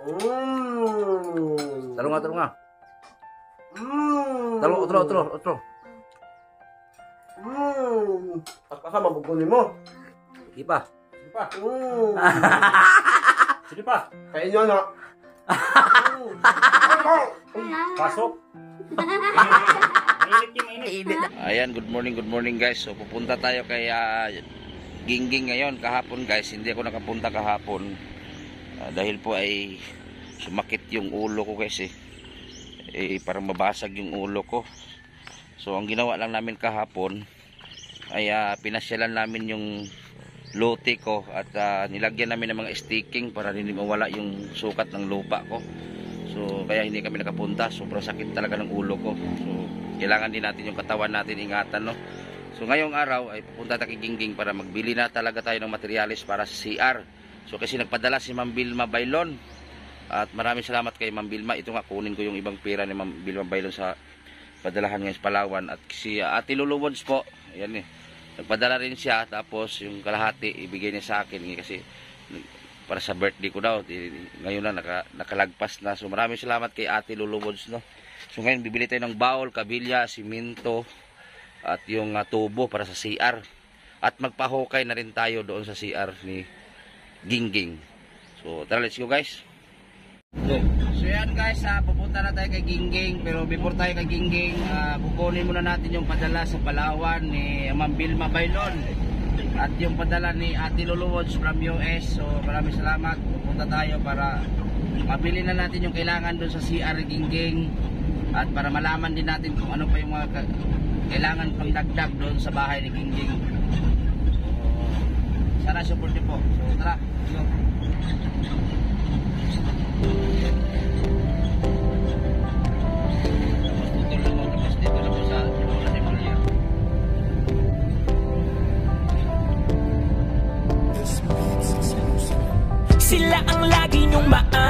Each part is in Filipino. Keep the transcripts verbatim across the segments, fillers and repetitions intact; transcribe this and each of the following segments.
Mm. Taro nga, taro nga. Mm. Taro, otro, otro, otro. Mm. Pagkaka mabugunin mo. Di pa. Sige pa. Mm. Sige pa. Kain nyo na. Pasok. Mainit yung mainit. Ayan, good morning, good morning guys. So pupunta tayo kay uh, Gingging ngayon. Kahapon guys, hindi ako nakapunta kahapon. Uh, dahil po ay sumakit yung ulo ko guys eh. Eh parang mabasag yung ulo ko. So ang ginawa lang namin kahapon ay uh, pinasyalan namin yung lote ko at uh, nilagyan namin ng mga sticking para hindi mawala yung sukat ng lupa ko. So kaya hindi kami nakapunta. Sobrang sakit talaga ng ulo ko. So kailangan din natin yung katawan natin ingatan, no. So ngayong araw ay pupunta tayo kay Gingging para magbili na talaga tayo ng materialis para sa C R. So kasi nagpadala si Ma'am Vilma Bailon. At maraming salamat kay Ma'am Vilma. Ito nga, kunin ko yung ibang pera ni Ma'am Vilma Bailon sa padalahan ngayon sa Palawan. At si uh, Ate Luluwods po, ayan eh, nagpadala rin siya. Tapos yung kalahati ibigay niya sa akin eh, kasi para sa birthday ko daw. Ngayon na naka, nakalagpas na. So maraming salamat kay Ate Luluwods, no. So ngayon bibili tayo ng baul, kabilya, simento at yung uh, tubo para sa C R. At magpahukay na rin tayo doon sa C R ni Gingging. So tara, let's go guys. So yan guys, uh, pupunta na tayo kay Gingging. Pero before tayo kay Gingging, uh, kukunin muna natin yung padala sa Palawan ni Ma'am Vilma Bailon at yung padala ni Ate Luluwods from U S. So maraming salamat. Pupunta tayo para mabili na natin yung kailangan doon sa C R Gingging at para malaman din natin kung ano pa yung mga kailangan pang dagdag doon sa bahay ni Gingging. So sana support niyo po. So tara, go. Sila ang lagi niyong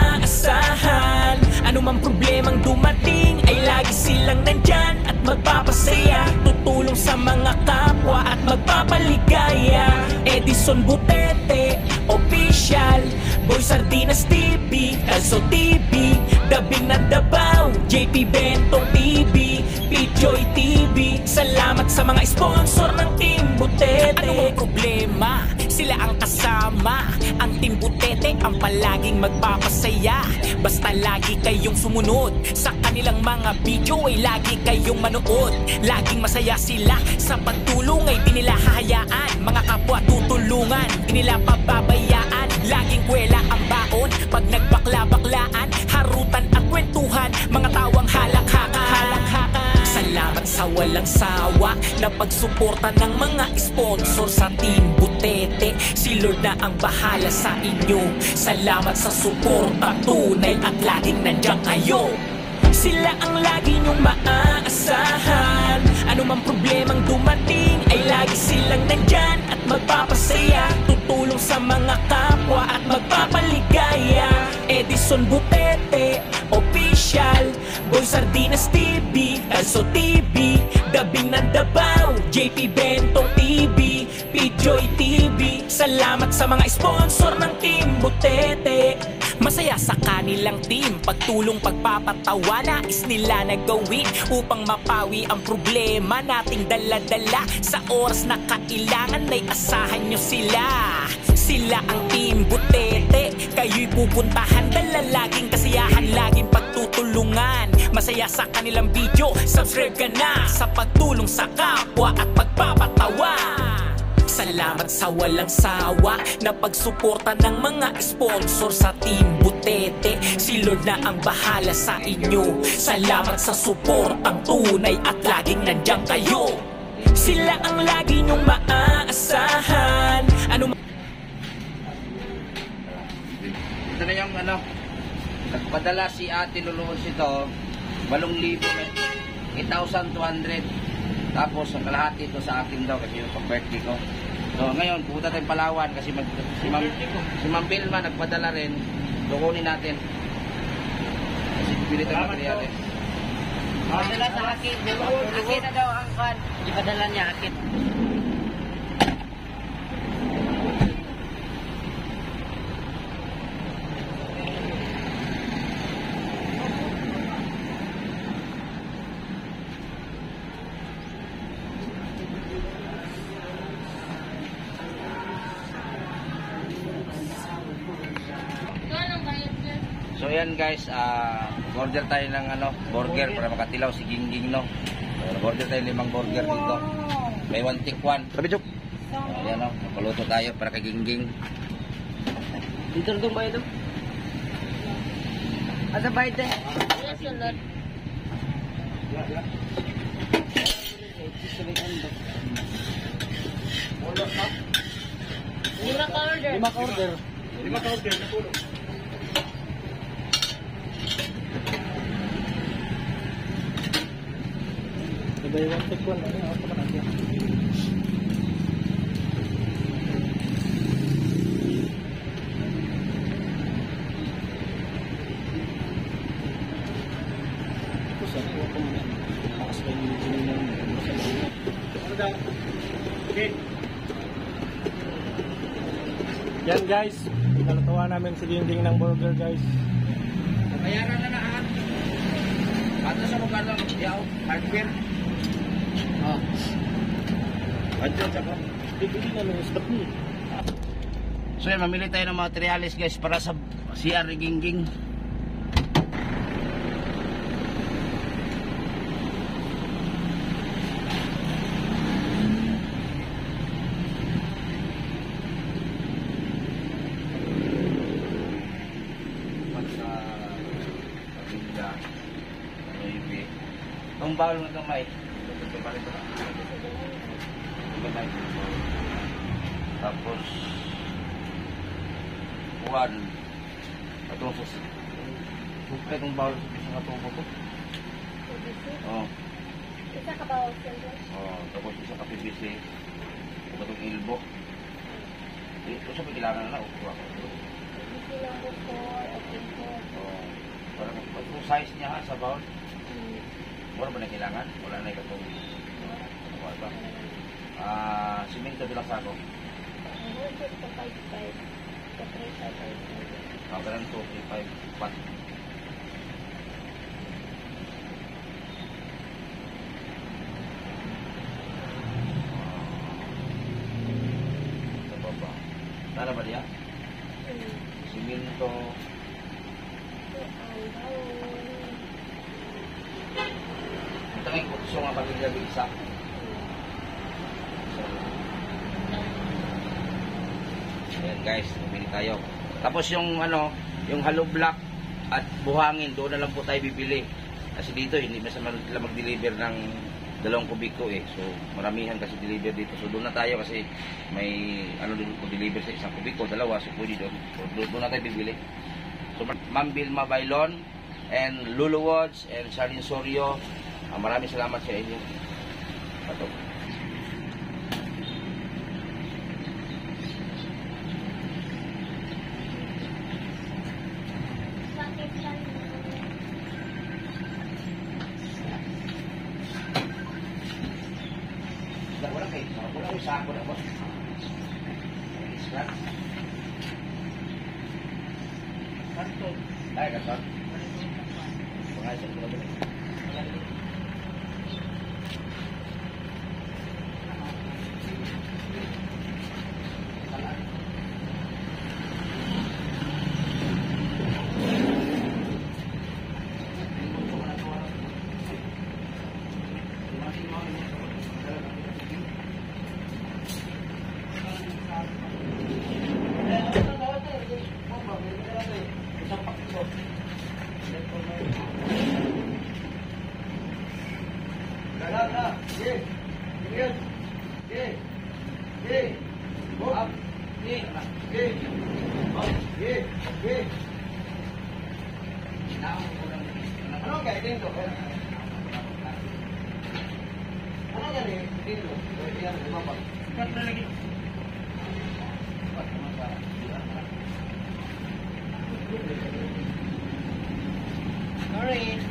maaasahan. Ano mang problemang dumating ay lagi silang nandyan at magpapasaya, tutulong sa mga kapwa at magpapaligaya. Edison Butete, official, Boy Sardinas T V, Calzo T V, Dabing ng Davao, J P Bentong T V, P-Joy T V. Salamat sa mga sponsor ng Team Butete. Ano ang problema? Sila ang kasama. Ang Team Butete ang palaging magpapasaya. Basta lagi kayong sumunod sa kanilang mga video ay lagi kayong manood. Laging masaya sila sa pagtulong ay di nila hahayaan. Mga kapwa tutulungan, di nila pababayaan. Laging kwela ang baon pag nagbakla-baklaan, harutan at kwentuhan, mga tawang halak-haka. Salamat sa walang sawa na pagsuporta ng mga sponsor sa Team Butete. Si Lord na ang bahala sa inyo. Salamat sa suporta tunay at laging nandiyan kayo. Sila ang lagi niyong maaasahan. Ano mang problemang dumating ay lagi silang nandyan at magpapasaya, tutulong sa mga kapwa at magpapaligaya. Edison Butete, official, Boy Sardinas T V, Calzo T V, Dabing ng Davao, J P Bentong T V, P-Joy T V. Salamat sa mga sponsor ng Team Butete. Masaya sa kanilang team, pagtulong, pagpapatawa, nais nila na gawin upang mapawi ang problema nating dala-dala. Sa oras na kailangan ay asahan nyo sila. Sila ang Team Butete, kayo'y pupuntahan, dala laging kasiyahan, laging pagtutulungan. Masaya sa kanilang video, subscribe ka na sa pagtulong sa kapwa at pagpapatawa. Salamat sa walang sawa na pagsuporta ng mga sponsor sa Team Butete. Si Lord na ang bahala sa inyo. Salamat sa suportang tunay at laging nandiyan kayo. Sila ang lagi niyong maaasahan. Ano Ito na yung ano, nagpadala si Ate Luluwods ito, walong libo, eight thousand two hundred. Tapos ang kalahati ito sa akin daw kasi yung pag-birthday ko. So ngayon, pupunta tayong Palawan kasi mag, si Ma'am si Ma'am Vilma nagpadala rin. Kukunin natin. Kasi bibili tayo ng materials. Padala sa akin. Akin na daw ang kan. Ipadala niya akin. So yan guys, ah order tayo ng ano, burger para makatilaw si Gingging, no. So, order tayo limang burger dito. May one take one. Sabi chuk. Ayan, no. Paluto tayo para kay Gingging. Dito rin itong bayad. Ada bayad eh. Lima ka order. Lima ka order. Lima ka order, napulo. Sabay one take one. Ano ako pa natin? Yan guys, pinalatuan namin si Gingging ng burger guys. Bayaran na lahat. Ato sa mukha lang, yaw, hardware. Ah. Adyo, tsaka. Bibili na ng stop ni. So yan, mamili tayo ng materialis guys para sa C R ni Gingging. Ang bawal ng kamay. Kamay. Tapos one. Atong sus. Bukay kung bawal sa tubo ko. Oh. Isa ka bawal siyempre. Oh, tapos isa ka P V C. Itong ilbo. Ito sa kailangan na upo ako. Hindi lang po po, okay po. Oh. Parang yung size niya ha, sa bawal. Wala ba na kailangan? Wala na ikatong ano ba? Ah, simento bilang sako. Ano po ito five five? Ito three five five. Ah, ganun two, three, five, four. Sa baba. Tara ba niya? Simento. Ito nga yung kutso nga pag-igabi isa. Ayan guys, bumili tayo. Tapos yung ano, yung hollow block at buhangin, doon na lang po tayo bibili. Kasi dito, hindi masama sila mag-deliver ng dalawang kubiko eh. So, maramihan kasi deliver dito. So, doon na tayo kasi may ano doon po deliver sa isang kubiko, dalawa. So, pwede doon. So, doon na tayo bibili. So, Ma'am Vilma Bailon and Lulu Woods and Charlene Sorio, ah, maraming salamat sa inyo. Ito. Wala kayo. Wala kayo sako na po. Islat. Kanto. Dahil kanto. Pangayos ang mga ano kaya dito? Ano yan eh? Dito. Yan, lumabas. Kat na lagi. Sorry.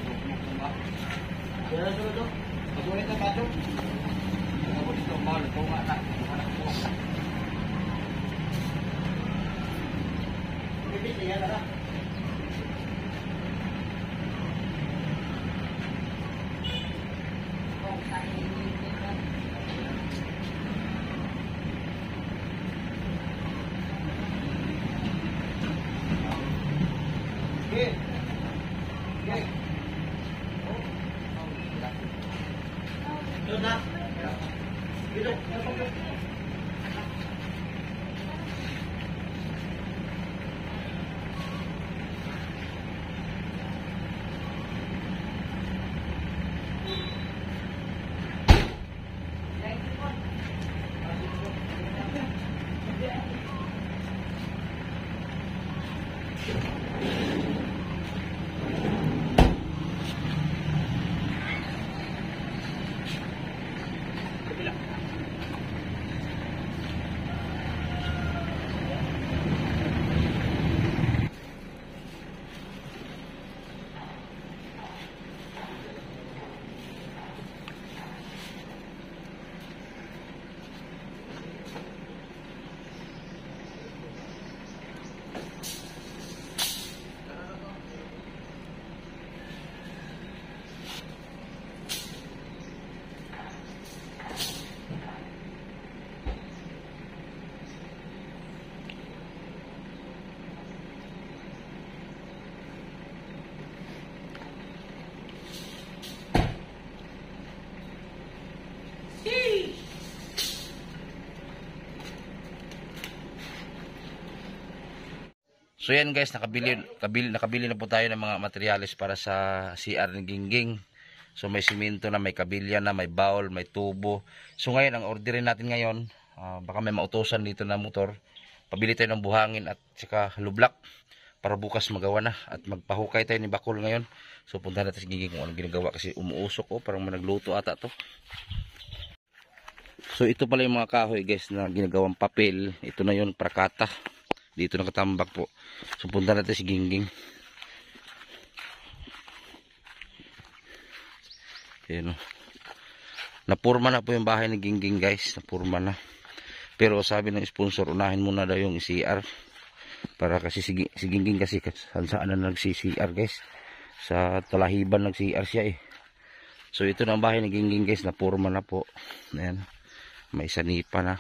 So yan guys, nakabili, nakabili, nakabili na po tayo ng mga materyales para sa C R ni Gingging. So may simento na, may kabilya na, may bowl, may tubo. So ngayon, ang orderin natin ngayon, uh, baka may mautosan dito na motor. Pabili tayo ng buhangin at saka lublak para bukas magawa na. At magpahukay tayo ni Bakol ngayon. So punta natin si Gingging kung anong ginagawa kasi umuusok. Oh, parang managluto ata to. So ito pala yung mga kahoy guys na ginagawang papel. Ito na yun, prakata. Dito nakatambak po. So punta natin si Gingging. Ayan o. Napurma na po yung bahay ni Gingging guys. Napurma na. Pero sabi ng sponsor, unahin muna daw yung C R. Para kasi si, si Gingging kasi saan saan na nag-C R guys. Sa Talahiban nag-C R siya eh. So ito na ang bahay ni Gingging guys. Napurma na po. Ayan. May sanipa na.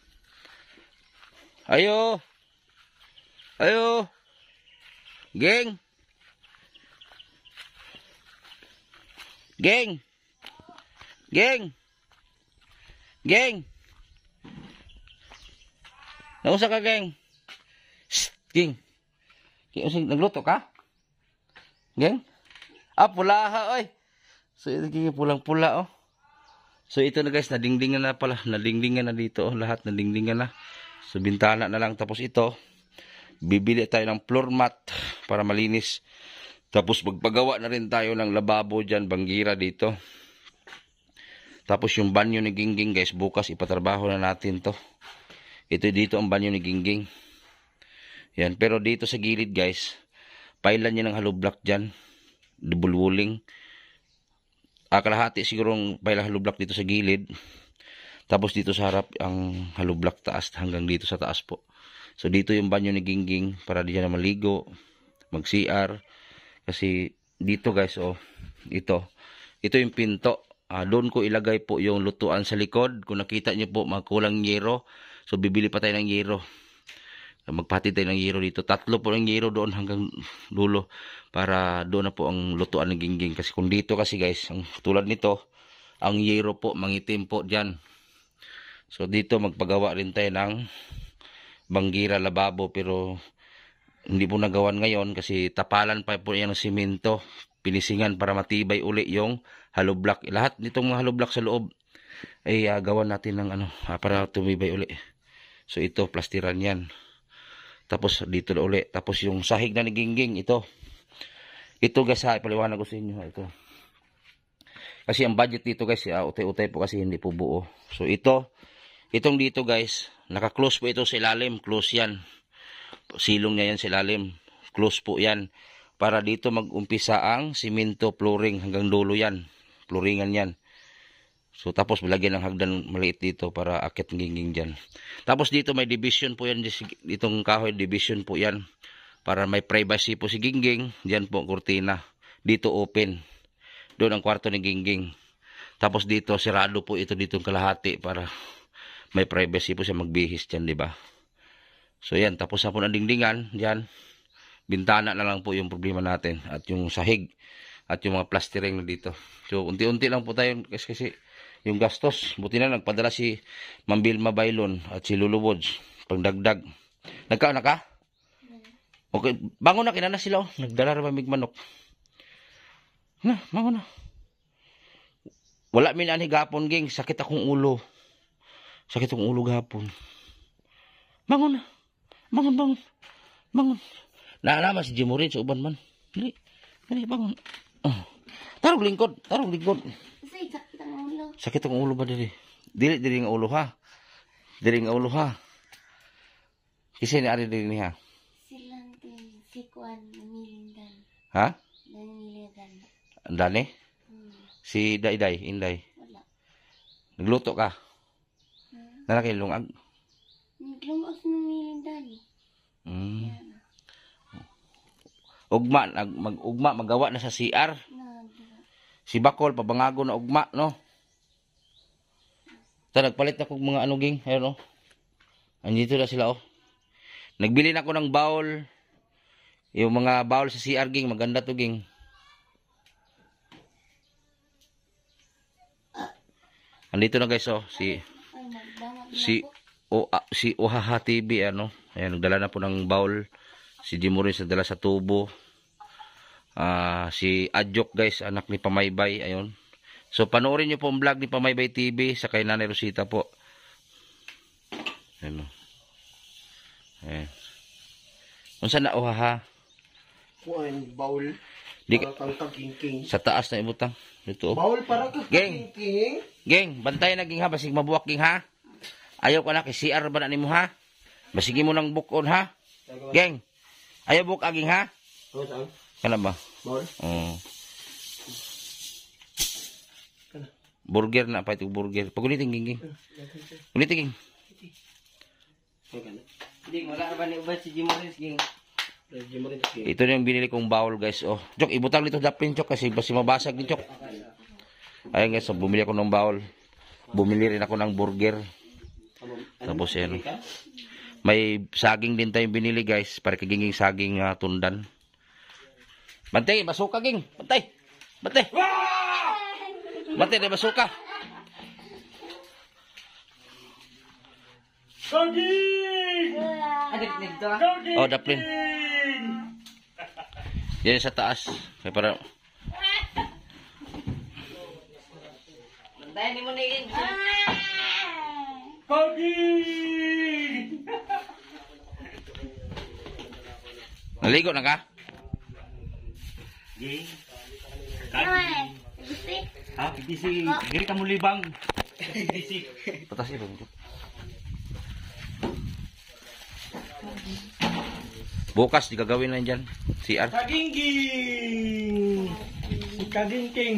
Ayo! Ayo, geng, geng, geng, geng. Nausa ka geng? Shh, geng. Geng, nagluto ka? Geng? Ah, pula ha, oy. So ito geng, pulang-pula oh. So ito na guys, nadingdingan na pala, nadingdingan na dito oh, lahat nadingdingan na. So bintana na lang, tapos ito. Bibili tayo ng floor mat para malinis. Tapos magpagawa na rin tayo ng lababo dyan, banggira dito. Tapos yung banyo ni Gingging guys, bukas ipatrabaho na natin to. Ito dito ang banyo ni Gingging. Yan, pero dito sa gilid guys, pailan niya ng hollow block dyan. Double walling. Ah, kalahati sigurong pailan hollow block dito sa gilid. Tapos dito sa harap ang hollow block taas hanggang dito sa taas po. So dito yung banyo ni Gingging para diyan na maligo, mag-C R. Kasi dito guys, oh, ito. Ito yung pinto. Ah, doon ko ilagay po yung lutuan sa likod. Kung nakita niyo po, magkulang yero. So bibili pa tayo ng yero. Magpatid tayo ng yero dito. Tatlo po ng yero doon hanggang dulo. Para doon na po ang lutuan ni Gingging. Kasi kung dito kasi guys, ang tulad nito, ang yero po, mangitim po dyan. So dito magpagawa rin tayo ng banggira, lababo, pero hindi po nagawan ngayon kasi tapalan pa po yan ng simento, pinisingan para matibay uli yung hollow block. Lahat nitong mga hollow block sa loob ay uh, gawan natin ng ano, uh, para tumibay uli. So ito, plastiran yan. Tapos dito na uli. Tapos yung sahig na ni Gingging, ito. Ito guys ha, ipaliwanag ko sa inyo. Ito. Kasi ang budget dito guys, uh, utay-utay po kasi hindi po buo. So ito, itong dito guys, naka-close po ito sa ilalim. Close yan. Silong niya yan sa ilalim. Close po yan. para dito mag-umpisa ang simento flooring hanggang dulo yan. Flooringan yan. So tapos bilagyan ng hagdan maliit dito para akit ng gingging dyan. Tapos dito may division po yan, ditong kahoy division po yan. Para may privacy po si gingging, dyan po kurtina. Dito open. Doon ang kwarto ni gingging. Tapos dito sirado po ito ditong kalahati para may privacy po siya magbihis dyan, di ba? So yan, tapos na po ang dingdingan dyan. Bintana na lang po yung problema natin at yung sahig at yung mga plastering na dito. So unti-unti lang po tayo kasi, kasi yung gastos. Buti na nagpadala si Ma'am Vilma Bailon at si Lulu Woods pagdagdag. Nagkaon na ka? Okay, bangon na, kinana sila oh. Nagdala ra mamig manok. Na, bangon na. Wala min ani gapon ging, sakit akong ulo. Sakit akong ulo gapon. Bangon na. Bangon, bangon. Bangon. Naalama si Jimurin sa uban man. Dili. Dili bangon. Oh. Tarong lingkod, tarong lingkod. Kasi sakit ang ulo. Sakit ang ulo ba dili? Dili dili nga ulo ha. Dili nga ulo ha. Kasi ni ari dili ha. Silang din, si Kwan, namilindan. Ha? Namilindan. Andani? Hmm. Si Dayday, Inday. Wala. Nagluto ka? Hmm. Nalaki lungag. Naglumos namilindan. Mm. Ugma, nag, mag-ugma, magawa na sa C R. Nag, Si Bakol, pabangago na ugma, no? Ta, nagpalit na kong mga ano, ging. Ayun, oh. Andito na sila, oh. Nagbili na ako ng bowl. Yung mga bowl sa C R, ging. Maganda to, ging. Andito na, guys, oh. Si, ay, magbangat na si, ako. o, ah, si Ohaha T V, ano. Ayan, nagdala na po ng bowl. Si Jimurin nagdala sa tubo. Ah, si Adjok, guys, anak ni Pamaybay, ayun. So panoorin niyo po ang vlog ni Pamaybay T V sa kay Nanay Rosita po. Ayun. Eh. Unsa na Ohaha? Kuan, bowl. Di Para kang kagingking. sa taas na ibutang. Dito. Oh. Bowl para kang Geng. kagingking. Geng, bantayan na ging ha, basig mabuwak ging ha. Ayaw ka na kay C R ba na nimo ha? Basigi mo nang bukon ha. Geng. Ayaw buk aging ha. Ano saan? Kana ba? Bowl? Oh. Burger na pa ito burger. Pagulitin ging ging. Ulitin ging. Hindi, wala ba ni ubad si Jimoris, ging? Ito na yung binili kong bowl, guys. Oh, Chok, ibutang dito dapin, Chok, kasi basi mabasag din, Chok. Ayun, guys, so, bumili ako ng bowl. Bumili rin ako ng burger. Tapos yan. May saging din tayong binili, guys, para kaginging saging uh, tundan. Bantay, basuka, ging. Bantay. Bantay. Bantay, na basuka. Adik nito ah. Oh, daplin. Yan sa taas. Kaya para... Bantayan ni mo ni ging. Naligo na ka? Naman, gusto. Ha? Hindi si... Diri ka mo libang. Patas ito. Bukas, di gagawin na dyan. C R. Kagingking! Si Kagingking.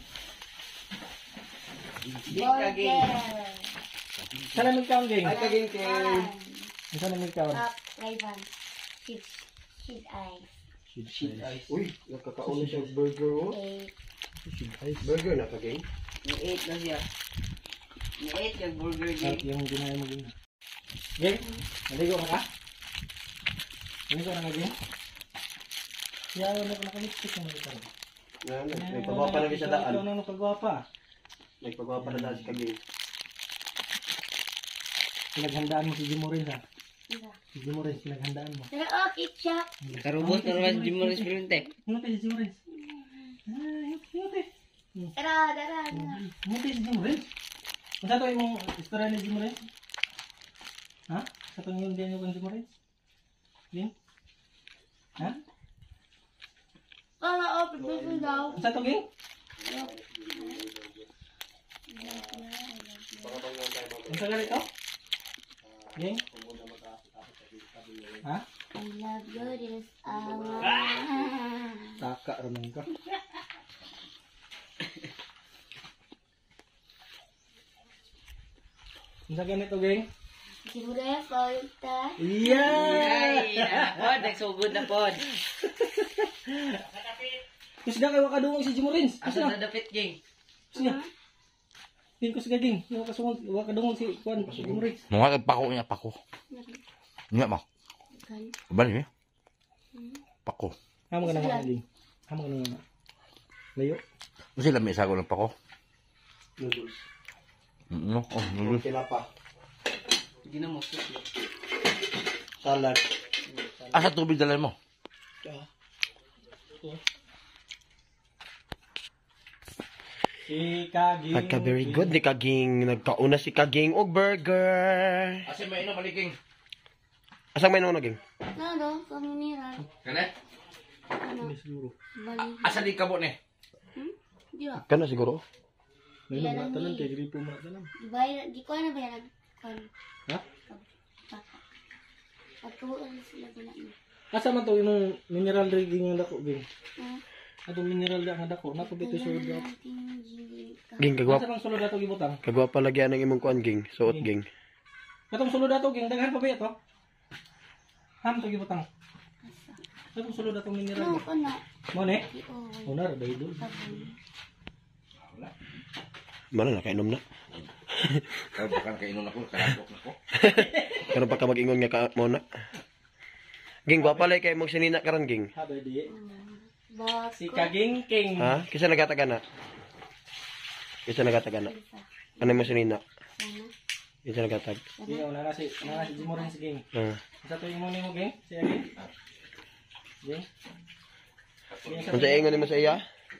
Burger. Sana magkaon, ging? Ay, kagingking. Sana magkaon? Up, Rayban. Shit. Shit eyes. Uy, nagkakaon na siya burger, oh. Eight. Burger na kaging. Ni-eight na siya. Ni-eight yung burger, Sarap ging. yung ginaya mo, ging. Ging, naligo ka ka? Naligo na ka, ging? Yawa na ka nakalipstick na mga ikaw. Yan, nagpagwapa na siya daan. Ikaw na napagwapa. Nagpagwapa na daan si kaging. Pinaghandaan mo si Jimurin, ha? Diba? Si Jimurin, pinaghandaan mo. Pero oh, ketchup. Karubot na naman si Jimoris Brunte. Hingatay si Jimurin. Ah, hingatay. Tara, tara. Hingatay si Jimurin. Kung sa ito yung istorya ni Jimurin? Ha? Sa ito yung diyan yung Jimurin? Yung? Ha? Kala oh, pagdating daw. Kung sa ito, Ging? Kung sa ganito? Ging? Ha? I love you, this hour. raman ka. Ang sa ganito, geng? Siguro pauyog ta. Yeah! Ay, napod, nagsugod na pod. Kus ga kayo kadungog si Jimorins. Kus Asa na. na dapit, ging? Kus na. Tin kus ga ging. Wa kasungod, wa kadungog si Kuan Jimorins. Mga pako niya, pako. Nga mo. Kan. Bali eh. Pako. Hamo ka na nga ging. Hamo ka na nga. Layo. Kasi lami sa ako ng pako. Noodles. No, oh, nulo. Tinapa. Hindi na mo. Salad. Asa tubig dalay mo? Si Kaging. Pagka very good ni Kaging. Nagkauna si Kaging og burger. Asa may ino maliging? Asang may nauna, Ging? Nado, kami mineral. Kane? Ano? Siguro. Bali. Asa di kabo ni? Hmm? Di ba? Kana siguro. May mga tanan kay gripo mo tanan. Di ba? Di ko na ba yan? Kan. Ha? Baka. Pagkuhan sila ginaan. Asa man to imong mineral drinking nga dako ging? Ha? Atong mineral da nga dako, napo bito sulod daw. Ging, Asa kagwapa. bang sulod dato gibutang? Kagwapa lagi ang imong kuan, Ging. Suot, Ging. Katong sulod dato ging daghan pa ba ito? Ham to gibutang. Katong sulod dato mineral. No, ko na. Mo ne? Di oh. Unar dai dul. Sabon. Mana na kainom na. Kaya bakal kainon ako, kalapok na ko. Karon pa ka mag-ingon nga ka mo na. Ging, gwapa lay kay mong sinina karon, Ging. Ha ba di? Bako. Si Kaging King. Ha? Kisa nagatagana? Kisa nagatagana? Ano mo sinina? Sana. Kisa nagatag? Di na na si na si Jimorin si King. Ah. Sa to imong nimo ging? Si King. Ging. Kung sa ingon mo sa iya?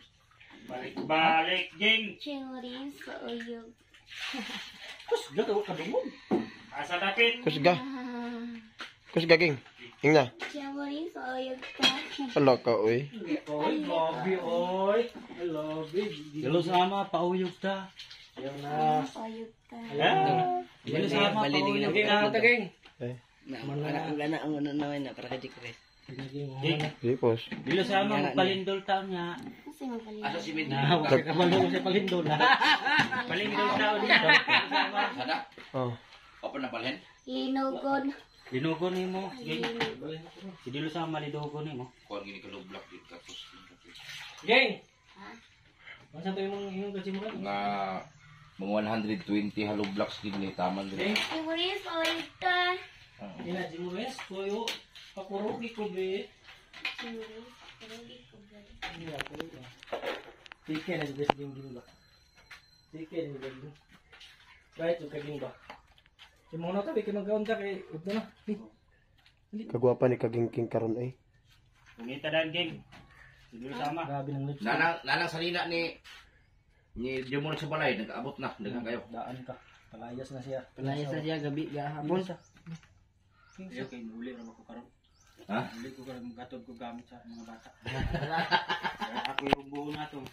Balik ging. Chinurin sa uyog. Kus gato kadungog. Asa dapit? Kusga. Kusga, Ging. Ingna. Chinurin sa uyog ta. Ala ka, uy. Oy, love you, oy. I love you. Dalo sama, pauyog ta. Yan na. Uyog ta. Dalo sama, pauyog Ging na ta ging. Eh. Anak ang gana ang ano naman na para kay Chris. Di pos. Dilo sama, palindol ta niya. Kasi magaling. Asa si Mindy? Na, wala ka man mo sa palindol na. Palindol ta dito. Sada? Oh. Opo na balhin? Linogon. Dinugo nimo, ging. Si dilo sama lidogo nimo. Kuan gini ka block dito tapos. Ging. Ha? Masa to imong imong kasi mo Mga mga one hundred twenty hollow blocks din ni taman din. Chinurin sa uyog ta. Ina Jimorin, soyo pakurugi ko be. Chinurin. Chinurin ko ba? Iya, kurugi. Tike na bes ging ging ba. Tike ni ging. Right to kaging ba. Si mo na tabi kay magkaon ta kay ito na. Kagwapa ni Kaging King karon ay. Ngita dan ging. Si dilo sama. Grabe ng lips. Nanang nanang salina ni ni Jumon sa balay nag-abot na dagan kayo. Daan ka. Palayas na siya. Palaya sa siya gabi gahapon. Iyo kay muli ra ko karon. Ha? Muli ko karon gatod ko gamit sa mga bata. Ako yung buo na to.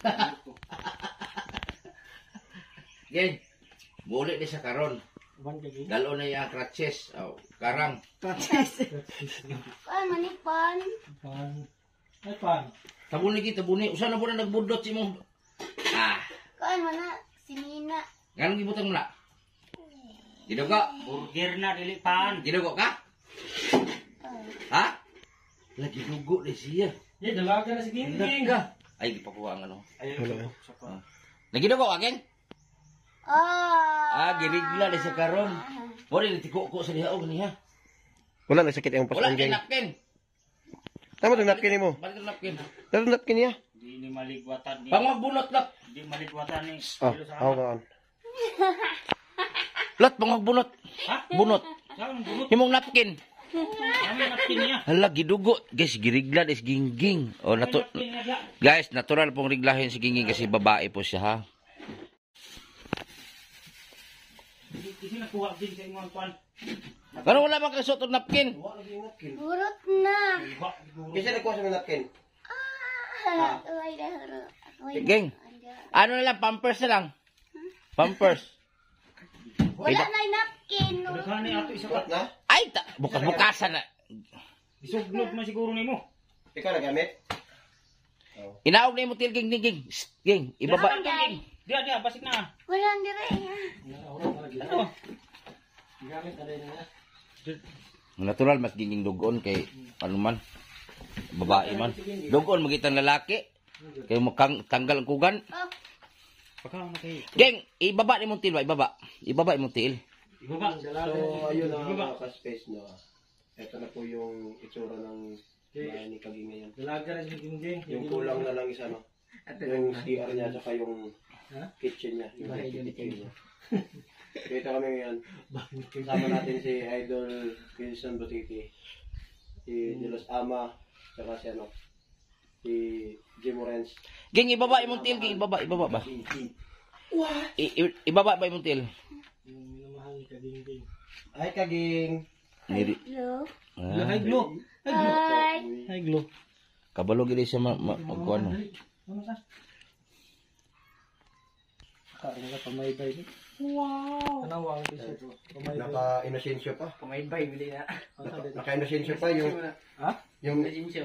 Gen. Muli ni sa karon. Uban kay ging. Dalo na yung crutches, oh, karang. Ay, manipan. Pan. Ay pan. Tabuni kita tabuni. Usa na po na nagbudot si mo. Ah, Kaya mana sinina. ganun gibutang mo na. Gidugo. Burger na dili pan. Gidugo ka? Ha? Lagi dugo na siya. Ye dalaga na si ging. Ging. Ay, gipakuha ang ano. Wala. Nagidugo ka, Gen? Ah. Ah, girigla na siya karon. Wala ni tiko ko sa lihaog niya. Wala na sakit yung Wala pasang, kay Ging. napkin. Tama itong napkin mo. Balik ang napkin. Tama napkin niya. Di ni maligwatan ni. Pang magbunot na. Di maligwatan ni. Ah, Dilo ako sama. kaan. Lat, pang magbunot. Bunot. Saan bunot? Himong napkin. Kami napkin niya. Hala, gidugo. Guys, girigla is gingging. O, nato Napkin niya siya. guys, natural pong riglahin si gingging kasi babae po siya, ha? Kasi nakuha din sa imong kwan. Pero wala bang kasot ng napkin? Burot na. Kasi nagkuha sa napkin. Ah. Ay, daharo. Ay, Geng, ano na lang, pampers na lang. Pampers. wala na yung napkin. no? Daghan ni ato isa ka. na? Ay, ta, bukas-bukasan na. Isuglog man siguro nimo. Ikaw nagamit? Inaog na mo til ging ging. Shh, ging, ibaba. Dia dia basik na. Walang dire. Ano? Gamit na rin niya. Natural mas ginging dugon kay ano man babae man. Dugon magitan lalaki. Kay makang tanggal ang kugan. Pagka na kay. Ging, ibaba ni mo til ba? Ibaba. Ibaba mo til. Ibaba. So, ayun na mga ka-space no. Ito na po yung itsura ng bahay ni Kaging ngayon. Dalaga rin yung gingging. Yung kulang na lang isa no. Yung C R niya saka yung Ha? kitchen niya. Yung Bahay kitchen niya. niya. Dito kami ngayon. Kasama natin si Idol Wilson Butiti. Si Dilos Ama. Saka si ano. Si Jim Morens. Ging, ibaba imong til, ging, ibaba, ibaba ba? I- i- ibaba ba imong til? Yung minamahal ni Kagingging. Ay Kaging. Niri. Hello. Ah, Hi, Glo. Hi. Hi, Glo. kabalo gid siya ma, ma magkuan. Ano ka? Kain ka pamaybay ni. Wow. Tanawa ang t-shirt ko. Pamaybay. Naka-inosensyo pa. Pumaybay, bili na. Naka-inosensyo pa yung Ha? yung Inosensyo.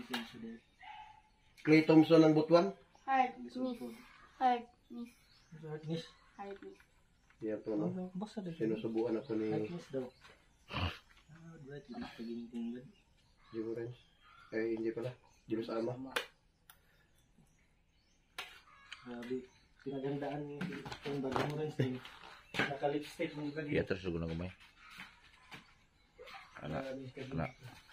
Clay Thompson ng Butuan. Hard miss. Hard miss. Hardness. Hard miss. Yan po no. Basta din. Sinusubukan ako ni Hardness daw. Ah, right. Kagingging ba? Jim Morens. Eh hindi pala. Dilos Ama. Grabe. Pinagandaan yung bagay mo rin sa'yo. Naka-lipstick mo ka Iya dito. terus guna gamay. Ana, ana.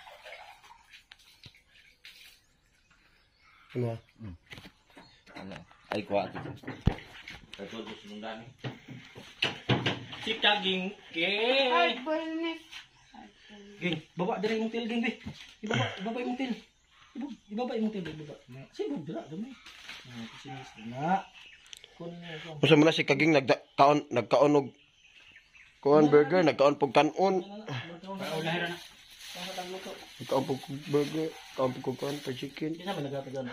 Ano? Ana. Ay kuha ito. Ito gusto nung dani. Si Kaging. Hard Ging. miss. Ging. Baba din yung til, Ging. Be. Ibaba. Ibaba yung til. Ibaba. Ibaba yung til. Ibaba. Sino dira? Gamay. Ah, sinis na. Kunin niya ito. Usa man na si Kaging nagkaon nagkaon og kuan burger, nagkaon pog kanon. Unahin na. Ang matang luto. Nagkaon pog burger, kaon pog kuan pa chicken. Hindi naman nagkatagan.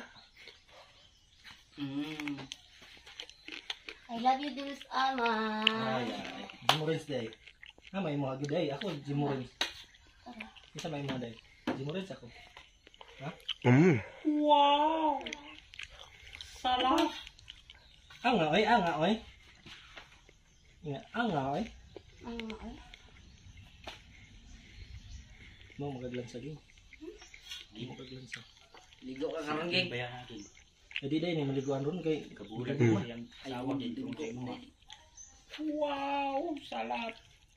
Mm. I love you, Dilos Ama. Ay, ay. Jimorens day. Ah, may mga day. Ako, Jimorens. Isa may mga day. Jimorens ako. Mm. Wow! Sarap! Ang nga, oy. Ang nga, oy. Nga, ang nga, oy. Ano nga eh? Mo magaglansa ging. Mo magaglansa. Ligo ka naman, Ging. Eh di day ni maliguan ron kay kabulan mo yang sawag dito kay mo. Wow, salap.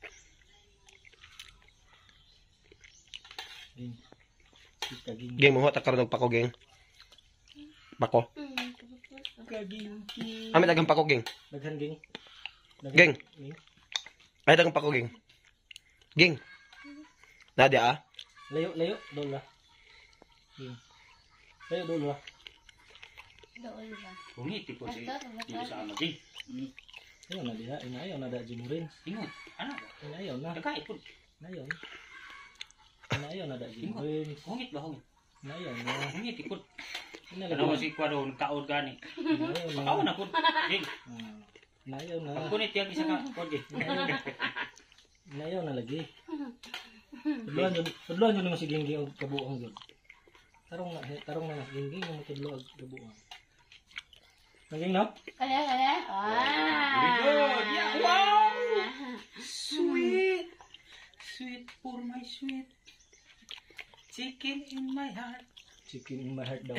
Ging. Si Kaging. Ging mo ta karon og pako ging. Pako. Hmm. Kaging. Ami dagang pako ging. Daghan ging. Ging. Ging. Ay dagang pako ging. Ging. Nadia ah. Layo, layo, dola. Ging. Layo, dola. Doon ba? Bungit, tipo si Basta, basta. Ama, Ging. Ayaw na diha, inayaw na da Jimorens. Ingat, ano? Inayaw na. Nagkait po. Inayaw na. Inayaw na da Jimorens. Hungit ba, hungit? Inayaw na. Hungit, ikot. Inalaga. Ano si Kwado, nagkaod gani. Inayaw na. Pakaw na po. Ging. Ah, Inayaw na. Pag kunit yung isa ka, Kwado. Inayaw na lagi. Tudloan yun, tudloan yun naman si Gingging ang kabuang yun. Tarong na, eh, tarong na na si Gingging yung matudlo ang kabuang. Naging no? Kaya, kaya. Ah. Very good. Yeah, wow! Sweet. Sweet for my sweet. Chicken in my heart. Chicken in my heart daw.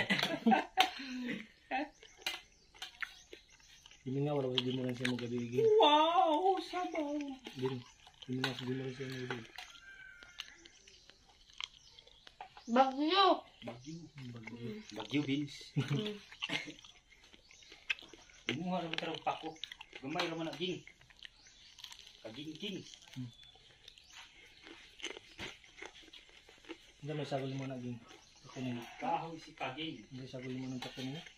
Hindi nga wala hindi mo rin siya magabigin. Wow! Sabaw. Din. Hindi nga hindi mo rin siya magabigin. Bagyo. Bagyo beans. Imuha naman tarong pako. Gamay naman na Ging. Kaging-king. Hindi may sagol mo na ging. Ako nila. Kahoy si Kaging. May sagol mo ng tako nila.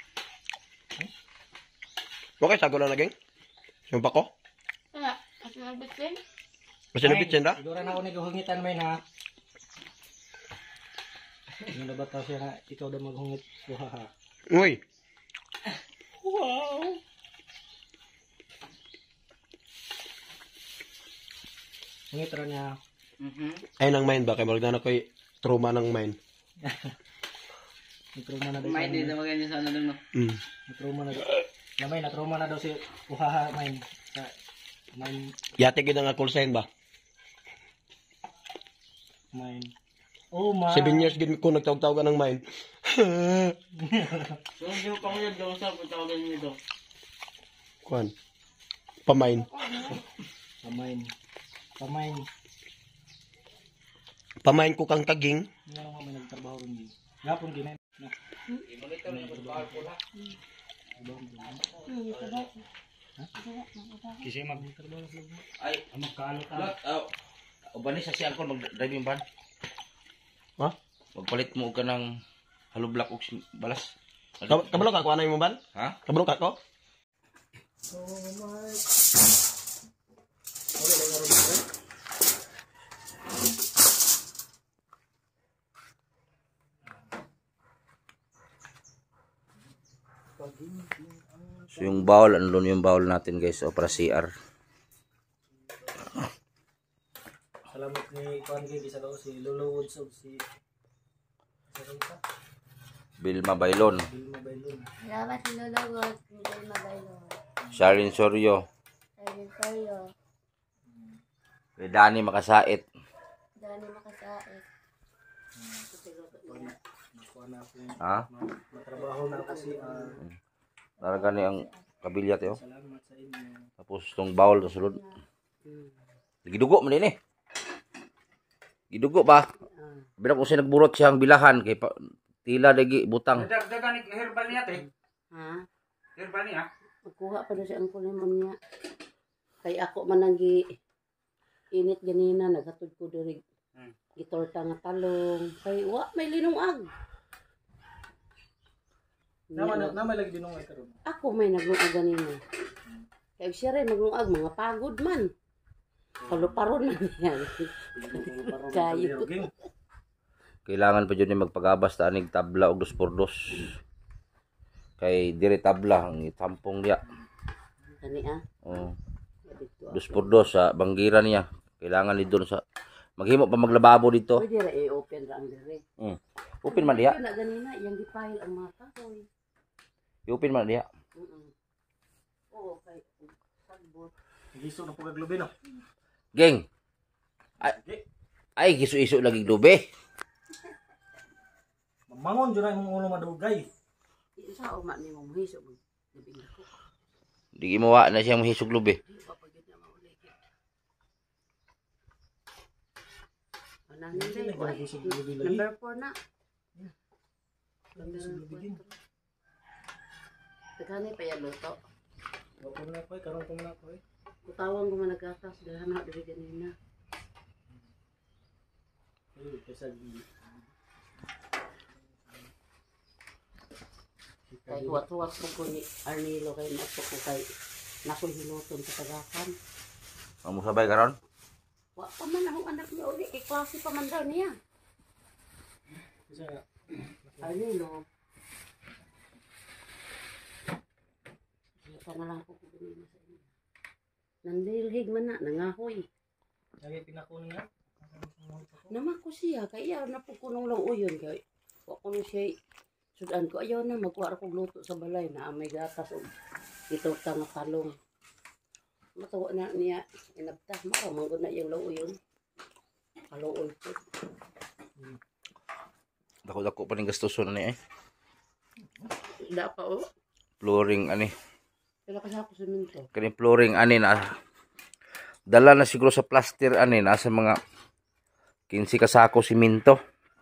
Okay, sago na ging. Yung pako. Wala. Kasi nabitin. Kasi nabitsin ra. Siguro na ako naghungitan mo yun ha. Yung nabataw siya na ikaw daw maghungit. Wahaha. Uy. Wow! Hungit ra niya. Mhm. Ay nang mine ba kay magdana koy trauma ng mine. Natrauma na daw. May di na maganda sana dun no. Mm. Natrauma na daw. Namay, natrauma na daw si Uhaha, main. Sa, main, Yate gid nga call sign ba? main. Oh, ma. Seven years gid ko nagtawag-tawagan ng mine. So yung pa ko yung daw sa pagtawagan nito. Kuan. Pamain. Pamain. Pamain. Pamain ko kang taging. Nga nga may nagtrabaho rin din. Gapon din eh. No. I-monitor mo yung pagbagal po lang. Kasi magtrabaho sa loob. Ay, Magkalot Lot, oh, uban sa si Angkol mag-driving van. Ha? Magpalit mo ka ng hollow block og sim- balas. Kab- Kabalo ka ko anay mo ban? Ha? Kabalo ka ko? So much. Okay, lang ron ba? So yung bowl, ano doon yung bowl natin guys, o para C R. Salamat ni Kuan Gigi sa daw si Lolo Woods ug si sa ka. Bilma Bailon, Bilma Bailon. Salamat si Lolo Wot. Hindi mabaylo. Sharon Soryo, Ayun kayo. kay Danny Makasait. Dani makasait. Nakuha na ako. Ha? Matrabaho na ako si ah, Talaga ni ang kabilyat yo. salamat sa inyo. Tapos tong bowl sa sulod. Gidugo man din eh. Gidugo ba? Bila ko siya nagburot siyang bilahan kay pa, tila dagi butang. Dagdagan ni herbal niya te. Ha? Herbal niya. Magkuha pa na siya ang kulimon niya. Kay ako man ang gi init ganina naghatod ko diri. Hmm. Gitorta nga talong. Kay wa may linungag. Nama nama lagi dinong ay karon. Ako may naglungag ganina. Kay siya rin naglungag mga pagod man. Kaluparon na niya. Kayo. Ging. Kailangan pa jud ni magpagabas ta anig tabla og dos por dos. Kay dire tabla ang itampong dia. Kani ah. Oh, Dito. dos por dos sa banggira niya. Kailangan ni doon sa maghimo pa maglababo dito. Pwede ra i-open ra ang dire. Mm. Open man diha. Na ganina iyang gipile ang mga kahoy. Open man diha. Mm. Oo kay sagbot. Giso na pug aglubi no. Geng. Ay, ay gisu-isu lagi lube. Mamangon jud na imong ulo madugay. Sa uma ni mong hiso mo. Libing ko. Di gimawa na siyang mahisog lube. Papagid na maulay. Anang ni number four na. Number four. Tegani pa ya luto. Wa ko na koy karon ko na koy. Kutawang ko man nagatas dahan na diri ganina. Eh, kaysa gi. Kay huwat-huwat ko ni Arnilo kay nato ko kay nakoy hiluton sa tagakan. Amo sabay karon? Wa pa man akong anak ni uli kay klase pa man daw niya. Kaysa Arnilo. Ito na lang ko ganina sa inyo. Nandilhig man na nangahoy. lagi pinako niya. Nama ko siya kay iya na po kunong lang uyon kay wa ko siya sudan ko ayaw na magkuha ko luto sa balay na may gatas og ito tang talong. Matawa na niya inabta mao man na iyang uyon. Kaluoy ko. Dako-dako pa ning gastuson ni eh. Da pa o. Flooring ani. Kaya kasi ako sa minto. Kani flooring ani na dala na siguro sa plaster ani nasa mga quince kasako siminto.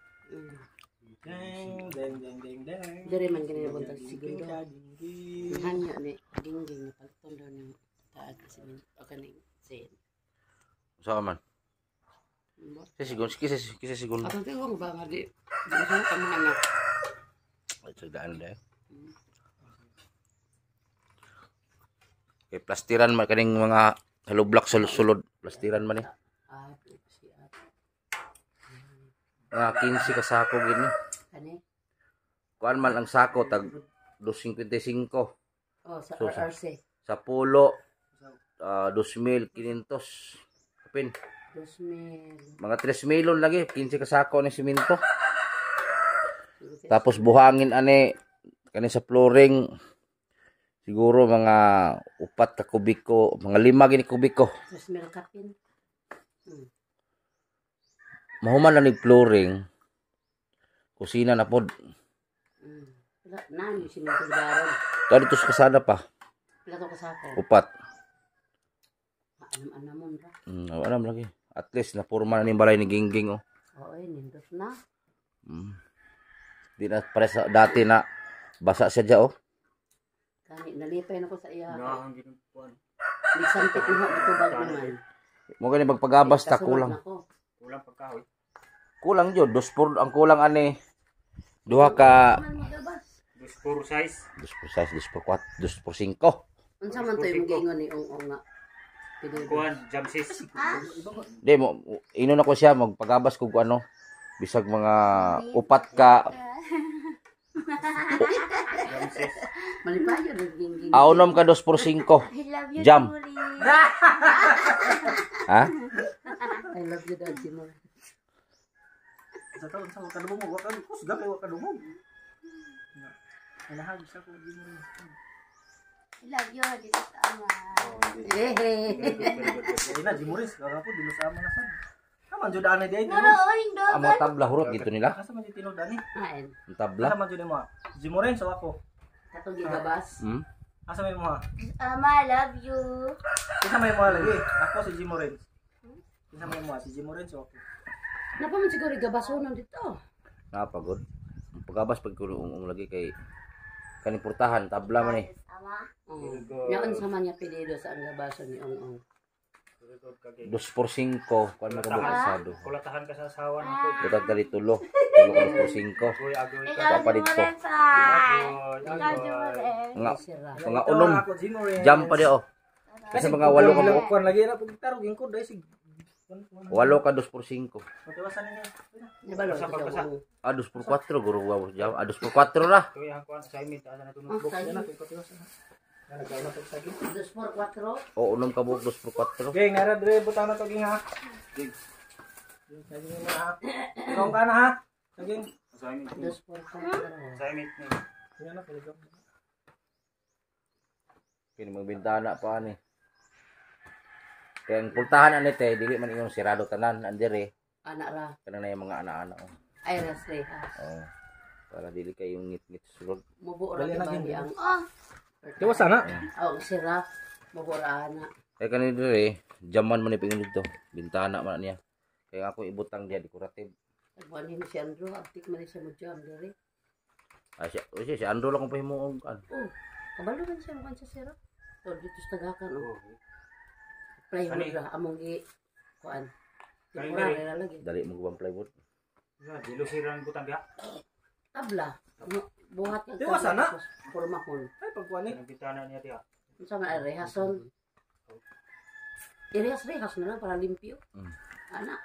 Deng deng deng deng deng. Dire man ganyan buntag segundo. Ding. Hanya ni dingding na pagton daw ng taag sa minto. O kaning sen. Sa man. Sa segundo, kisa kisa segundo. Atong tingong ba nga di. Di ko ka mga anak. Ay sagdaan dai. Kay plastiran man kaning mga hollow block sa sulod, plastiran man eh. Ah, siya. Mga quince kasako gini. Kani? Kuan man ang sako tag two fifty-five. Oh, sa So, sa- R R C. Sa pulo uh, two thousand five hundred. Kapin. Dos mil. Mga three milyon lagi, quince kasako ni siminto. Tapos buhangin ani kani sa flooring siguro mga upat ka kubiko, mga lima gini kubiko. Tapos meron kapin. Hmm. Mahuman na ni flooring. Kusina na pod. Hmm. Wala na, yung sinunod daron. Ito dito sa kasada pa. Wala to kasako. Upat. Anam-anam mo ra. Hmm, wala man lagi. At least na purma na ni balay ni Gingging oh. Oo, eh, nindot na. Hmm. Di na pare sa dati na basa siya dya oh. Kani, nalipay na ko sa iya. Na ang ginupuan. Lisampit mo ito bag naman. Mo gani magpagabas ta Kasunod kulang. na ko. Kulang pagkahoy. Kulang jud dos por ang kulang ani. Duha ka Naman magabas. Dos puro size. dos por seis, dos por cuatro, dos por cinco. Unsa man to yung giingon ni ong-ong nga. Pili. Kuan, jamsis. Di mo ino na ko siya magpagabas kog ano bisag mga upat ka Jamsis. Malipayo na gingging. aunom ka dos por cinco. I love you, Jam. Julie. Ha? I love you, Daddy mo. Sa taon sa kadumog mo, waka kusga kay waka dumog. Alahag sa ko di mo. I love you, dito sa ama. Eh, Ay na Jimuris, kara po dilo sa ama na sad. Kaman jud ani day. Noro, oring do. Amo tabla hurot dito nila. Asa man tinud ani? Hain. Ang tabla. Asa man jud mo? Jimurin sa ako. Katong gigabas. Hmm? Asa may mo? Ama, I love you. Isa may mo lagi. Ako si Jimurin. Isa may mo si Jimurin sa ako. Napa man siguro gabasonon dito. Napagod. Ang pagabas pag kulong lagi kay kaning purtahan tabla man eh. Ama. Oh. Yaon sa man niya pedido sa ang gabason ni ong-ong. dos por cinco kuan man ka kasado. Kulatahan ka sa asawa ng ko. Butag dali tulo. Tulo ka dos por cinco. Uy, agoy I ka. love Papa you, dito. Lorenza. Agoy, I love you, agoy. Lorenza. Nga Sira. mga unom Ako Jimurin. jam pa di oh. Kasi mga walo ka mo. Kuan lagi na pag tarog ingkod dai sig. Walo ka dos por cinco. Matiwasan niya. Di ba lo Basa, basa. sa Ah, dos por cuatro guru wow jam. Ah, dos por cuatro ra. Uy, ang kuan assignment asa na Oh, tunod. kayo. Matiwasan. Ana kay matog sagi. Dos por cuatro. O unom ka buok dos por cuatro. Okay, nara dire butang na to ging ha. Ging. Saging na ha. Ikaw ka na ha. Saging. Assignment. ni. Dos por cuatro. Assignment ni. Yan na pala. Kini mga bintana pa ani. Kaya ang pultahan ani te dili man inyong sirado tanan andire Anak ra. kana na yung mga ana-ana oh. Ay rasre ha. Oh. Para dili kayong ngit-ngit sulod. Mubo ra Dali na, ba Gin. ang Oh, Tiwasan na. Oh, sira. Mubo ra ana. Kaya kanina dire jaman man ipingin dito. Bintana man niya. Kaya ako ibutang dia decorative. Nagwan ni si Andrew, aktik man siya mo jam dere. Ah siya, o siya, si Andro lang kung pahimuog kan. Oh, kabalo man siya man sa sira. To dito sa tagakan oh. Plywood Ani? ra among gi kuan. Kani Temporary diri? ra lagi. Dali mo kubang plywood. Ya, dilo sirang butang dia. Tabla. Ano, buhat ng Tiwasan na. Forma kon. Ay pagkuan ni. Ang bitana niya dia. Unsa man ay rehason? Irehas-rehas na lang para limpyo. Mm. Ana.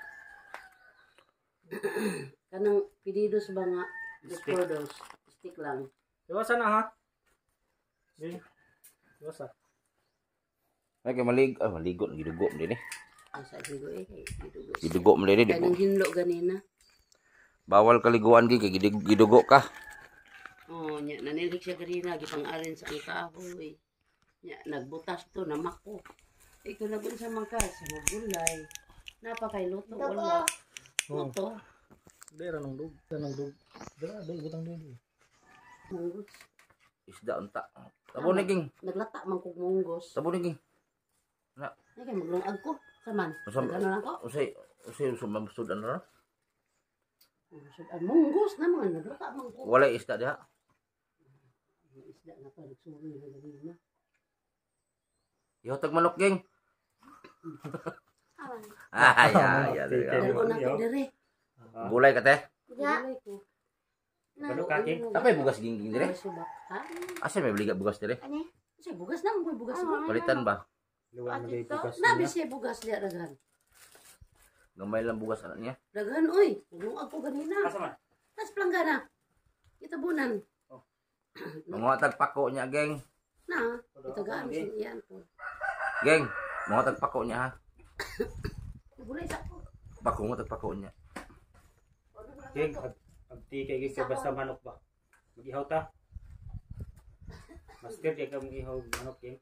Kanang pedidos ba nga Stick. discordos, stick lang. Tiwasan na ha. Ging. Tiwasan. Ay kay malig, ah maligo gidugo mo din eh. Asa gido eh, gidugo. Gidugo mo din eh. di Kanang po. hinlo ganina. Bawal kaliguan gi kay gidig- gidugo ka. Oh, nya nanilig siya ganina gipang-arin sa ang kahoy. Nya nagbutas to namak ko. Ikaw lagun sa mangka sa magulay. Napakay luto wala. Luto. Dera nang dug. Dera nang dug. Dera dug butang dug. Munggos. Isda unta. Tabo ni ging. Naglata man kog munggos. Tabo ni ging. Ay kay maglungag ko. Saman. Usam Gano lang ko. usay usay sumamsud ano ra? Sudan munggos na mga naglata man ko. Wala isda diha. Isda na pa nagsuri na ganina. Ihotag manok ging. aman. Ay ay ay. Dalo na ko dire. Gulay ka te. Ya, Gulay ko. Ano kaki? Tapay bugas ging ging dire. Ay, subak. Ha? Asa may beliga bugas dire? ani? Kasi bugas na mo bugas mo. Palitan ba? Luwan mo Dito? bukas. Nabi siya bugas diya daghan. Gamay lang bugas anak niya. Daghan oy. Naglungag ko ganina. Asa man? Tas planggana. Itabunan. Mga tagpako niya geng. Na, itagaan sa iyan ko. Geng, mga tagpako niya ha. Gulay sa ko. Pako mo tagpako niya. King, Pagti kay ka basta manok ba? Mag-ihaw ta. Master kay ka mag-ihaw manok eh.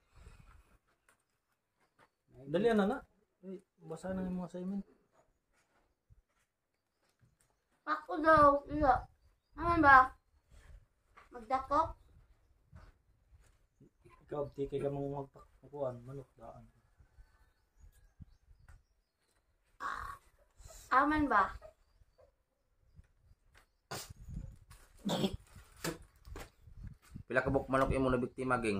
Dali na na. Ay, basa na yung mga assignment. Ako daw. Iya. Naman ba? Magdakop? Ikaw, di kay ka mong magpakuan, manok daan. Aman ba? Pila ka buk manok imong nabiktima, ging?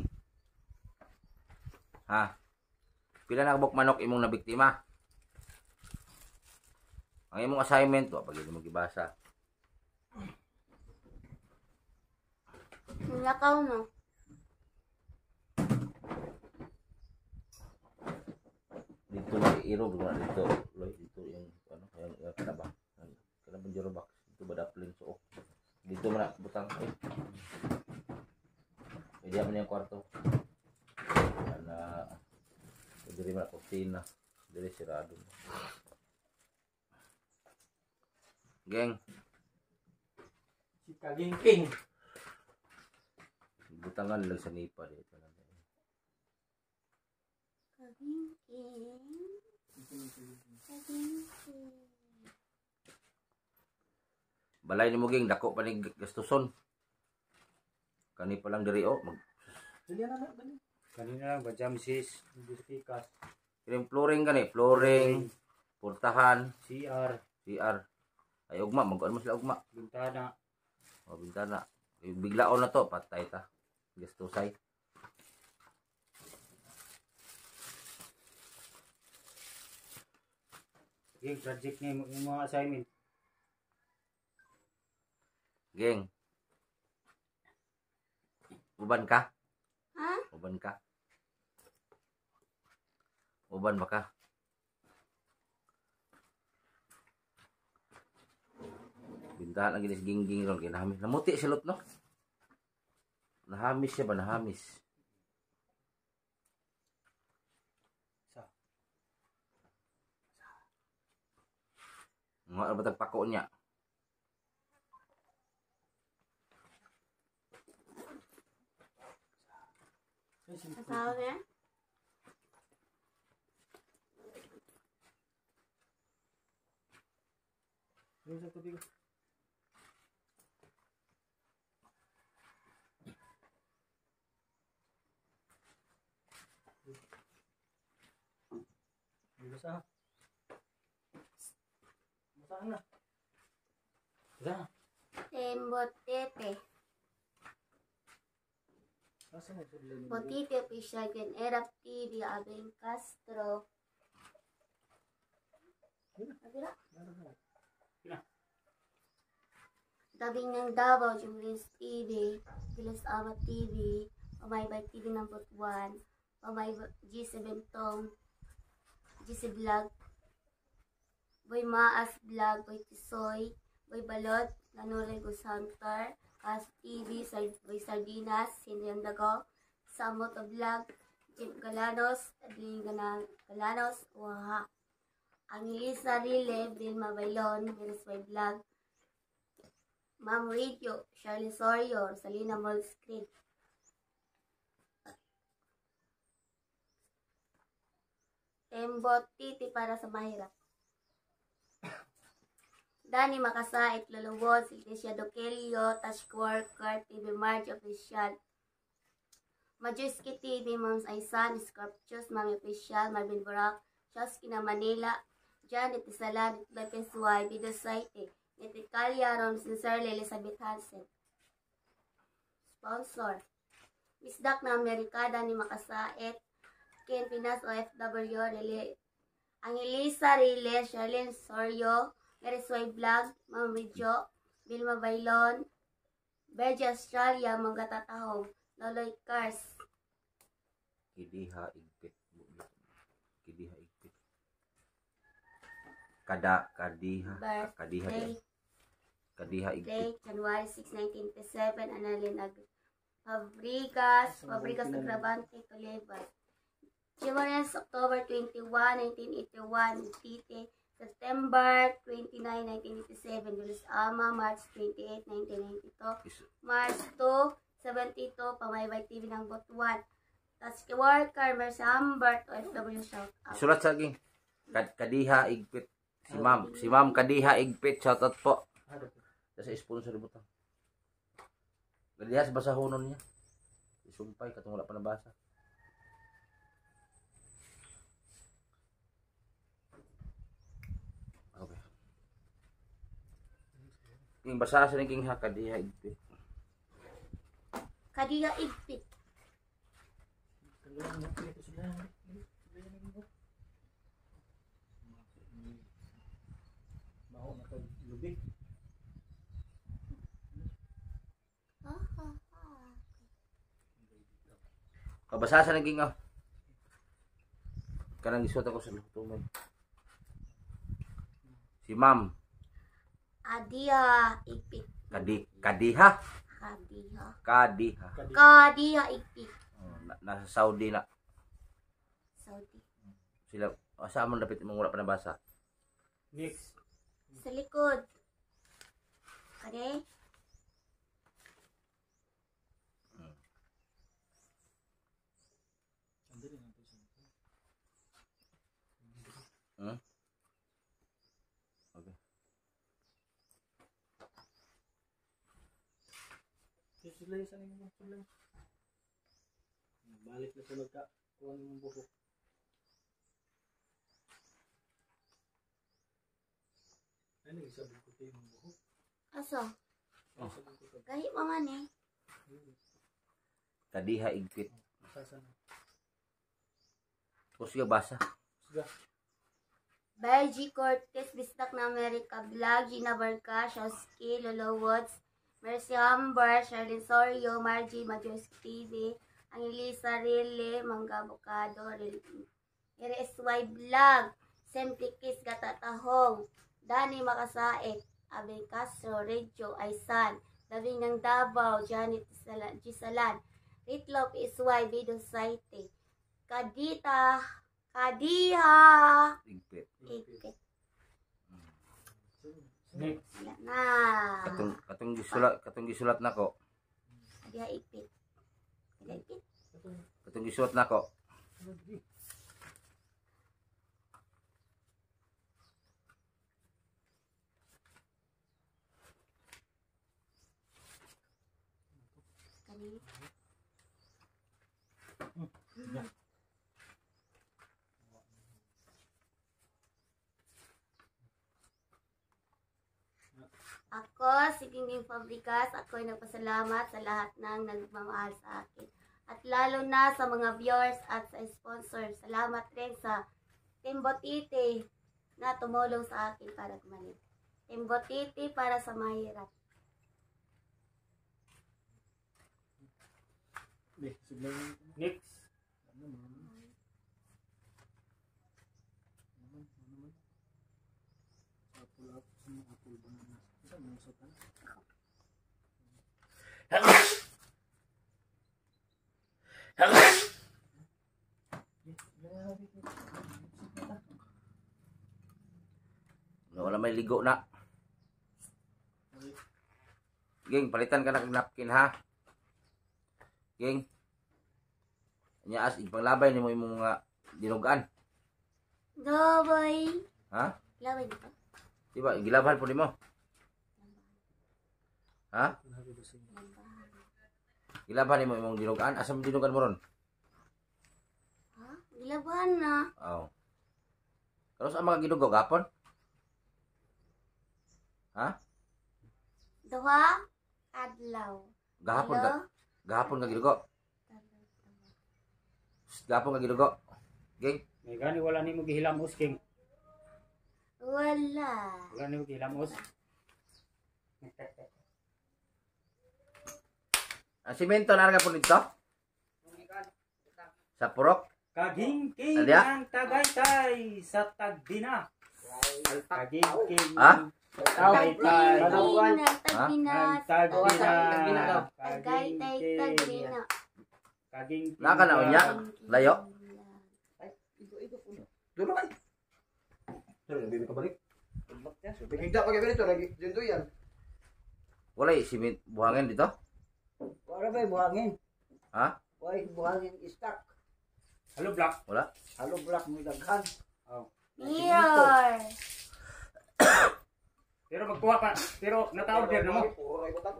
Ha? Pila na ka buk manok imong nabiktima? Ang imong assignment, wa pag mo gibasa. Nilakaw no. Dito na iro na dito. Loy dito yung ano, yung, yung kana ba? Kana ba jero box? Dito ba daplin so. Dito man butang eh. Pwede man yung kwarto. Ana diri man kusina. Diri sirado. Geng, Si Kagingking. butangan lang sa nipa dito na. Kagingking. Kagingking. Balay ni mo ging dako pa ni gastuson. Kani pa lang diri oh, mag Dali na na, dali. Kanina lang ba jamsis, hindi pikas, kirim flooring gani, flooring, portahan, C R, C R. Ay ugma, mag-ano mo sila ugma. bintana. O bintana. Eh, biglaon na to, patay ta. Gastusay. Yung project ni yung mga assignment. Geng. Uban ka? Ha? Uban ka? Uban ba ka? Bintahan lagi ni si Gingging ron kay nahamis. Namuti silot no? Nahamis siya ba? Nahamis. Sa. Nga ba tagpako niya? Asawa niya? Yung sa tubig. Basa. Basa na. Basa. Tembotete. Basa mo sa bilin. Botite official gan Erap T V Abel Castro. Abila. Tabing ng Davao, Jumlis T V, Pilas Ama T V, Pamaybay T V number one, Pamaybay G seven Tong, G C Vlog, Boy Maas Vlog, Boy Tisoy, Boy Balot, Lanore Gus Hunter, As T V, Boy Sardinas, Sindrian Dago, Samoto Vlog, Jim Galanos, Adling Galanos, Waha. Angelisa Rile, Vilma Bailon, Mirisway Vlog, Ma'am Radio, Charlie Sorio, Salina Molskrid. Tembot Titi para sa mahirap. Dani Makasait, Luluwod, Silvesia Dokelio, Task Worker, T V March Official. Majuski T V, Moms Aisan, Scorpius, Mami Official, Marvin Barak, Choskina Manila, Janet Isalan, Lopez Y, Video Site, Netikalia, Ron Sincerely, Elizabeth Hansen. Sponsor. Misdak na Amerikada ni Makasait, Ken Pinas O F W, Rele, Angelisa Rile, Charlene Sorio, Merisway Vlog, Ma'am Ridjo, Vilma Bailon, Berge Australia, Mga Tatahong, Loloy Cars. Kidiha igpit. Kidiha igpit. Kada kadiha kadiha Birthday. kadiha igpit. Date, January sixth, nineteen eighty-seven, Annalyn Ag- Fabricas, Fabricas Agravante, Tolebas. Chimores, October twenty-first, nineteen eighty-one, Tite, September twenty-ninth, nineteen eighty-seven, Julius Ama, March twenty-eighth, nineteen ninety-two, March second, seventy-two, Pamaybay T V ng Butuan. Task worker, Mercy Humbert, O F W shout out. Sulat sa akin. Kad Kadiha Igpit. Si Ma'am. Si Ma'am Kadiha Igpit. Shoutout po. Kasi sponsor mo ito. Kadiha sa basahonon niya. Isumpay. Katong wala pa nabasa. Okay. Yung basa sa naging ha. Kadiha Igpit. Kadiga Igpit. Baho na to lubig. Kabasa sa naging ah. Kanang isuot ako sa lutuman. Si Ma'am Adia Igpit. Kadi Kadiha. Kadiha. Kadiha. Kadiha Igpit. Oh, na, nasa Saudi na. Saudi. Sila asa man dapat mong wala pa nabasa. Next. Sa likod. Kade? Hmm? Okay. Susulay sa nimo sulay. Balik na sa magka kuan imong buhok. Ano isabi ko tayo imong buhok? Aso? Oh. Kahit maman eh. Kadiha Igpit. Sasa na. O siya basa. Siga. Bergie Cortez, Bistak na Amerika, Vlog, Gina Barkashowski, Lolo Woods, Mercy Humber, Sherlyn Sorio, Margie, Majoyski T V, Angelisa Rile, Mangga Bocado, R S Y Vlog, Semtikis Gatatahong, Dani Makasaek, Abel Castro, Reggio, Aisan, Labing ng Davao, Janet Gisalan, Ritlop is Y, Video Site, Kadita, Kadiha, Igpit. Igpit. Next. Wala na. Katong katong gisulat, katong gisulat nako. Kadiha Igpit. Kadiha Igpit. Katong gisulat nako. Kadiha. Ako, si Gingging Fabricas, ako'y nagpasalamat sa lahat ng nagmamahal sa akin. At lalo na sa mga viewers at sa sponsors. Salamat rin sa Team Botiti na tumulong sa akin para gumaling. Team Botiti para sa mahirap. Next. Next. Wala may ligo na. Ging, palitan ka na kag napkin ha. Ging. Nya as ipanglabay nimo imong mga dinugaan. Dobay. Ha? Laway dito. Diba, gilaban po nimo. Ha? Gilaban nimo imong dinugaan, asam dinugan mo ron? Ha? Gilaban na. Oh. Pero sa mga ginugo gapon? Ha? Duha. Adlaw. Gahapon ka. Hello? Gahapon ka ginugo. Gahapon ka ginugo. Ging. May gani wala nimo gihilamos king. Wala. Wala nimo gihilamos. Ang simento na nga po nito? Sa purok? Kagingking Alya? ng Tagaytay sa Tagdina. Kagingking Ha? Tagaytay. Tagdina. Tagdina. Ng Tagdina. Tagaytay. Tagdina. Kagingking. Naka na unya? Layo? Dulo kay. Sir, hindi ka balik. Bigigda pa kayo dito, nag-junto yan. Wala eh, simit buhangin dito? Wala ba yung buhangin? Ha? Wala yung buhangin stock. Hello, Black. Wala? Halo black mo daghan. Mirror. Pero magkuha pa. Pero nata-order na mo. Puro kayo butak.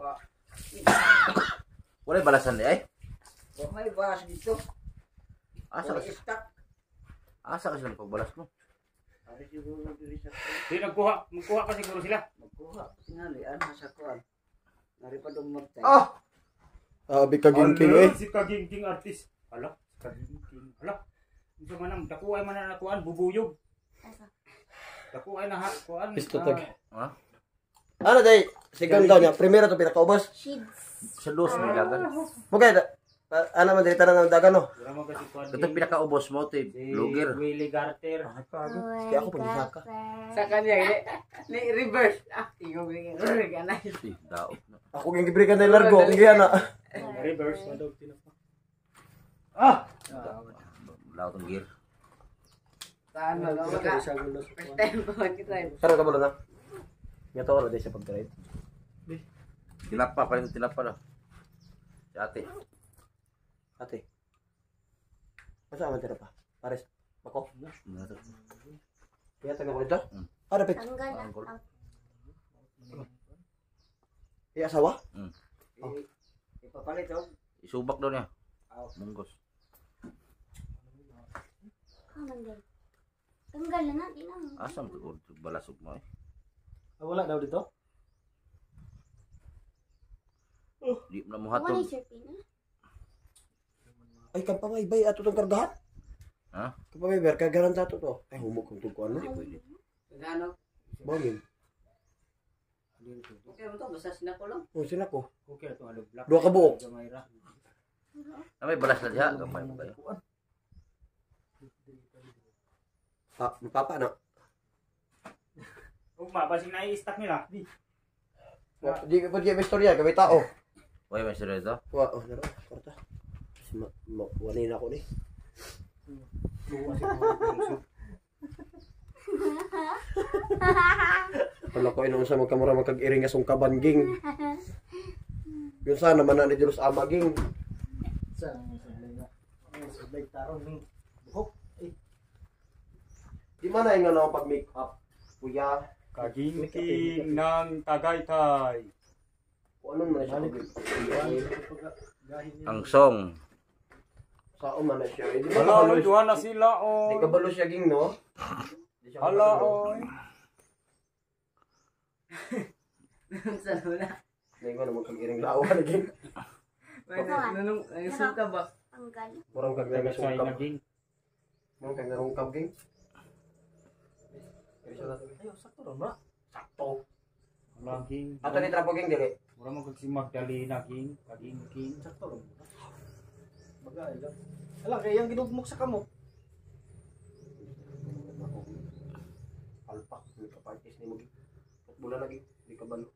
Wala yung balasan eh. Wala may bahas dito. Asa Wala ka stock. asa ka sila pagbalas mo? Ari siguro dili sa Di nagkuha. Magkuha pa siguro sila. magkuha. Tingali ano sa kuan. Nari pa dong magtay. Ah! Sabi ka ginking eh. Si Kagingking artist. Hala, si Kagingking. Hala. Ito man ang dakuay man na nakuan, bubuyog. Dakuay na ha, kuan. Pisto ah, tag. Ha? Ano day? Sigang daw niya. Primero to pinakaubos. Sheets. Sa dos may dagan. Bukay, pa- ano man dito na ng dagan no? Wala mo kasi kuan. Ito pinakaubos mo, te. Si Luger. Willie Garter. Kaya ako pagisaka. Sa kanya ni, ni reverse. Ah, ikaw bigyan. Ganay. Si, daot na. Ako ging gibrikan na largo. Ang giyan na. Reverse. Madog tinapa. Ah! Laot ang gear. Saan mo ka? First time ko kita. Sarang ka mo na. Yato ko na day sa pag-drive. Tinapa pa rin tinapa na. Si ate. Ate. Masa aman tira pa? Pares. Ako. Kaya taga ko ito? Hmm. Ah, dapat. Tanggal na. Angkol. Iya asawa? Hmm. Ipapalit oh. Isubak daw niya. Munggos. Tanggal. Tanggal na na. Di na. Asam to balasog mo eh. Ah, wala daw dito? Di na mo Wala hatod. yung Sharpie na. Ay, kang pamaybay ato itong kargahan. Ha? Kang pamaybay, kargahan sa ato to. Ay, humog kong tugkuan no? Pwede. Gano? Bangin. Okay mo to basta sina ko lang. O, sila ko. Okay to Hello Black. Dua ka buok. Gamayra. Na may balas na diha, gamay mo kayo. Ah, mapapa na. Ug mabasing na i-stack nila. Di. Wa- Di ka pa di may istorya, kami tao. Why may sila ito? Wa, oh, naro, korta. Kasi ma, ma, wanin ako ni. Wala ko inong sa magkamura magkag-iring nga sungkaban, ging. Yun sana man na ni Diyos ama, ging. Sa sablay na. Ay, sablay taron ng buhok. Eh, Di man na yung ano pag-make up. Kuya, Kagingking ng Tagaytay. kung ano man na siya pag gahin niya. Ang song. Saan man na siya. Eh, di ba Hala, kabalo duha na sila Di oh. kabalo siya, ging, no? Di siya Hala kabalo. oy. Sa wala. Hindi ko naman kag-iring lawan, ging. Nanong ay suka ba? Tanggal. Murang kag nga Say sungkab. naging. Murang kag narungkab, ging. Ayo, sakto ron ba? Sakto. Laging. Ato ni trapo, ging, dili. Mura mo kag si Magdalena king, Kagingking. Sakto ron. Bagay lang. Alam kay yang ginugmok sa kamot. Alpak, hindi ka parties ni mo, ging. At bula lagi, hindi ka balo.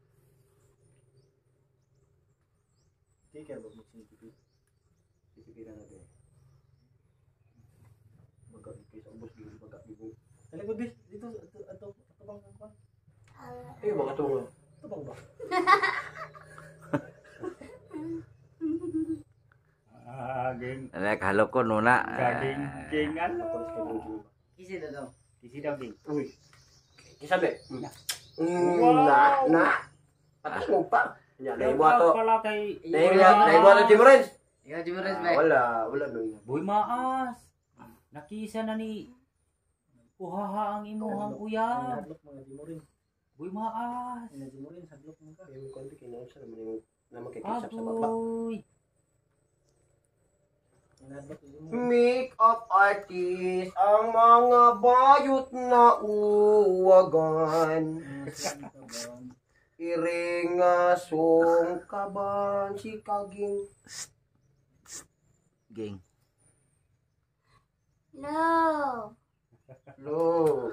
Take care ba mo sinipipit? Pipipiran natin. Baga, kaysa ubos, ging, baga, ging. Dali ko bis dito ato ato ato bang kan? Ah, Ay, mga tunga. Ato bang ba? Ah, ging. Naghalo ko nuna. Kagingking ano. Kisi na daw. Kisi daw ging. Uy. Isabi. Mm, Wow. na, na. Patas mo pa. Yan, Shout naiwa to. out pala kay Naiwa, naiwa to, Timorens. Ikaw di mo res Ah, ba? wala, wala nung. Boy Maas. Nakisa na ni Uhaha ang imuhang Ay, uyab. hadlok mga di mo rin. Boy Maas. Ay, di mo rin hadlok mo ka. Yung konti kinausa naman yung na makikisap sa baba. Agoy. Hadlok di mo. Make-up artist ang mga bayot na uwagan. Iringasong kaban si Kaging. Ging. no. Lo.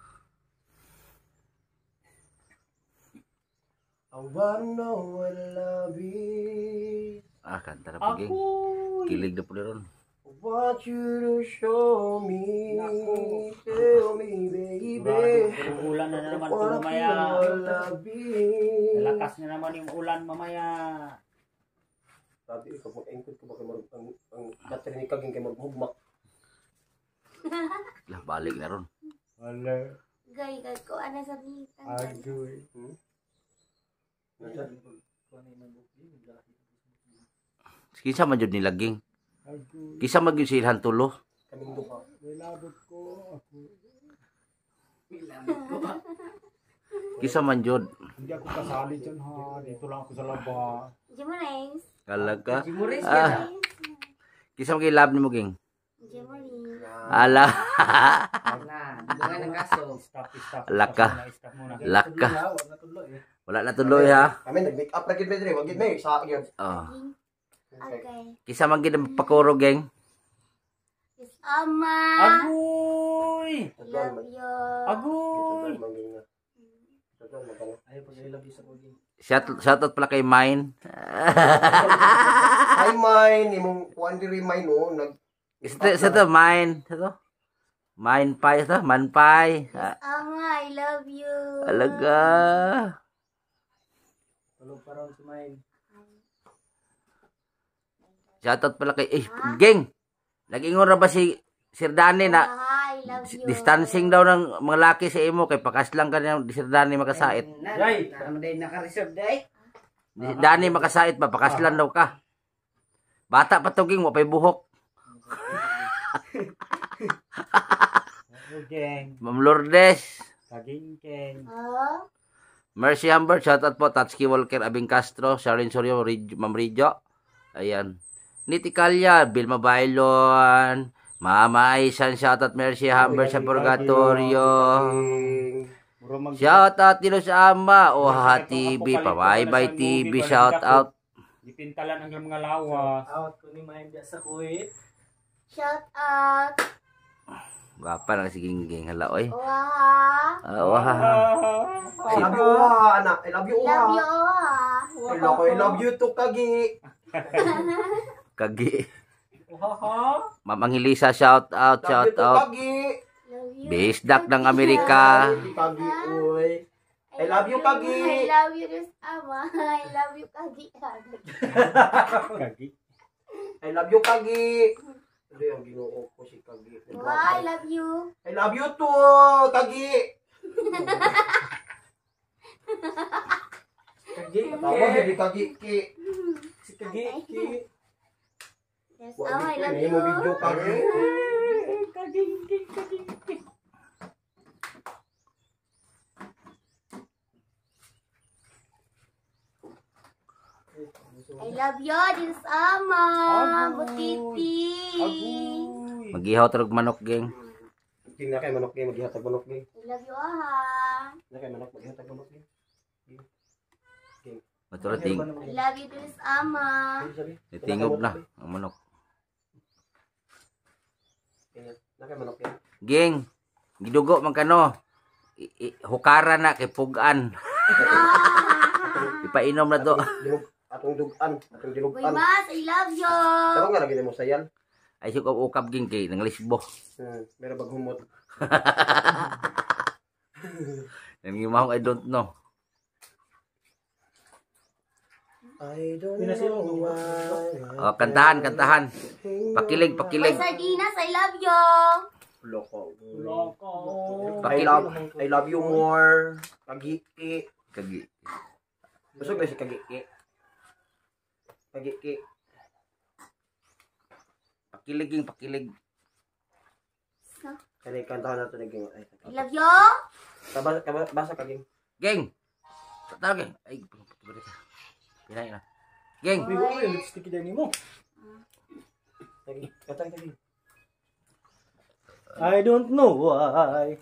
I wanna know what love is. Ah, kanta na po ging. Agoy. Kilig na po ron. want you to show me, tell me, baby. Ulan na naman ito What I mamaya. feel I'll be. Lalakas na naman yung ulan mamaya. Sabi, ikaw mag-engkod ko baka marag ang, ang battery ni Kaging kay maghugmak. Lah, balik na ron. Wala. Gay, gay ko. Ano sabihin? Agoy. Hmm? Kisa man jud nilaging. Kisa man gyud silhan tulo. Kaming duha. Kisa man jud. Hindi ako kasali dyan ha. Dito lang ako sa labas. Jemorings. Kalaga. Jimuris Ah, kisa man kay lab nimo ging. Jemorings. Ala. na. Mga ng kaso. Stop, stop. Laka. Stop muna. Laka. Wala na tuloy eh. Wala na tuloy ha. Kami nag-make up ra gid medre, wag gid may sa gyud. Oh. Okay. Kisa man gid ang pakuro geng. Yes, Ama. Agoy! Love you. Agoy! Ayaw pag I love you sa kuging. Shout shout out pala kay Mine. Hi mine, imong kuan diri mine oh, nag Isa sa to Mine. Sa to. Mine pie sa man pie. Yes, Ama, I love you. Alaga. Tulog pa ron si Mine. Shout out pala kay eh, geng. Nag-ingon ra ba si Sir Danny na Hi, love you. distancing daw ng mga laki sa imo kay pakas lang ka ni Sir Danny makasait. Right. Tama din naka-reserve day. Di Danny makasait ba pakas lang daw ka. Bata pa to ging wa pay buhok. Geng. Ma'am Lourdes, Kaging-keng. Oh, Mercy Humber, shout out po Tatsuki Walker, Abing Castro, Sharon Sorio, Rid- Ma'am Rijo. Ayan. Niti Calya, Vilma Bailon, Mama Aisan, shout out Mercy Humber sa Purgatorio. Shout out Dilos Ama, Oha T V, Pabaybay T V, shout out. Dipintalan ang mga lawas. Out ko ni Mine diya sa Kuwait. shout out. Gapa na si Gingging, hala oy. Wah. Ah, Oha. I love you ah, anak. I love you I love you, ah. ah. I love, I love you to Kagi. Kagi. Ohaha. Ma'am Angelisa, shout out, Love you shout to out. Kagi. Love you. Bisdak ng Amerika. Kagi, oy. I love you, Kagi. I love you, this Ama. I love you, Kagi. Kagi. I love you, Kagi. Hindi, ang ginoo ko si Kagi. Wah, I love you. I love you to Kagi. Kagi. Tawag hindi Kagi. Ki. Si Kagi. Ki. Yes, Wag Ama, I dito, love may mo video you. Kagi. Kaging-keng, kaging-keng. I love you, this Ama. Butiti. Agoy. Magihaw tarog manok, geng. King na kay manok ni maghihatag manok ni. I love you, aha. Na kay manok maghihatag manok ni. Maturating. I love you, this Ama. Nitingog na ang manok. Na kay manok ni. Geng, gidugo man kano. I- i- Hukara na kay pugan. Ipainom na to. Dilug atong dugan, atong Boy dilugan. Mas, I love you. Pero nga lagi mo sayan. Ay sukab ukab geng kay nang lisbo. Hmm, meron bag humot. Nang imahong I don't know. I don't Pinasilong know mo. why. Oh, kantahan, kantahan. Pakilig, Boy pakilig. Sardinas, I love you. Loko. Loko. I love I love you more. Kagiki. Kagi. Busog na si Kagiki. Kagiki. Pakilig, geng, pakilig. Kani kantahan nato ni Ging. Ay, I love you. Tabasa ka basa ka Ging. Geng. Tawag geng. Ay, balik ka. Pinay na. Geng. Uy, uy, lipstick din mo. Kagi, katay kagi. I don't know why.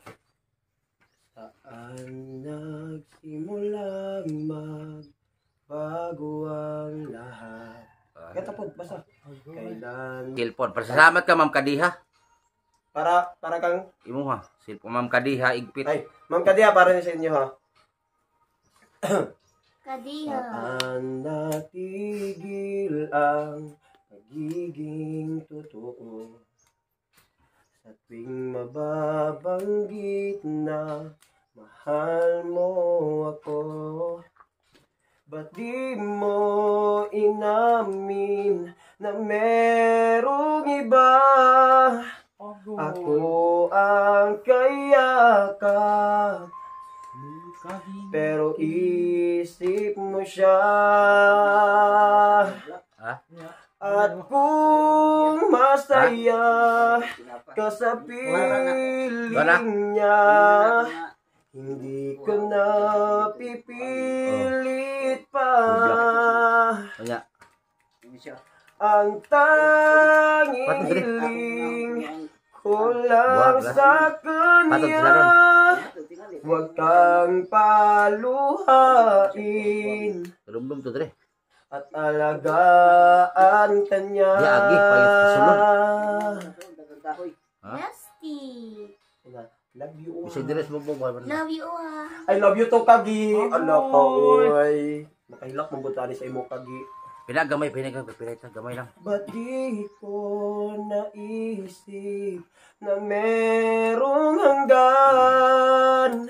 Saan nagsimulang magbago ang lahat? Kaya tapos, basa. Kailan... Cellphone. Pasalamat ka, Ma'am Kadiha. Para, para kang... Imo ha. Cellphone, Ma'am Kadiha, igpit. Ay, Ma'am Kadia, para niya sa inyo ha. Kadiha. Saan natigil ang magiging totoo. Sa tuwing mababanggit na mahal mo ako, ba't di mo inamin na merong iba? Ako ang kayakap, pero isip mo siya. At kung masaya ka sa piling niya, hindi ko na pipilit pa. Ang tanging hiling ko lang sa kanya, huwag kang paluhain at alagaan kanya. Nasty. Love you. Love you, ah. I love you to, Kagi. Ala ka, oy. Makahilak mong butani sa imo, Kagi. Pinagamay, pinagamay, pinagamay lang. Ba't di ko naisip na merong hanggan?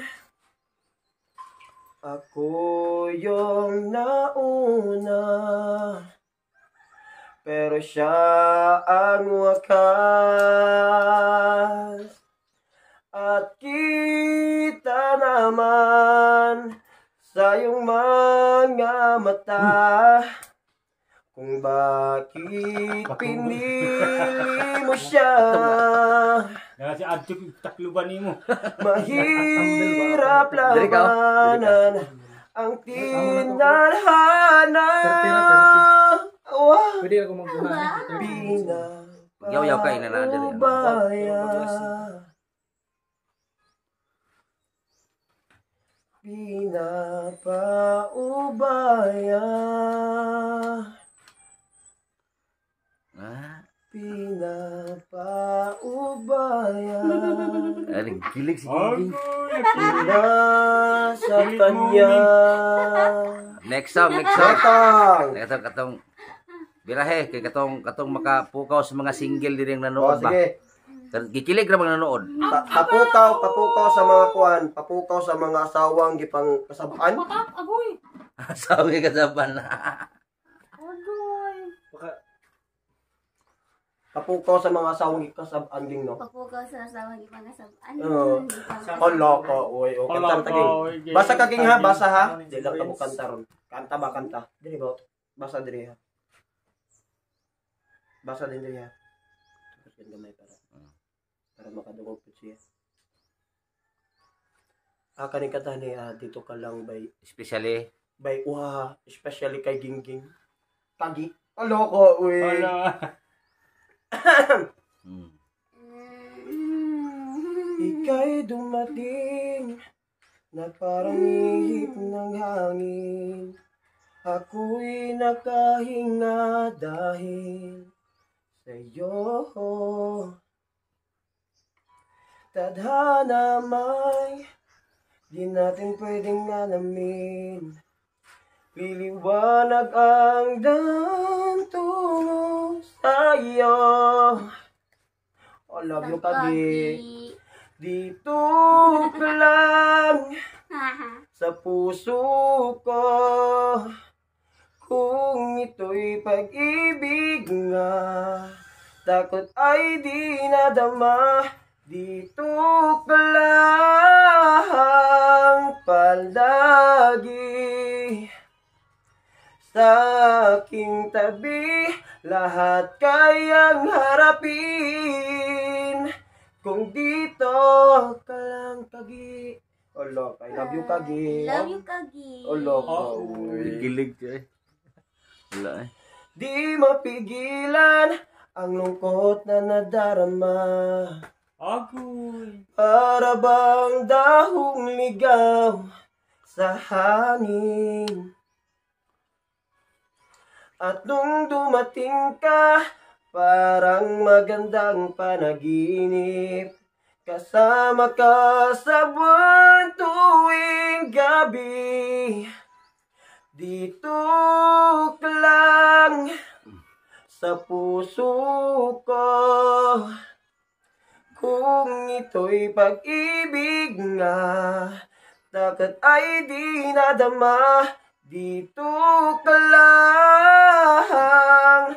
Ako yung nauna, pero siya ang wakas. At kita naman sa iyong mga mata kung bakit pinili mo siya. Kasi adjok yung takluban mo. Mahirap labanan ang tinadhana. Pwede ako magbuhan. Yaw-yaw ka, inanadali. Pinapaubaya. Ah. Pinapaubaya. Aling kilig si Gingging. Nasa kanya. Next song, next song. Katang. Katong, katong, birahe, kay katong, katong makapukaw sa mga single din yung O, nanood ba? sige. Kikilig na mga nanood. Pa- papukaw, papukaw sa mga kuan. Papukaw sa mga asawang gipang kasabaan. Agoy. Sabi ka sa ban. Agoy. Papukaw sa mga asawang kasabaan ding, no? Papukaw sa asawa ni pangasab. Ano Oo. yun? Di pa- Hala ka, uy. O, kanta Hala ka, taging. uy. Basa kaging ha, basa ha. Taging. Di lang ka mo kanta ron. Kanta ba, kanta? Dili ba? Basa diri ha. Basa din diri ha. Tapos yan gamay para. Para makadungog po siya. Ah, kaning kanta ni ah, dito ka lang by Especially, by uha, especially kay Gingging. Kagi. Alo ko, uy. Hala. hmm. Ika'y dumating na parang ihip ng hangin. Ako'y nakahinga dahil sa'yo. Tadhana may di natin pwedeng alamin. Liliwanag ang daan tungo sa'yo. I love you, Kagi. Dito ka lang sa puso ko. Kung ito'y pag-ibig nga, takot ay di nadama. Dito ka lang palagi sa aking tabi, lahat kayang harapin. Kung dito ka lang, Kagi. Olo, I love you, Kagi. Love you, Kagi. Olo, Gilig ka eh. Wala eh. di mapigilan ang lungkot na nadarama. Agoy. Para bang dahong ligaw sa hangin. At nung dumating ka, parang magandang panaginip. Kasama ka sa buwan tuwing gabi. Dito ka lang sa puso ko. Kung ito'y pag-ibig nga, dapat ay di nadama. Dito ka lang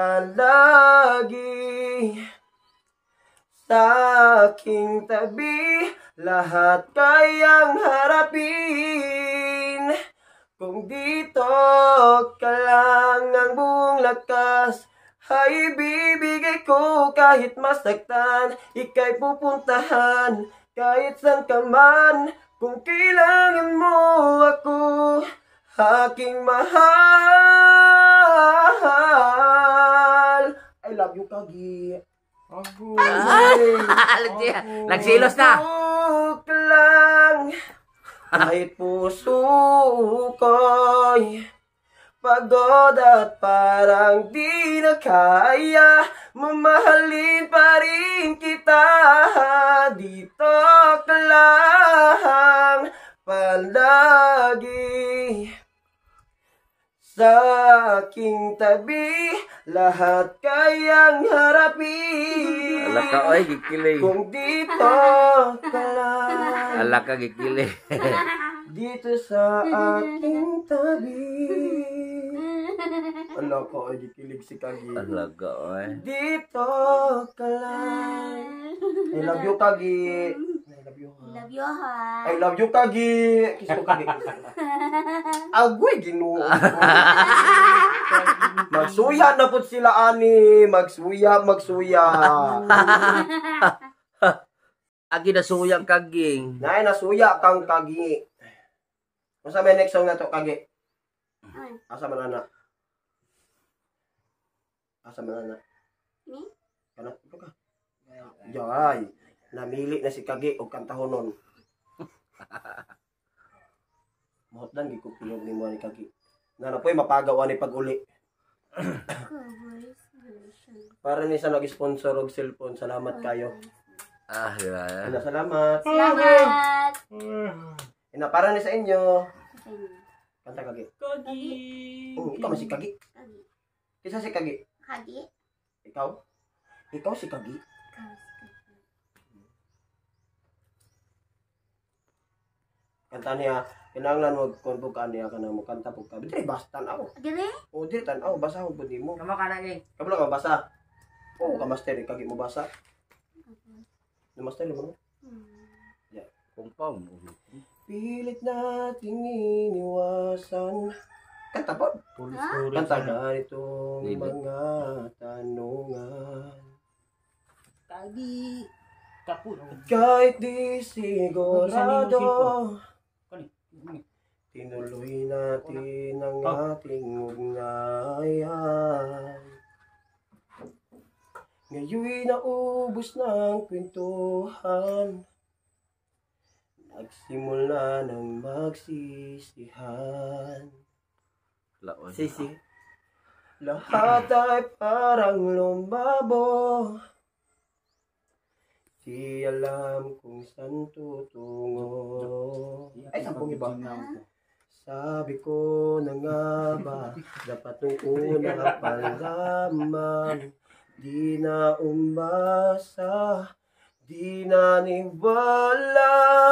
palagi sa aking tabi, lahat kayang harapin. Kung dito ka lang ang buong lakas, ay bibigay ko kahit masaktan. Ika'y pupuntahan kahit saan ka man. Kung kailangan mo ako, aking mahal. I love you, Kagi. Nagsilos na. Ka lang, kahit puso ko'y pagod at parang di na kaya, mamahalin pa rin kita. Dito ka lang palagi sa aking tabi, lahat kayang harapin. Ala ka, oy, gikilig. Kung dito ka lang, Ala ka, gikilig. dito sa aking tabi. Ala ko, ay gikilig si Kagi. Ala ka, oy. Dito ka lang. I love you, Kagi. I love you, ha. Love you, ha. I love you, Kagi. Kiss mo, Kagi. Agoy, ginoo. Magsuya na po sila, ani. Magsuya, magsuya. Agi na suyang kaging. Nay, nasuya kang Kagi. Kung sa may next song na to, Kagi. Asa man anak? Asa man anak? Ni? Kana, ito ka. Jay, namili na si Kagi o kantahonon. Mahot lang, di ko pilog ni mo ni Kagi. Na na po'y mapagawa ni pag-uli. Para ni sa nag-sponsor og cellphone, salamat kayo. Ah, diba? Ina, salamat. Salamat. Ina, para ni sa inyo. Kanta Kagi. Kagi. Oh, ikaw man si Kagi. Kagi. Kisa si Kagi. Kagi. Ikaw? Ikaw si Kagi. Kanta niya, kinahanglan wag kon pug kaniya kana mo kanta pug ka. Dire basta tanaw. Dire? O dire tanaw basa pud nimo. Kamo ka na ging. Kabla ka basa. Oo, ka master Kagi mo basa. Ni master mo. Kumpaw. Pilit nating iniwasan. Kanta po. Kanta na itong Dili. mga tanungan. Kagi. Kaput. Kahit di sigurado, Kani. tinuloy natin ang ating ugnayan. Ngayon'y naubos ng kwentuhan, nagsimula ng magsisihan. Laon. Sisi. Lahat ay parang lumabo, di alam kung saan tutungo. Ay, sampung iba. Sabi ko na nga ba, dapat nung una pa lamang, di na umbasa, di na nibala.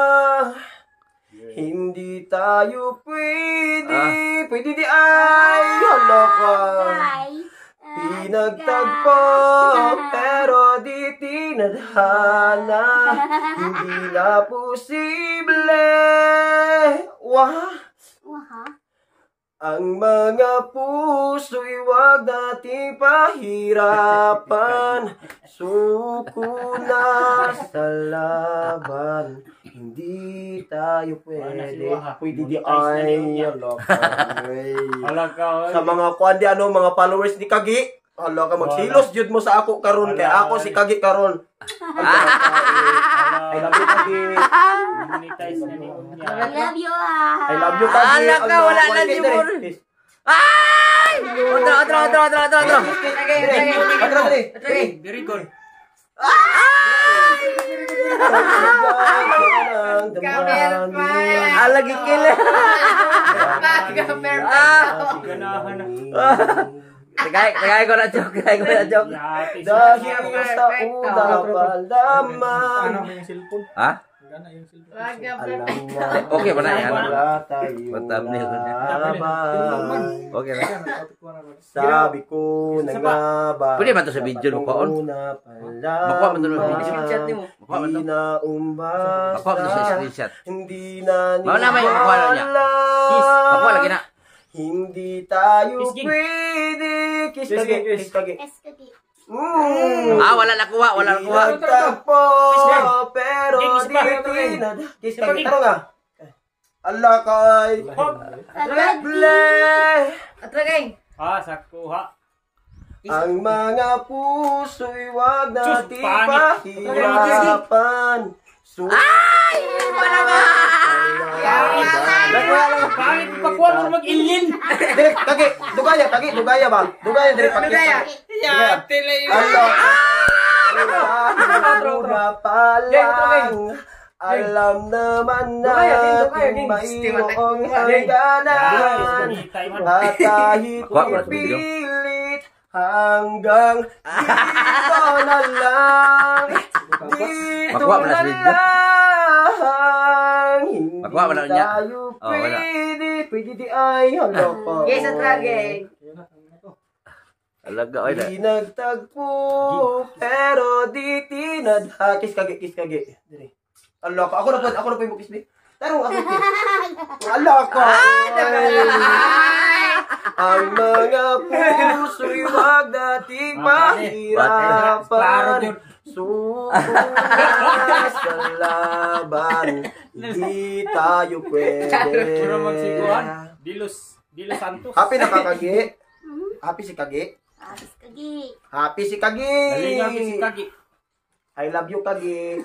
Hindi tayo pwede, pwede di ay, hala ka. Pinagtagpo, pero di tinadhana, hindi na posible. Wah! Wah. Ang mga puso'y wag nating pahirapan, suko na sa laban, hindi tayo pwede. Pwede di ay, hala ka. Sa mga kuwan di ano, mga followers ni Kagi, hala ka, magsilos jud mo sa ako karon kay ako si Kagi karon. I love you, Kagi. Monetize na ni Unya. I love you, ah. I love you, Kagi. Hala ka, wala na si Mor. Ay! Otro, otro, otro, otro, otro, otro. Otro, otro. Very good. Ah, lagi kile. Ganahan na. Tagay, tagay ko na joke, tagay ko na joke. Dahil sa udapan lamang. Ano yung cellphone? Ha? Gana yung cellphone. Alam na. Okay ba na yan? Wala tayong Matapnil ko na. laban. Okay na. Sabi ko na nga ba. Pwede man to sa video mo pa on. Makuha man to ng video. Screenshot niyo. Makuha man to. Hindi na umbasa. Makuha man to sa screenshot. Hindi na Mao na may makuha na niya. Makuha lagi na. Hindi tayo Kiss, Ging. pwede. Kiss kage, kiss kage. Es kagi. Mm. Ah, wala nakuha, wala nakuha. Nagtagpo, pero Kiss di pa. tinad. Kiss kage, taro nga. Allah kay. Ble. Atragay. Ah, sakuha. Ang mga puso'y wag Sus, natin pangit. pahirapan. Ay! Bakit pakuha mo mag-ilin? Direk, kage, dugaya, kage, dugaya ba? Dugaya, direk, pakis. Dugaya. Ya, tila yun. Ano na pa lang. Alam naman natin mayroong hangganan. At kahit ipilit hanggang dito na lang. Dito Makuha mo na na sa video? lang. Hindi Makuha mo na niya? tayo Oh, wala. pwede. Pwede di ay. Hello po. Yes, Atragay. Alaga, oy na. Di nagtagpo, pero di tinad. Ha, kiss kage, kiss kage. Dire. Allah ko, ako na po, ako na po yung kiss ni. Tarong ako kiss. Allah ko. Ang mga puso'y wag nating mahirapan. Suko sa laban, hindi tayo pwede. Puro magsiguan. Dilos, Dilos Santos. Happy na ka, Kage? Happy si Kage? Es kagi. Happy si Kage! Nalingaw si Kagi. I love you, Kage.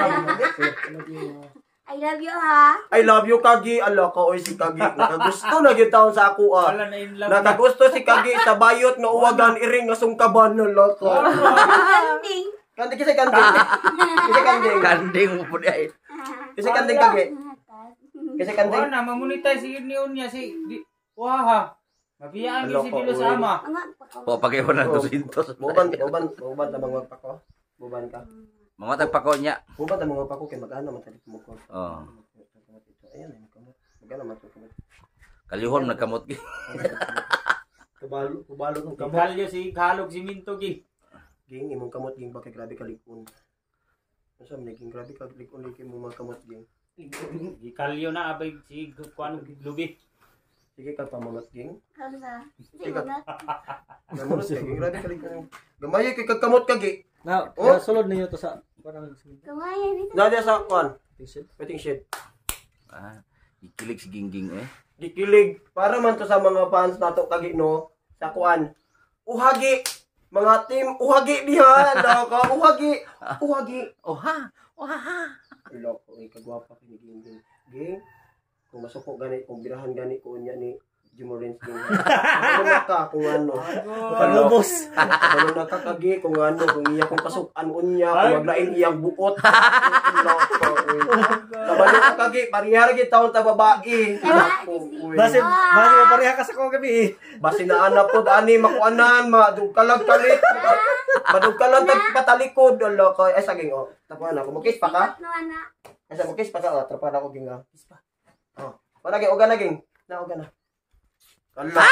I love you ha. I love you, Kage. Allah ka, oy si Kage. Nakagusto na gitaon sa ako, ah. Wala na in love na. Nakagusto si Kage sa bayot nga uwagan iring nga sungkaban na lako. Kanding. Kandi kasi kanding. Kasi kanding. Kanding mo po ay. Kasi kanding, Kage. Kasi kanding. Wala na, mamonetize si yun niya si... di- Wah ha. Mabiyaan niya si Loko, Dilos uy. ama. Ang nga pa Po, pagay mo ng dusintos. Buban, buban, buban na mga pako. Buban ka. Mga tagpako niya. Buban na mga pako kay mag-ano man tali mo ko. Oh. Ayan, ay magkamot. Magana man to kamot. Kalihon nagkamot. Kabalo, kabalo ng kamot. Kalyo si Halog si Minto gi. Ging imong kamot ging bakay grabe ka likon. Unsa man ging grabe ka likon likin mo mga kamot ging. Gikalyo na abay si kuan lubi. Sige ka pamangat ging. Ano sa? Hindi Ikaw. mo na. Namunot ka ging grabe ka likon. Gamay kay kagkamot ka gi. Na, Oh? sulod ninyo to sa parang Kamayan dito. Nadia sa kwan. t-shirt. Waiting shed. Ah, ikilig si Gingging eh. Gikilig para man to sa mga fans nato kagi no sa kwan. Uhagi mga team uhagi diha daw ka uhagi uhagi Oha. Oha. loko ay kagwapa kini ging ging ging kung masuko gani kung birahan gani ko unya ni Jimorens ging ano ka kung ano Palubos. ano na ka kagi kung ano kung iya kung kasukan unya kung maglain iyang buot loko uy kabalo ka kagi parihar gid taon ta babae loko uy Base, base mapareha ka sa ko gabi. basi na ana pod ani makuanan madugkalag kalit madugkalan tag patalikod ala kay ay saging oh tapuan ako mukis pa ka No, ana. asa mukis pa ka oh trapan ako ging ah kis pa oh wala gyud oga na ging na oga na ala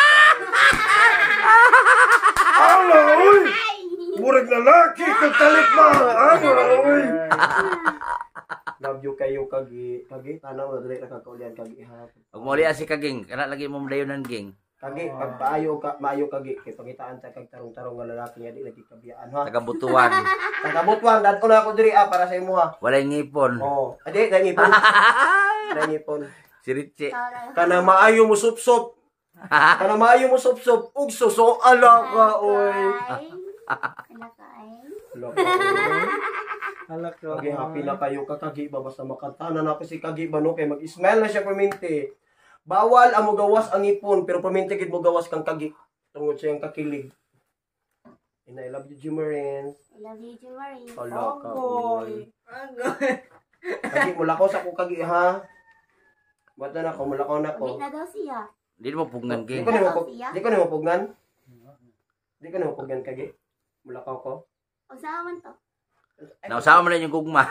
ala uy murag lalaki kag talit na ala uy love you kayo kagi kagi kana mo dili ra ka kaulian kagi ha Ug mo liya si Kaging, kana lagi mo dayonan ging. kagi pagpaayo ka maayo kagi kay pangitaan ta kag tarong-tarong nga lalaki nga di lagi kabiyaan ha Taga Butuan. tagabutwang dadto na ako diri ah para sa imo ha Walay ngipon. oh adi dai ngipon dai ngipon Si Richie. Tara. kana maayo mo supsop kana maayo mo supsop ug suso ala ka oy Ay. Kinakain. ala ka oy Halak ko. Kagi happy na kayo kakagi ba basta makatanan ako si kagi ba no kay mag-smile na siya perminti. Bawal ang mo gawas ang ipon pero perminti gid mo gawas kang kagi tungod sa iyang kakilig. And I love you Jimerins. I love you, Jimari. Ala ka oy. Kagi mulakaw sa ko kagi ha. Bata na ko mulakaw na ko. Ulit na daw siya. Di mo pugnan Di ging. ko nimo pug di ko nimo pugnan. Di ka na hukog yan kagi. Mulakaw ko. Usaman to. Nausawa mo na yung gugma.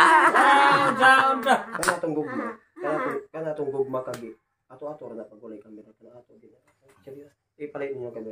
Kana tong gugma. Kana tong kana tong gugma kagi. Ato-ato ra na pag walay kamera. Kana ato din. Serious. Ipalit niyo kamera.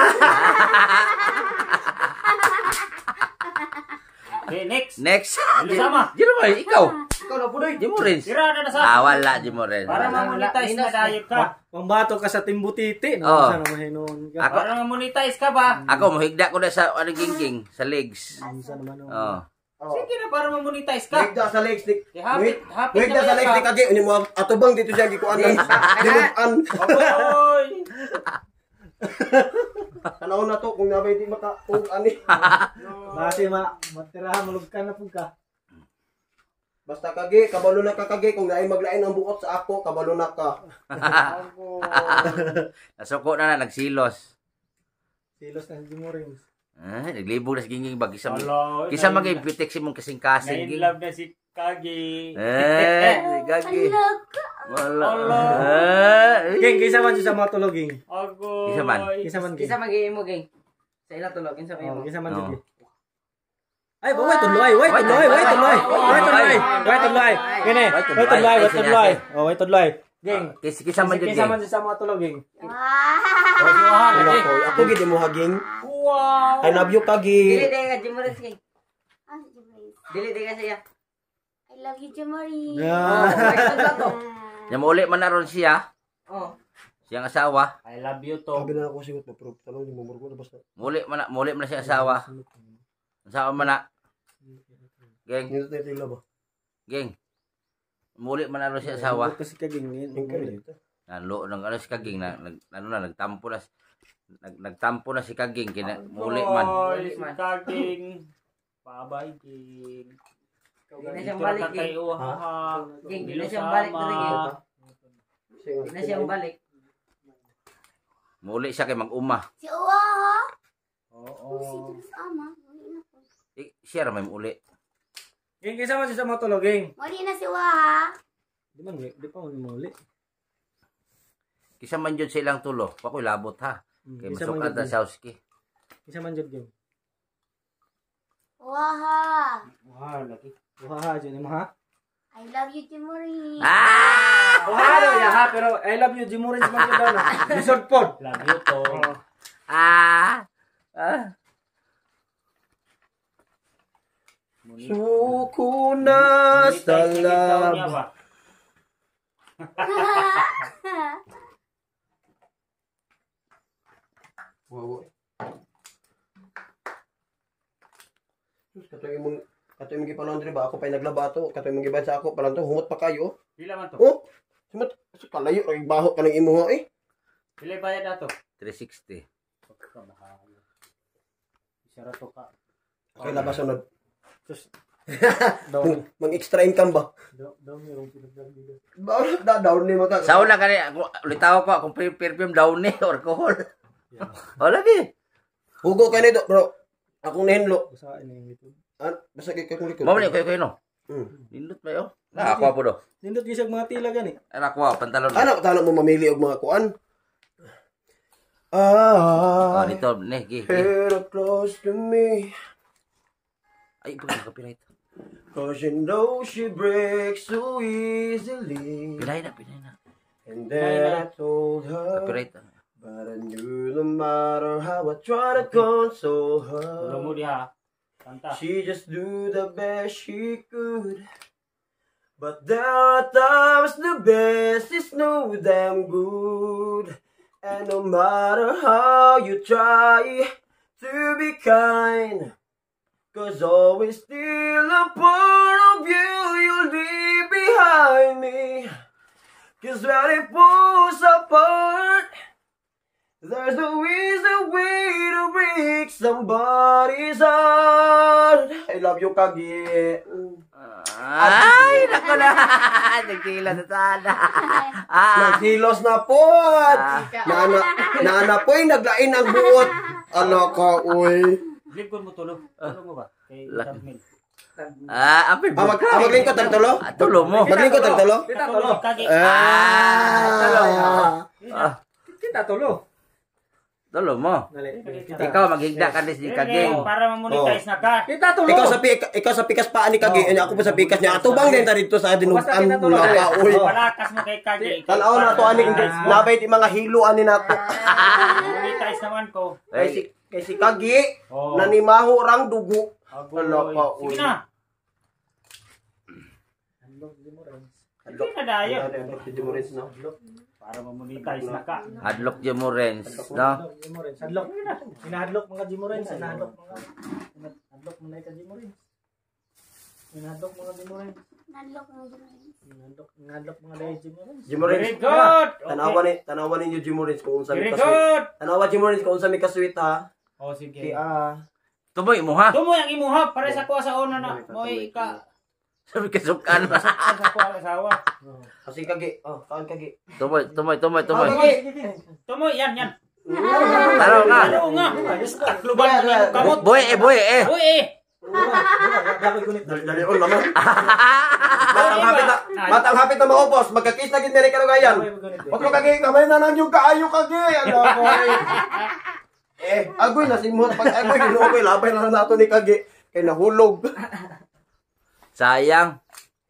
Okay, next. Next. Ano sama? Di mo ikaw. Ikaw na punoy. Di mo rin. Tira na na sa. Ah, wala di mo rin. Para ma-monetize na tayo ka. Pambato ka sa timbutiti. No? Oo. Sana mahinon ka. Ako, Para ma-monetize ka ba? ako mahigda ko na sa ano gingging, sa legs. Sana naman. Oh. Sige na para ma-monetize ka. Wigda sa legs ni. Eh, hapit, hapit Wigda sa legs ni kagi. Unya mo atubang dito siya gikuan nan. Dimugan. Oy! Tanaw na to kung nabay di maka ug ani. Basi ma matirahan mulog ka na pud ka. Basta kagi, kabalo na ka kagi kung naay maglain ang buot sa ako, kabalo na ka. Ako. Nasuko na na nagsilos. Silos na di mo rin. Ah, naglibog na sa gingging bag isa. Hello. Kisa magay pitik si mong kasing-kasing. Ngayon love na si Kagi. Eh, si gagi. Wala. Eh, Geng, kisa man sa mga tuloging. Ako. Isa man. Kisa man geng. Kisa mag-iim mo, geng. Sa ila tulog, kinsa Oh, mo. kisa man Oo. geng. Ay, wait tudloy, wait tudloy, wait tudloy. Wait tudloy. Wait tudloy. Gini, wait tudloy, wait tudloy. Oh, wait tudloy. Geng. Kisa kisa man jud. Kisa man sa mga tuloging. Wala ko. Ako gid mo haging. Wow. I love you Dili kagi. di ka Jimuris, geng. Ah, Jimmaris. Dili di ka siya. I love you, Jimmaris. Yeah. Nya mo uli man naron siya, Oh. siyang asawa. I love you to. Sabi na ako sigot mo proof. Tanong mo murgo na basta. Muli man na, muli man na siyang asawa. Asawa man na. Geng, Nito tayo tila ba? geng. Muli man naron siya asawa. Kasi kaging Yung kaya dito. Nalo nang ano si Kaging na nag ano na nagtampo na nag, nagtampo na si Kaging kina muli man. Oy, si Kaging. Bye-bye, King. Di na siyang balik, geng. Geng, di na siyang balik diri, geng. Di na siyang balik. Muli siya kay mag-uma. Si Uwa, ha? Oo. Oh, si Diyos Ama. Muli na po. Eh, siya ra may uli. Geng, kisa man sa mga tuloging. Muli na si Uwa, ha? Di man, di pa man muli. Kisa man jud sa ilang tulo. Pa ko'y labot ha. Kay Kisa man masukad na jud. Sauski. Kisa man jud, geng. Uwa, ha? Wah, lagi. Wah, jud mo ha. I love you, Jimmaris. Ah! Wah, ya ha, pero I love you Jimuris man jud daw na. Resort pod. Love you to. Ah! Ah! Suko na sa Monetize na kita niya lab. ba? Wow. Sus, katoy mong katoy mong gipalaundry ba ako pay naglaba to. Katoy mong gibad sa ako palang to humot pa kayo. Pila man to? Oh. Sumot so, kalayo ra baho ka ng imo eh. Pila bayad na to? three sixty. Isa ra to ka. Kay labas sunod. Sus. Mang, mang extra income ba? Daw daw mi rong pinagdang dito. Ba da down ni maka. Sa una kani ako ulitaw ko akong per- perfume daw ni or alcohol. Oh lagi. Hugo ka nito, bro. Akong nahinlo. Usa ini gitu. Ah, basta kay kung likod. Mo ni kayo kayo no. Hmm. Nindot ba yo? Na ako po do. Nindot gisag mga tila gani. Ana ko pantalon. Anak tala mo mamili og mga kuan. Ah. Ah, dito ni gi. gi. Get close to me. Ay, pag copyright. Cause you know she breaks so easily. Pinay na, pinay na. And then I told her, Copyright. but I knew no matter how I tried to console Tulo mo her, diha. Kanta. she just do the best she could. But there are times the best is no damn good. And no matter how you try to be kind, cause always still a part of you you'll leave behind me. Cause when it falls apart, there's always a way to break somebody's heart. I love you, Kagi. Ay, nako na. Nagkila na sana. Ah. Nagkilos na po. Nana, nana po'y naglain ang buot. Ano ka, uy. Lingkod mo tulo. Tulo mo ba? Kay Carmel. Ah, apil Ah, mag, ah, maglingkod ang tulo? Ah, tulo mo. Maglingkod ang tulo? Kita Tulo. tolo. Kagi. Ah. Ah. Kita tolo. Tulo mo. Dali. Ikaw maghigda ka din si Kaging. Para mamonetize na ka. Kita tulo. Ikaw sa pi- ikaw sa pikas pa ni Kagi, anya ako pa sa pikas niya. Atubang din ta dito sa dinugan mula ka uy. Palakas mo kay Kagi. Tanaw na to ani nabay di mga hilo ani nato. Monetize naman ko. Kay si kay si Kagi nanimaho rang dugo. Wala ka uy. Sige na. Sige na dayo. Para mamonetize na ka. Hadlock Jimorens, no? Hadlock. Hinahadlock mga Jimorens, hinahadlock mga hadlock mo na ka Jimorens. Hinahadlock mga Jimorens. Nanlok mo dyan. Hinahadlock, hinahadlock mga dahil Jimorens. Jimorens. Very good. Tanawan ni tanawan ninyo Jimorens kung unsa mi Very kasweet. good. Tanawa Jimorens kung unsa mi kasweet ha. Oh sige. Si ah Tumoy mo ha. Tumo yang imuha para sa kuha sa una na. Moy ika. Sabi kasukan. Sa kuha sa asawa. kasi Kagi. Oh, kaan Kagi. Tumoy, tumoy, tumoy, tumoy. Tumo yan yan. Taro nga. Ano nga? Luban mo yung kamot. Boy eh, boy eh. Uy eh. Dali on naman. Matang hapit na. Matang hapit na maupos. Magka-kiss na gid diri kalugayan. Wag mo Kagi, kamay na nang yung kaayo Kagi. Ano ko. Eh, agoy na simot pag agoy ginuoy labay na nato ni Kagi kay nahulog. Sayang.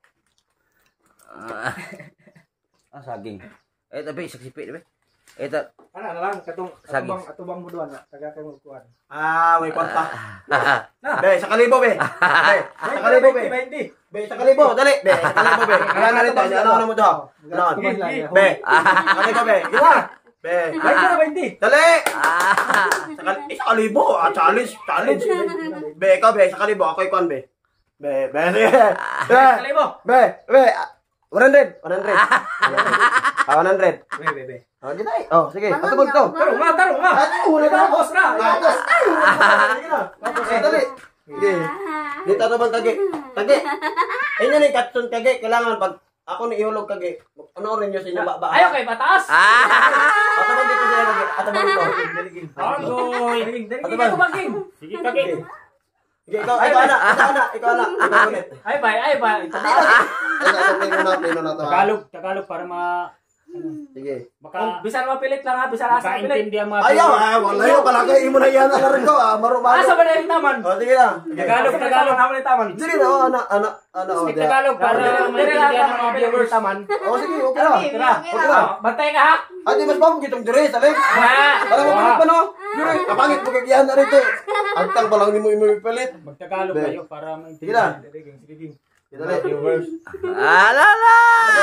Ah, ah saging. Eh tapi saksipi be. Eh ta. Ana na lang katong atubang atubang mo duan taga kay mo kuan. Ah, may kwarta. Be, sa kalibo be. Be, sa kalibo be. Be, sa kalibo, dali. Be, sa kalibo be. Kaya na rito, ano ano mo to? Ano? Be. Kalibo be. Gila. Be. Ay ko twenty. Dali. Sa kal- eh, sa kalibo, ah, challenge, challenge. Be, ikaw be, sa kalibo, ako ikuan be. Be, be, be. Be, Kalibo. be, be. one hundred, one hundred. Ah, one hundred. Be be be. Oh, kita. Oh, sige. Patubog to. Tarong nga, tarong nga. Ay, wala na. Tapos na. Tapos. Sige na. Eh, dali. Sige. Dito to bang Kagi? Kagi. Inyo ni Katsun Kagi, kailangan pag ako ni ihulog Kagi. Ano rin niyo sa inyo ba? ba- Ayaw kay batas. Ato bang dito sila Kagi? Ato bang dito? Agoy. Ato bang? Sige Kagi. Sige, ikaw, ikaw anak, ikaw anak, ikaw anak. Ikaw ulit. Ay bay, ay bay. Ito, ito, pino na, pino na to. ha? Tagalog, Tagalog para ma Sige. maka Bisan mapilit lang ha, bisan asa mapilit. makaintindihan mga Ayaw, ah, wala yun. Palagay, imo na yan ang rin ko. Ah, maro-maro. Asa ba na yung taman? Oh, sige na. Tagalog, Tagalog. naman yung taman. Sige na, oh, anak, anak, anak. oh, Speak diya. Tagalog para Dire lang maintindihan ng mga mapilit viewers. yung taman. Oh, sige, okay na. Tira. Okay na. Bantay ka ha. Ate, mas bang kitong dire, saling. Ha? Para mapilit pa no? Dire, kapangit mo kagiyan na rito. Agtang pa lang ni mo imo ipilit. Magtagalog Be. kayo para Sige na. maintindihan. Sige ging. Dali. Alala.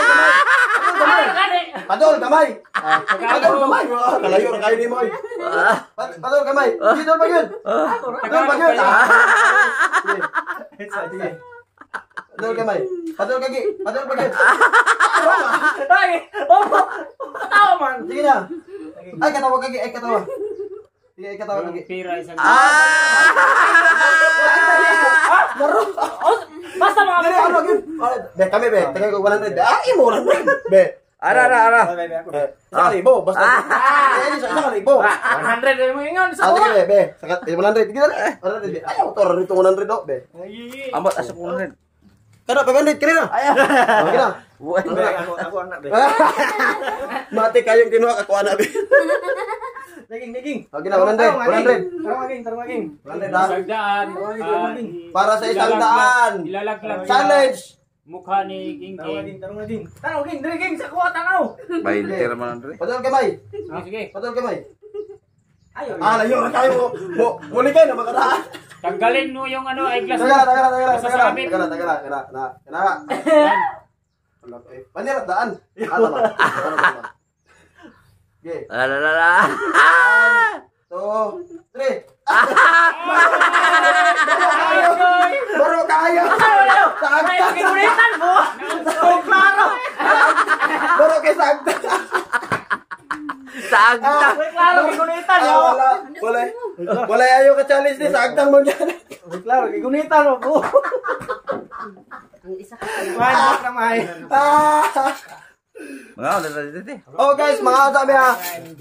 Padol, kamay. Padol, kamay. Ah, kalayo ra kayo ni mo. eh. Pad- Padol, kamay. Dito pa yun. Padol, pa yun. Sige. Padol, kamay. Padol, kagi. Padol, pa yun. Ay, oh, tawa man. Sige na. Ay, katawa, kagi. Ay, katawa. Sige, ay, katawa, kagi. Pira isang Basta mga Dali, ano, yun? Ah, Be, kami, be. Tagay ko one hundred. Ah, imo one hundred. Be. Ara, ara, ara. Eh, Isa kalibo. Basta. Eh, isa isa kalibo. one hundred mo ingon sa Ah, kuha. sige, be. Sakat, eh, one hundred. Sige, dali. one hundred, be. Ayaw, toro rito one hundred, oh, be. Ambot asa kunin. Kada, five hundred, kini na. Ayaw. Okay na. Buwan. Ako ako anak be. Mati kayong kinuha ka kuha na, be. Daging daging. Okay na, one hundred, one hundred. Tarong aging, tarong aging. one hundred, ha? Sagdaan. Para sa isang daan. Ilalaglag sa Challenge. mukha ni King Tarong King. aging, tarong aging. Tarong aging, diri ging sa kuha tanaw. twenty naman andre. Padol kamay. Ah, sige. Padol kamay. Ayo. Ah, layo na kayo. Mo, muli kayo na makadaan. Tanggalin mo yung ano eyeglass. Tagala, tagala, tagala, Basta tagala. sabit. Tagala, tagala, tagala, tagala. Tagala. Yan. Wala ko eh. Panirap daan. Ah, tama. Okay. Alala. Two, three. Baro kayo. Sakta. Kigulitan mo. So klaro. Baro kay sakta. Sagta. Klaro kigulitan Ah, yo. wala. Wala. Wala ayo ka challenge ni saktan mo diyan. Klaro kigulitan mo ko. Ang isa ka Wala na may. Ah. Mga wala na dito. Oh guys, mga sabi ha.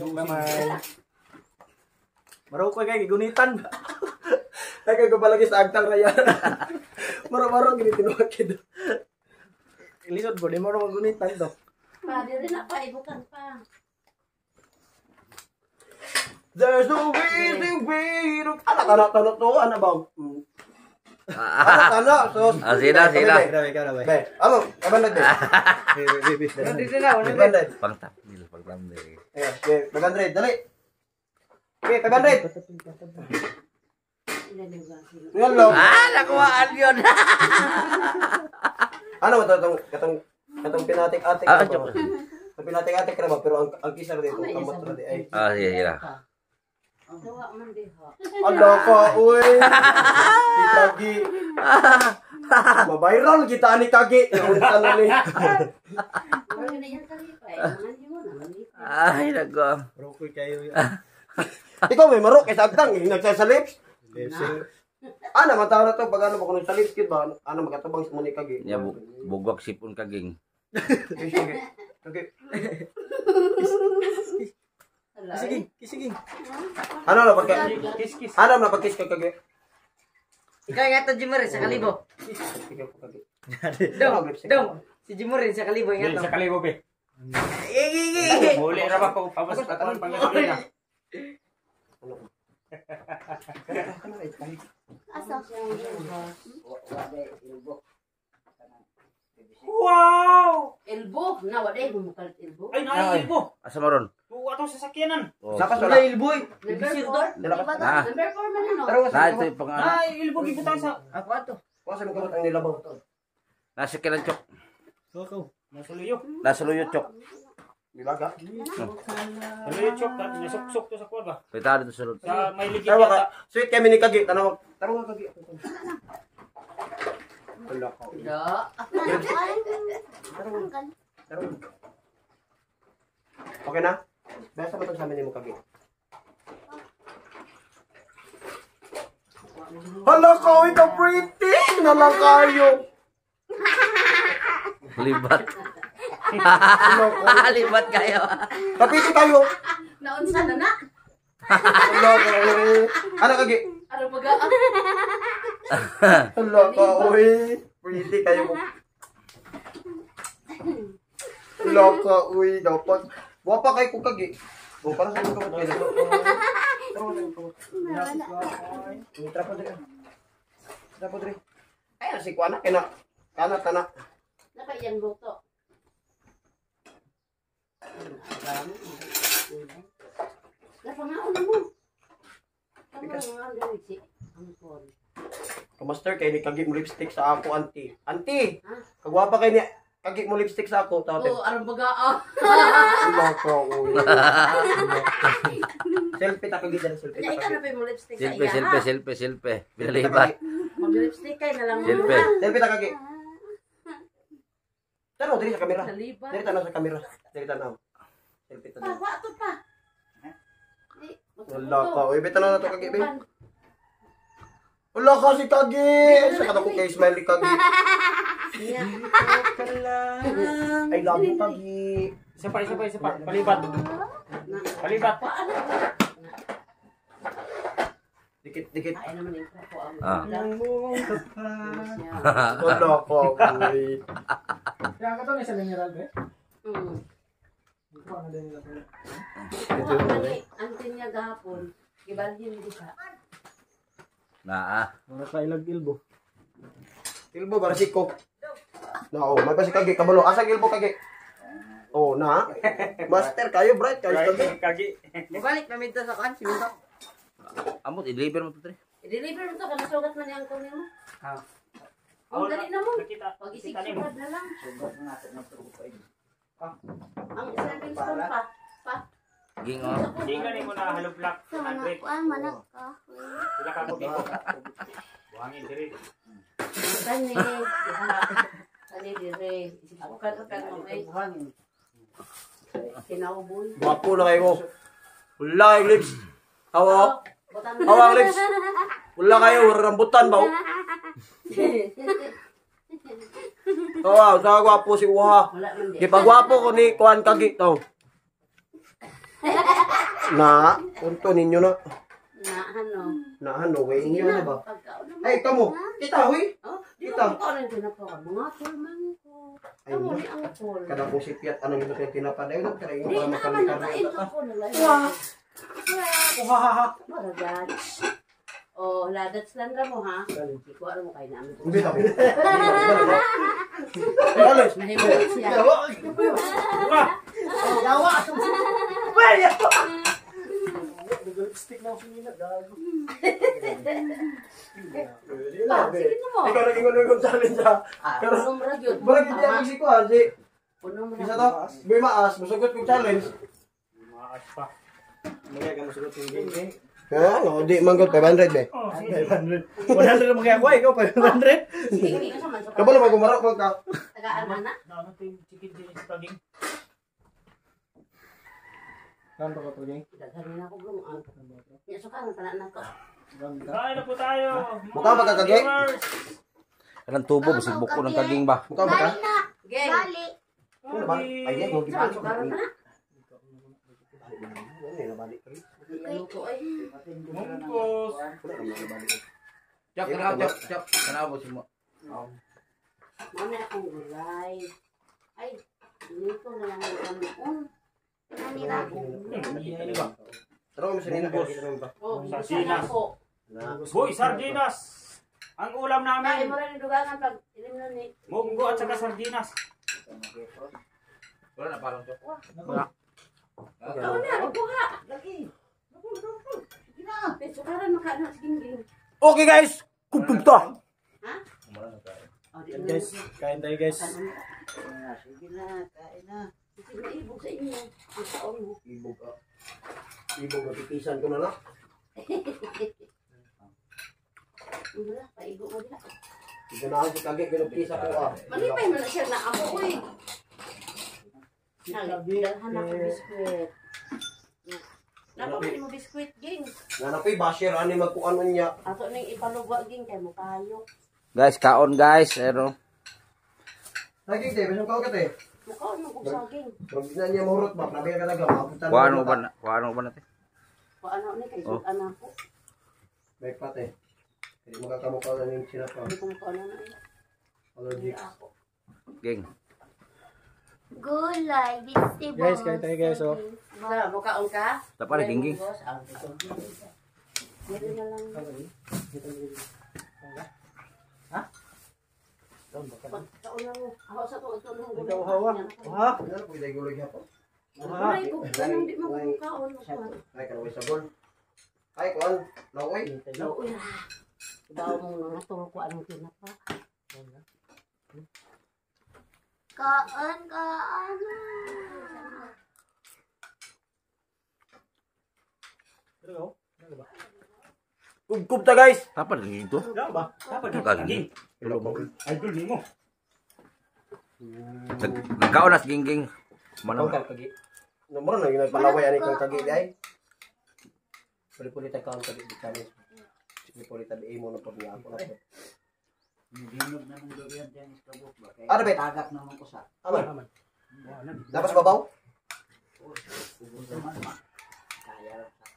Maro ko kay kigunitan. Ay kay ko palagi sa agtang raya. Maro-maro gini tinuod kid. Ilisod ko di mo ro magunitan to. pa, di rin na pa, ibukan pa. There's no easy way to... Anak, anak, anak to. Ano ba? Anak, anak. So, Ah, sila, sila. Be, ano? Kabandad be. Dito na, wala ba? Kabandad. Pangtamil, pangtamil. Eh, be, kabandad. Dali. Be, kabandad. Yan lang. Ah, nakuhaan yun. Ano ba itong, itong, itong pinatik-atik Ah, na ba? joke. Itong pinatik-atik na ba? Pero ang, ang kisar dito, kamot na di ay. Ah, sige, sige. Dawa man diha. Ala ka, uy. Si Kagi. Mabayral kita ni Kagi. Naunta na ni. Wala na yan kalipay. Mangan di mo na malipay. Ay, nako. Ikaw may marok kay sagtang, nagsasalips. Ano man tawag na to pag ano ba kuno salips kid ba? Ano magatabang sa ni Kagi? Ya bu bugwak sipon kaging. Sige. Kagi. Kisiging, kisiging. Ano na pagka? Ano na pagkis ka Kagi? Ikaw nga to Jimmer sa kalibo. Ikaw po Kagi. Dong, dong. Si Jimmer sa kalibo nga to. Sa kalibo be. Igi, Muli ra ba ko pabas aton pangasolina. Asa? Wow! Elbow, na wala mo mukalit elbow. Ay naay ilbo. Asa maron? Tuwa to sa sakyanan. Oh. Saka wala sala. ilboy. Number Bisir four. to. Ah. Number four man ano? Tara Na wasa. ito yung pang ano. Ay ilbo gibutang sa Ako ato. Wasa mo kamot ang nilabaw to. Nasa kilan chok. Sakaw. nasuluyo. Nasa luyo chok. Dilaga. Nasuluyo chok ta nasuksok to sa kuwan ba. Pitado to sulod. Sa may ligid Tawa ka. yata. Sweet kami ni Kagi. Tanaw. Tara ka Kagi. Wala ka. Da. Tara. Okay na? Basta mo sa amin mo Kagi. Hala ka, ikaw pretty! Na lang kayo! Libat. Hala ka. Libat kayo. Kapiti kayo! Naunsa na na? Hala ka, uy! Ano Kagi? Ano magaan? Hala ka, uy! Pretty kayo mo. Hala ka, uy! Dapat. Wapa kayo kung Kagi. O, para sa mga kamot kayo. Mitra po dre. Mitra po dre. Ay, si Kuana kena. Kana kana. Naka iyang luto. Napangaon mo. Napangaon mo si Angkon. Kamaster kay ni Kagi mo lipstick sa ako, auntie. Auntie! Ha? Kagwapa kay ni Kagi mo lipstick sa ako, tate. Oo, arang bagaa. Hala ka, uy. Selfie ta Kagi dyan, selfie Kanya ta ikaw na Kagi. pa yung lipstick sa Silpe, iya, silpe, ha? silpe, silpe. Pinalibat. Mag-lipstick kayo na lang mo, Silpe. ha? Selfie ta Kagi. Tanaw, diri sa kamera. Nalibat. Diri tanaw sa kamera. Diri tanaw. Selfie ta Pa, diri. wato pa. Di, Wala ka, uy. Bita na na to Kagi, be. Wala ka si Kagi! Sa kada ko kay smile ni Kagi. Ay, love you, Kagi. Isa pa, isa pa, isa pa. Palibat. Palibat. Dikit, dikit. Ay naman yung kapo ang Ah. Wala ka, uy. Kaya ka to na sa mineral be? Hmm. Ito ano din nila po. Kuha ka ni antin niya gahapon. Gibalhin mo siya. Na ah. Wala pa ilag ilbo. Ilbo, barasiko. Na, oh, may pa si Kagi, kabalo. Asa ilbo, Kagi? Oh, na. Master kayo, bright kayo, Kagi. Kagi. Balik na minto sa kan, siminto. Amot, i-deliver mo to, tre. I-deliver mo to, kana sugat man yung kunin mo. Ah. Ang dali na mo. Nakita. Pag isig Kita nimo. sugad na lang. Ang serving spoon pa. Pa. Ging oh. Di nga ni mo na haluplak. Sa mana Hundred. kuan manak ka. Sila ka ko dito. Buhangin diri. Tani. Tani dire. Ukan-ukan mo eh. Sinauboy. Gwapo na kayo. Wala kayong lips. Hawa. Butang Hawa ang lips. Wala kayo, rambutan ba? Oo, sa gwapo si Uha. wala man di. Gipagwapo ko ni Kuan Kagi to. Na, punto ninyo na. Na ano. Na ano, way inyo na ba? Pagkaon naman. Ay, kamo. Kita, huy. Oh, di Kita. ba ko rin tinapa? Mga tulman ko. Ay, Kamu no. ni ang pol. Kada kong sipiat, anong ito kayo tinapaday na. Tara, yung Di para naman makamit nakain ka. ko na lang. Maragan. Oh, ladats lang ra mo ha. Ikuha mo kay namin. Hindi tabi. Alis. Mahimot siya. Dawa. Pwede. Stick na sinina gago. Pa, sige na mo. Ikaw naging ano yung challenge ha. Pero numero gyud. Bakit hindi ako si Kuan si Puno mo isa to? May maas, masugot yung challenge. Maas pa. Magaya ka masugot yung game. Ha? No, di manggod five hundred be. five hundred. one hundred mo kaya ko, ikaw five hundred. Sige, ka man sa. Kabalo magumara ko ka. Tagaan man na. Ano to yung chicken din sa taging? Kanto ka to, gang? Daghan na ako bro. Ya so kan pala na to. Kain na po tayo. Mukha ba kakagi? Kanang tubo, bisig buko ng kaging ba? Mukha ba ka? Geng. Bali. Ano ba? Ay, mo Sa gibalik. so karon na. Ano na balik ka? Ano ko ay. Mungkos. Chok, kanaw, chok, chok. Kanaw mo si mo. Mana akong gulay. Ay, dito na lang ang on. Nanira. Tara mo sa nina ko kita naman ba? Oh, Sardinas. ako. Boy, sardinas. Ang ulam Ay, namin. mo rin dugangan pag ilim na ni. Munggo at saka sardinas. Wala na parang chok. Ikaw na, nagbuha. Lagi. Peso karan makaano sa gingging. Okay guys, kumpunta. Ha? Oh, di Guys, kain tayo guys. Sige na, kain na. Sige na ibog sa inyo. Ang taon mo. Ibog ka. Ibog na titisan ko na na. Wala, paigo mo dila. Ito na ako si Kage, pinagtisa ko ah. Malipay mo na siya na ako eh. Nagdalhan ako biskwit. Napamili mo biskwit, ging. Nanapoy, basher, ano yung magkuanon niya. Ato nang ipalugwa, ging, kay mo kayo. Guys, kaon guys. Ano? Lagi te, besong kao ka te. Mukha mo kung saging. Pag na niya mahurot ba, nabi ka talaga, makapunta Kuhaan mo ba na? Kuhaan mo ba natin? Paano ni kay Oh. sudan ako. May pate. Hindi makakamukha na yung sinapa. Hindi ko paano na eh. Allergic. Ako. Ging. Gulay. Vegetables. Guys, kain tayo, guys, oh. Wala, mukhaon ka? Tapa na, gingging. Meron na lang. Taon na mo. Ako sa to, ito lang. Ikaw hawa. Ha? Ano po yung guloy hapon? Ay, kung anong di mo kung kaon. Ay, kanaway sabon. Ay, kuan. Laway. Uy, ah. Bawa mo nga naturo ko anong tinapa. Kaan, kaan. Kub-kub ta guys. Tapa na dito. Daw ba? Dapat Ito kaging. Idol ni mo. Nag- Nagkaon na si gingging. Manang. Kang kagi. Nomor na yung nagpalaway ani kang kagi ay. Puli-puli ta kang kagi di kami. Puli-puli ta di mo na pag niya ako na. Hinog na ng durian dyan is kabuk ba? Kaya Ano, bet? tagak naman ko sa. Aman. Dapat babaw. Kaya lang sa.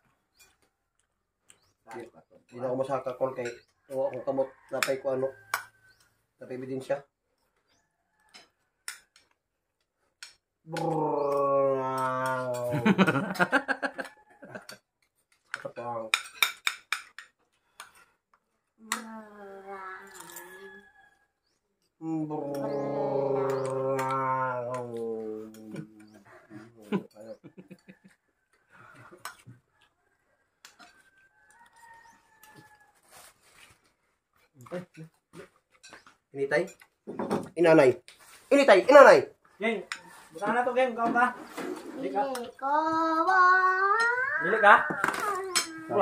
Kaya pa to. Hindi na ako masakakol kay tuwa akong kamot napay ko ano. Napay ebidensya. Brrrr. Kapang. Initay? Inanay? Initay? Inanay? Geng, buka na to, geng. Kaon ka? Dili ko wa. Dili ka? Wala.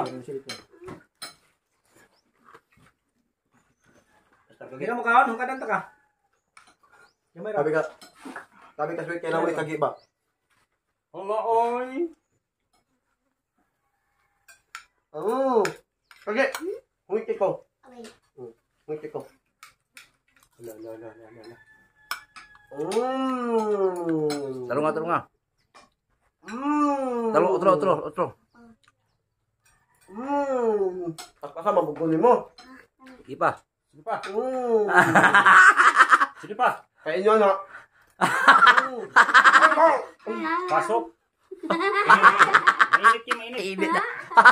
Hindi ka mo kaon, hong kadanta ka. Gamay ra. Sabi ka, sabi ka sweet kailangan mo ikagi ba? Allah, oy. Oo. Kagi, ngiti ko. Okay. Ngiti ko. Ala, ala, ala, ala, ala. Mmm. Taro nga, taro nga. Mmm. Taro, otro, otro, otro. Mmm. Pagkasa mabugulin mo. Ipa. Sige pa. Mmm. Sige pa. Kain nyo na. Pasok. Mainit yung mainit. Init na.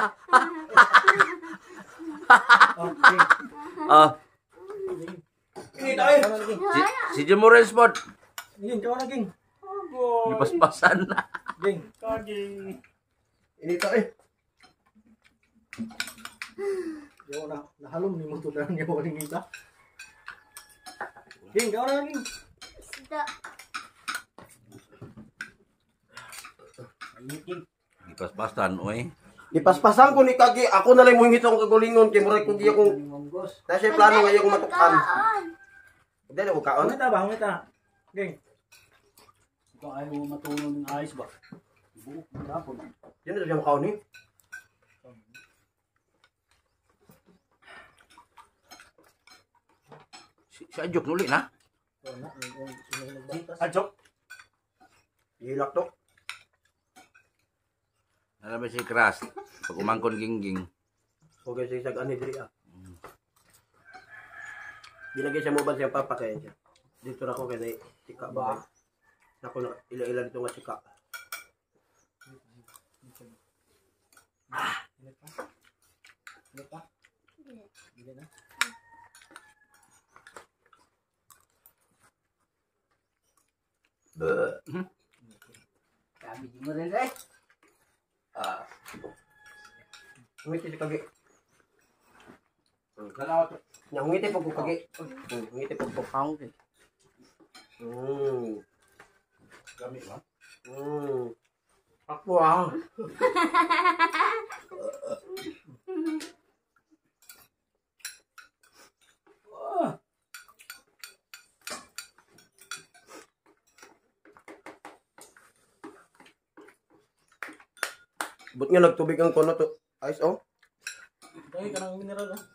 Okay. Oh, Init ay. si, si Jim Morales po. Ging, kawa na ging. Ipaspasan na. Ging. Kaging. Init ay. Yo na, nahalom ni mo to daan yung waling ngita. Ging, kawa na ging. Isda. Ipaspasan, oy. Ipaspasan ko ni Kagi. Ako na lang mo hitong kagulingon. Kaya muray kong giya kong... Nasa yung plano ngayon kong matukan. Hindi na ko kaon. Hangit ba, hangit na. Ging. Ikaw ay mo matulong ng ayos ba? Buok ng rapon. Yan na siya makaon eh. Si, si Ajok nuli na. Adjok. Hilak to. Alam mo si Kras. Pag umangkon gingging. Okay, sa isang ani diri ah. Dilagay siya mobile siya papa kaya siya. Dito na ako kaya sika ba. Ako na ila-ila dito nga sika. Sabi mo rin rin. Ah. Ngiti si Kagi. Dalawa to. Nya ngiti pag ko Kagi. Ngiti pag ko. Hmm. Gamit ba? Hmm. Ako ah. But nga nagtubig ang kono to. Ice oh. Dahil ka ng mineral ah.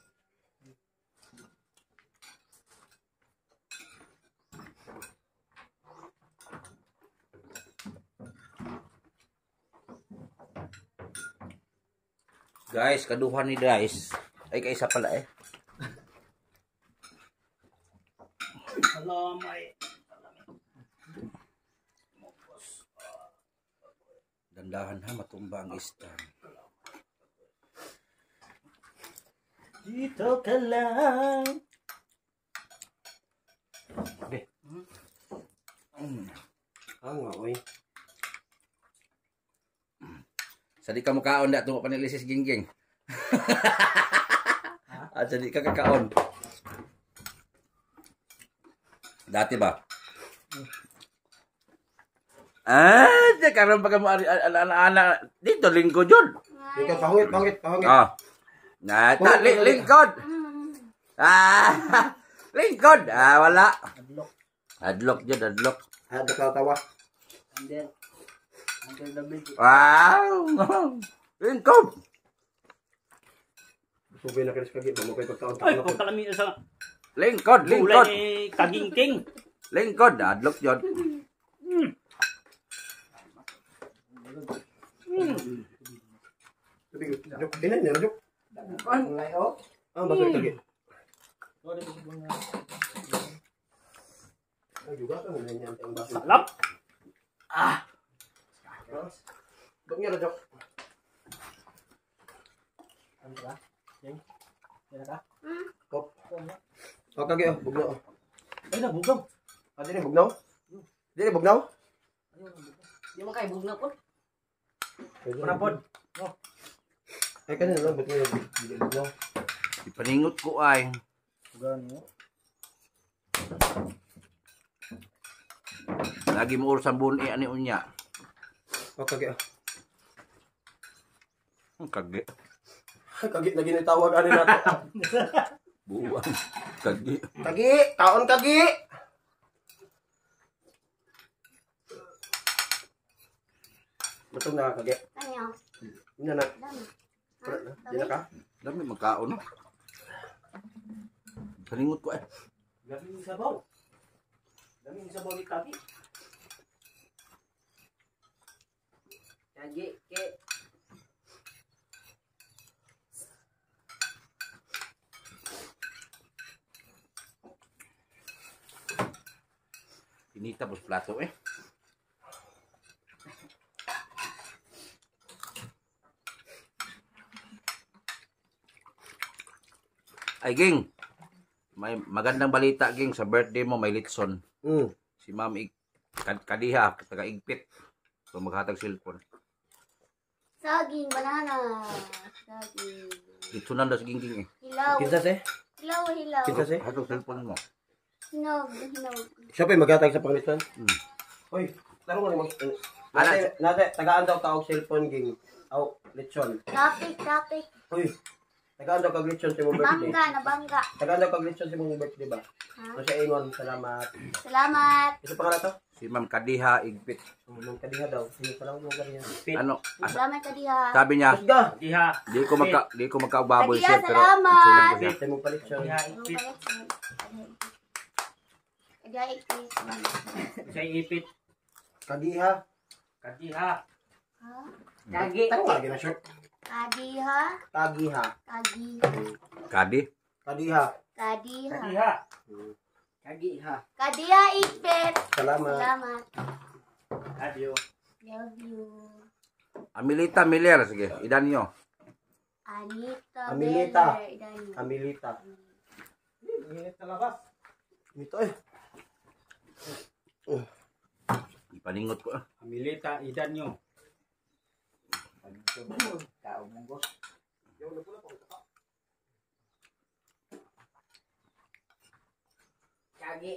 Guys, kaduhan ni guys. Ay, kaisa pala eh. Alamay. Dandahan ha, matumba ang istan. Dito ka lang. Okay. Mm. Ah nga oy. Sadi ka mukaon da tungo panilisis gingging. Ah, sadi ka kakaon. Dati ba? Ah, di karon pag mo ana dito lingkod jud. Ikaw pangit pangit pangit. Ah. Na, ta, li, lingkod. Ah, lingkod. Ah, wala. Adlock. Adlock jud, adlock. Hada ka tawa. Under. Under the bridge. Wow. Lingkod. Subay na kalis Kagi. Mo kay pagkaon. Ay, kung kalami sa Lingkod, gulay lingkod. ni Kagingking. Lingkod, adlock jud. Tubig. Juk, dinan niya juk. Mulai oh. Ah, basta Kagi. Ay juga kan ganyan ang basa. Salap. Bang niya juk. Ano ka? Ging. Yan ka? Kop. Oh, Kagi oh, bugnaw. Ay, nabugaw. Ah, dili bugnaw? Dili bugnaw? Di mo kayo bugnaw po. Panapod. Ay kanina lang buti dili bugnaw. Ipaningot ko ay. Bugan mo. Lagi mo urusan buni ani unya. Oh, Kagi ah. Ang kage. Kagi lagi ni tawag ani nato. Buwan. Kage. Kagi, kaon Kagi. Betul na Kagi. Ano? Ina na. Dami. Wala na. Dila ka. Dami magkaon. Paningot ko eh. Daming sabaw. Daming sabaw ni Kagi. Kagi, ke. Pinita bos plato eh. Ay, Ging. May magandang balita, Ging. Sa birthday mo, may litson. Mm. Si Ma'am Ig Kad Kadiha, taga-igpit. So, maghatag cellphone. Saging, banana. Saging. Litsonan daw si Ging Ging eh. Hilaw. Kinsa se? Hilaw, hilaw. Kinsa se? Hatag cellphone mo. Hinog, hinog. Siya pa maghatag sa panglitan. Hmm. Hoy, laro mo ni mag Ala. Nate, nate tagaan daw ka og cellphone ging. Aw, lechon. Topic, topic. Hoy. Tagaan daw kag lechon sa mong birthday. Bangga, nabangga. Tagaan daw kag lechon sa mong birthday ba? Ha? So siya ingon, salamat. Salamat. Isa pa nga to? Si Ma'am Kadiha, igpit. Mong kadiha daw. Sige pa lang mong kadiha. Ano? Asa, Salamat ka diha. sabi niya, Asga. Diha. di ko magka di ko magkaubaboy Kadiha, siya pero salamat. litsunan ko siya. Sa mong palechon. Diha Anong ipit. palit? Kadiha, ikis. Siya ipit. Kadiha. Kadiha. Ha? Kagi. Tawa lagi na short. Kadiha. Kagiha. Kadiha. Kadi. Kadiha. Kadiha. Kadiha. Kagi ha. Kadiha, ikpit. Salamat. Salamat. Adiyo. Love you. Amilita Miller, sige, idan niyo. Anita. Amilita. Beller, Idani. Amilita. Init na labas. Ito eh. Ipaningot ko. ah. Amilita, idan nyo. Tao mong boss. Kagi.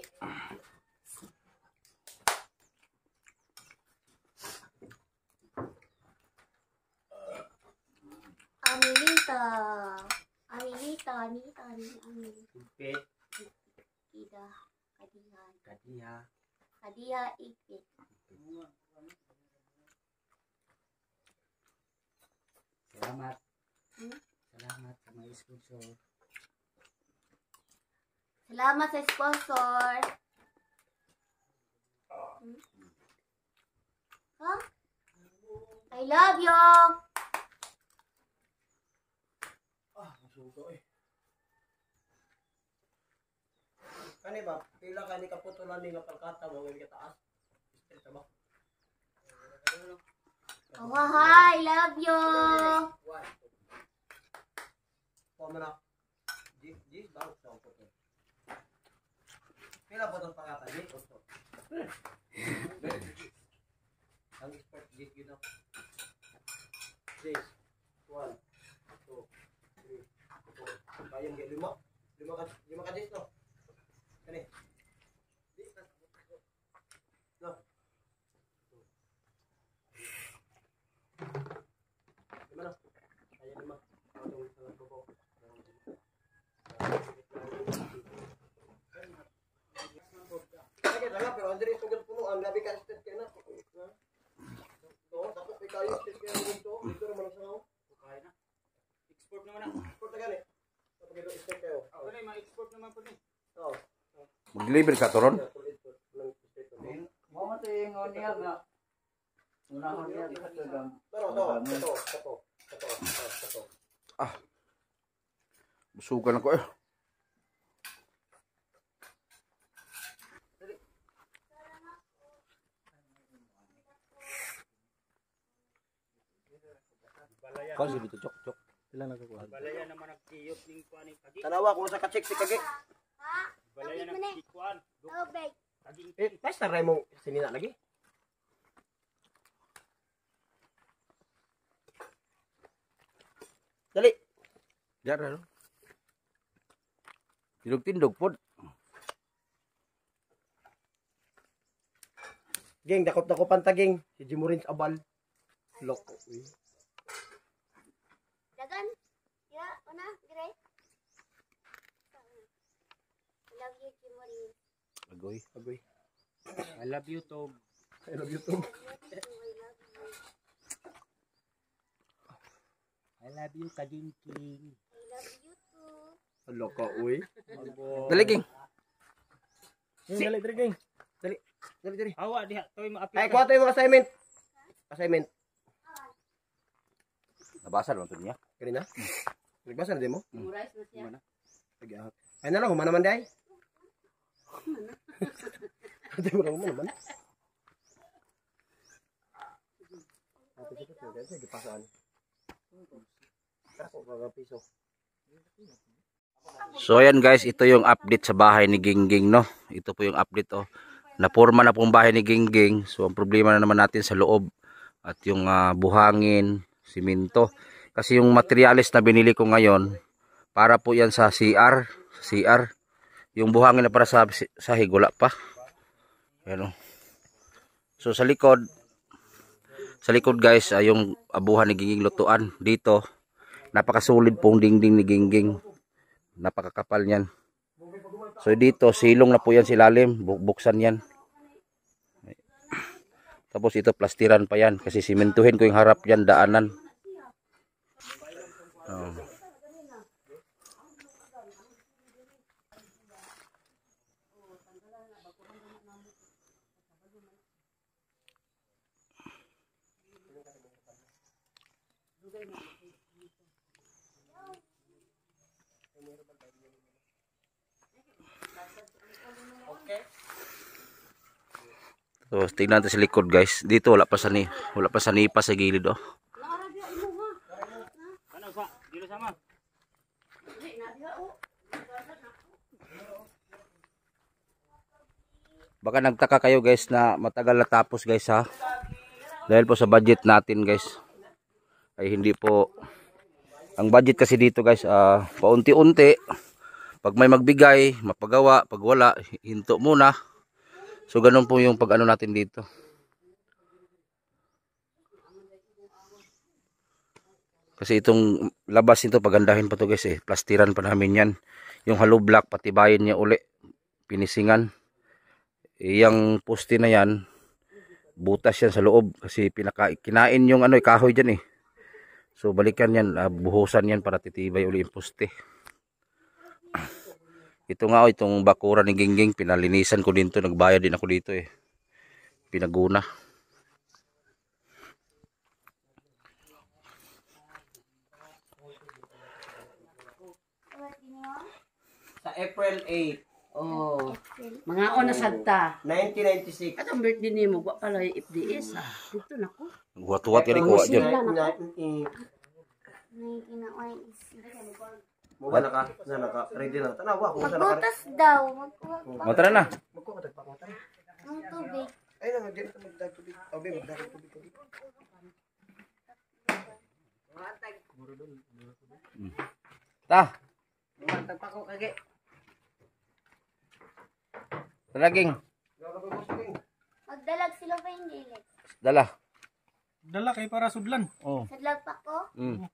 Amilita. Amilita. Anita. Amilita. Ipit. Ida. Kadiha. Kadiha. Kadiha, ikpit. Salamat. Hmm? Salamat sa mga sponsor. Salamat sa sponsor. Hmm? Ha? I love you. Ah, masugo eh. Kani ba? Pila ka ni kaputulan ni nga pagkata mo nga taas. Straight ba? Oh, hi, I love you. Poma na. Jis, jis bago sa putol. Pila ba tong pagkata ni oso? Ang expert jis gino. Jis. One, two, three, four. Bayang di lima. Lima ka lima ka jis no. Kani. Jis na. No. Lima na. Kaya lima. Atong sa buko. Sige, dala pero andre sugod puno ang labi ka step kay na. No, dapat may kayo step kay dito. Dito naman sa ako. Kaya na. Export naman na. Export na gani. Dapat dito step kayo. Ako na, ma-export naman po ni. Oo. Mag-deliver ka toron. Mo mo to yung niya nga. Unahon niya ito lang. Taro, to, to, to, to, to. Busugan ako eh. Kau sih dito cok cok. Ilan nagkukuha? Balaya naman nagkiyot ng kuan ng kagi. Tanawa kung sa ka-check si Kagi. Balaya ng kikuan. Tubig. Kaging Eh, mas taray mo sinina lagi. Dali. Diyan ano? Tindog-tindog po. Geng, dakot na ko pantaging. Si Jimurins Abal. Loko. Uy. Dagan. Ya, una, dire. I love you, Kimori. Agoy. Agoy. I love you, Tog. I love you too. I love you. I love you, Kaging King. I love you too. Loko, uy. Dali king. Dali, dali, Geng. Dali. Dali, dali. Awa, diha. Toy maapi. Ay, kuha tayo yung assignment. Assignment. Nabasa naman to niya. Kanina? Nagbasa na din mo? Memorize na siya. Pag-ahak. Ay na lang, humana man day. Ate mo lang humana man. Ate ko ko dai sa pasaan. Ako pa piso. So ayan guys, ito yung update sa bahay ni Gingging, no. Ito po yung update, oh. Naporma na pong bahay ni Gingging. So ang problema na naman natin sa loob at yung uh, buhangin, simento. Kasi yung materials na binili ko ngayon, para po yan sa C R, sa C R. Yung buhangin na para sa sahig, wala pa. Ayan, oh. So sa likod, sa likod guys, ay yung abuhan ni Gingging lutuan. Dito, napakasulit pong dingding ni Gingging. Napakakapal niyan. So dito, silong na po yan silalim. Buksan yan. Tapos ito, plastiran pa yan. Kasi simentuhin ko yung harap yan, daanan. Oh. So, tingnan natin sa likod guys. Dito wala pa sa ni, wala pa sa nipa sa gilid, oh. Baka nagtaka kayo guys na matagal na tapos guys, ha. Dahil po sa budget natin guys. Ay hindi po, ang budget kasi dito guys, uh, paunti-unti. Pag may magbigay, mapagawa. Pag wala, hinto muna. So ganun po yung pag ano natin dito. Kasi itong labas nito, pagandahin pa to guys, eh. Plastiran pa namin yan. Yung hollow block, patibayin niya uli. Pinisingan. E, yung poste na yan, butas yan sa loob. Kasi pinaka, kinain yung ano, kahoy dyan, eh. So balikan yan, uh, buhusan yan para titibay uli yung poste. Ito nga, oh, itong bakura ni Gingging, pinalinisan ko dito, nagbayad din ako dito, eh. Pinaguna. Sa April eighth. Oh. Mga ona sagta. nineteen ninety-six. Atong birthday nimo, wa pala yung F D S ah. Dito na ko. Huwat-huwat yan, ikuha dyan. Muga na ka, na ka, ready na. Tanawa, kung saan na ka. Magbutas daw. Magkuha. O, tara na. Magkuha, magkuha, tara. Ang tubig. Ay, na, dito magdag tubig. Obe, magdag tubig. Ta. Tagpako kage. Talaging. Magdalag sila pa yung gilid. Dala. Dala kay para sudlan. Oh. Sadlag pa ko. Mm.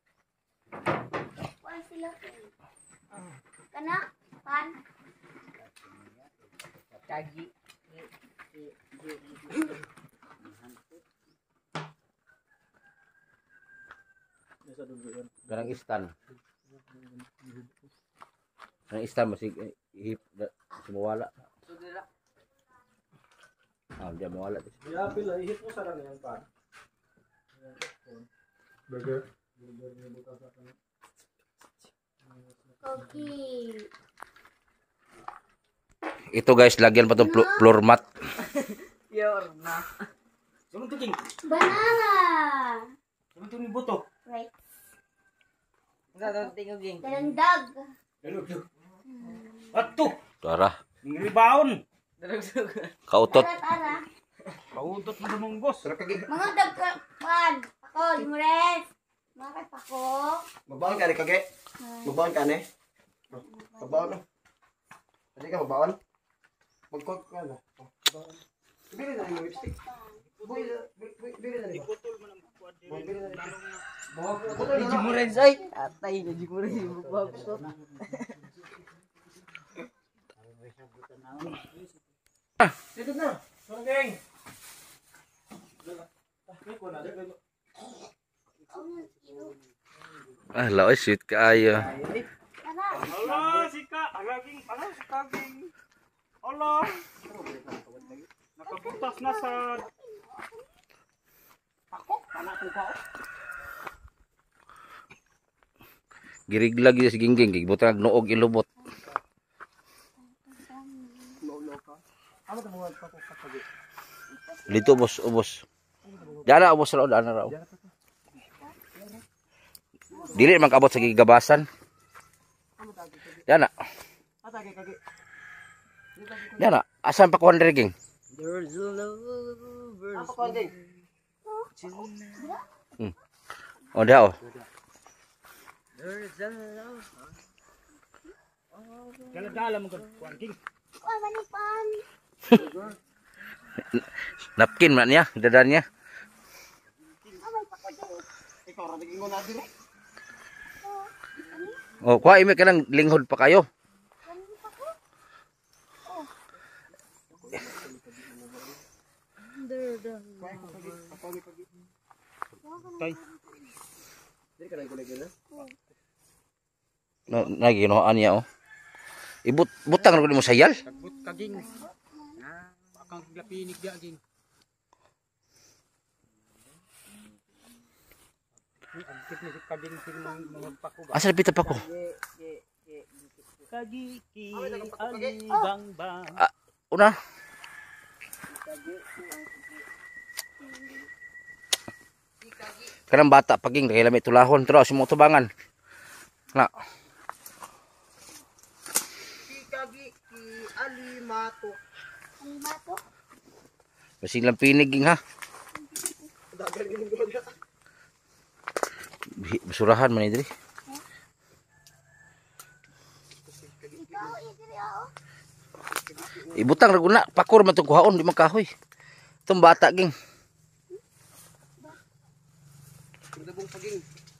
Kuha sila pa yung. Kana? Pan? Kagi. Ganang istan. Ganang istan, masig hip, sumawala. Ah, diyan mawala. Ya, pila ihit mo sarang yan pa. Burger. Cookie. Ito guys, lagyan pa itong floor mat. Pure na. Sunod to king. Banana. Sunod to ni buto. Right. Sa tingog ging. Dalandag. Ato. Tara. Rebound. Kautot. Tara, tara. Pautot mo mong boss. Mga dagka. Pan. Ako, limures. Mga kay pako. Magbaon ka ni kage. Magbaon ka ni. Magbaon na. Hindi ka magbaon. Magkot ka na. Bili na yung lipstick. Bili na rin. Bili na rin. Medyo mo rin say. Atay, medyo mo rin. Bubab ko. Dito na. Sungging. Ah, laoy sweet kaayo. Ala, sika, alaging, ala, sikaging. Ala. Nakabutas na sa Giriglag yun si Gingging, gigbutang noog ilubot. Dito ubos, ubos. Diyan na ubos raw, daan na raw. Dili man kaabot sa gigabasan. Yan na. Atake kagi. Yan na. Asan pa kuhan diri ging? There's a lover. Apa konding? Hmm. Oh, dia oh. There's a lover. Dala-dala mo kuan king. Oh, manipan. Napkin man niya, dadan niya. Ikaw ra ingon na dire. Oh, kuha imi kanang linghod pa kayo. Dire ka lang gulig na. Na naginoan niya oh. Ibut butang ra mo sayal. Kagbut kaging. Akang glapinig dia ging. Ang kitnik kaging sing mga pako ba. Asa pita pa ko? Kagiki ali bang bang. Ah, una. Kanang bata paging kay lami tulahon pero si mo tubangan. Na. Kagi ki alimato. Alimato? Basing lang piniging ha. Dagan gini ko dia. Basurahan man diri. Ikaw, idiri ako. Ibutang ra guna pakor man tong kuhaon di man kahoy. Itong bata ging. Dabong paging.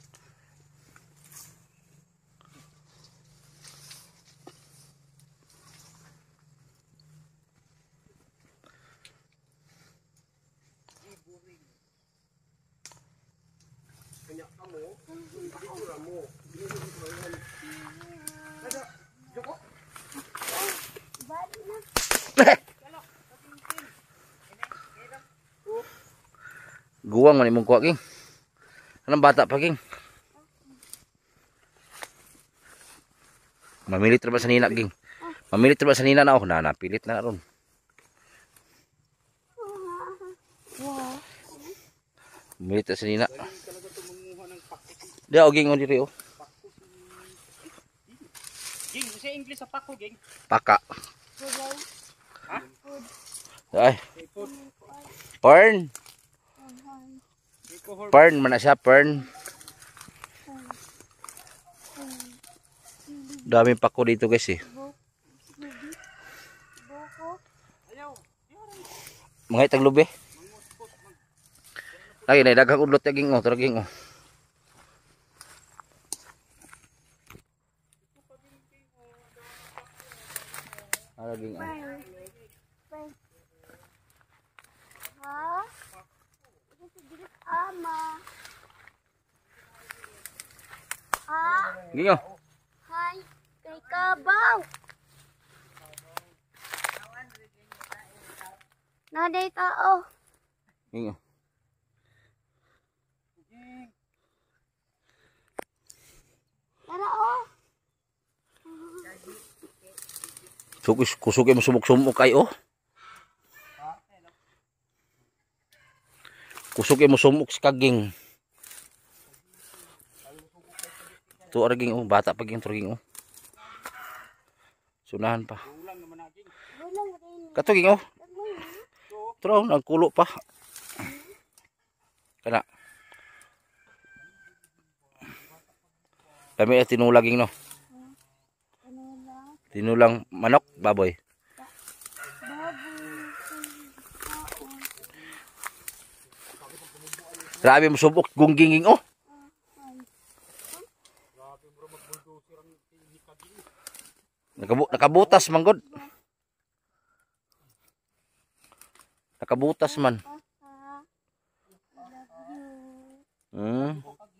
Kanya kamu, ikuran mo. Ada, Joko. Bali na. Guwang man imong kuha ging. Anong bata pa ging? Mamilit ra ba sa nina ging? Mamilit ra ba sa nina na oh, na napilit na ron. Mamilit ra sa nina. Dia oging on diri oh. Ging, sa English sa pako ging. Paka. Ha? Ay. Pern. Pern man na siya, pern. Daming pako dito guys eh. Mga itang lubi. Lagi na daghang udlot taging oh, taging oh. Laging oh. Ha? Ito si Dilis Ama. Ha? Ging oh. Hi, kay Kabaw. Naday tao. Ging oh. Tara oh. Sukis kusuke mo sumuk-sumuk kay oh. Kusuke mo sumuk si kaging. Tu arging oh, bata paging turging oh. Sunahan pa. Katuging oh. Tro nagkulo pa. Kana. Kami ay tinulaging no. Tinulang manok, baboy. Grabe mo subok gungginging oh. Nakabu nakabutas manggod. Nakabutas man. Hmm.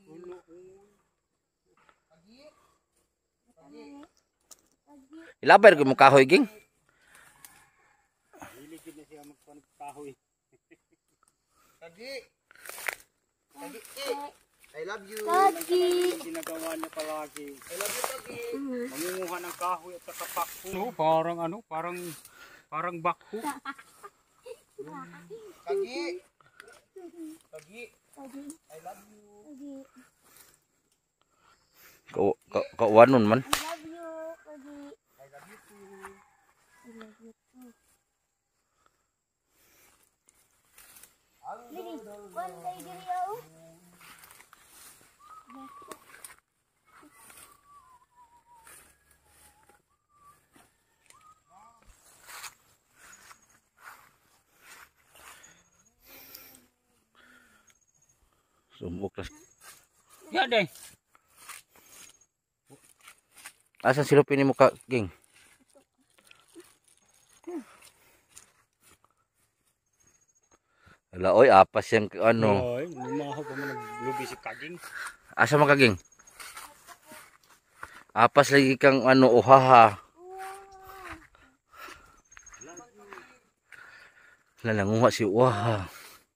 Ilabay ko mo kahoy ging. Iligid na siya magkahoy. Kagi. Kagi. I love you. Kagi. Ginagawa niya palagi. I love you, Kagi. Mangunguha ng kahoy at saka pakho. No, parang ano, parang parang bakho. Kagi. Kagi. I love you. Ka ka kawanon man. I love you. Kagi. I love you too. I love you too. Lili, one day video. Sumbok lah. Ya deh. Asa silupin ni muka, Ging? Ala, oy, apas yang ano. Oy, lumaho pa man naglubi si Kaging. Asa man Kaging? Apas lagi kang ano, uhaha. Lalanguha si uhaha.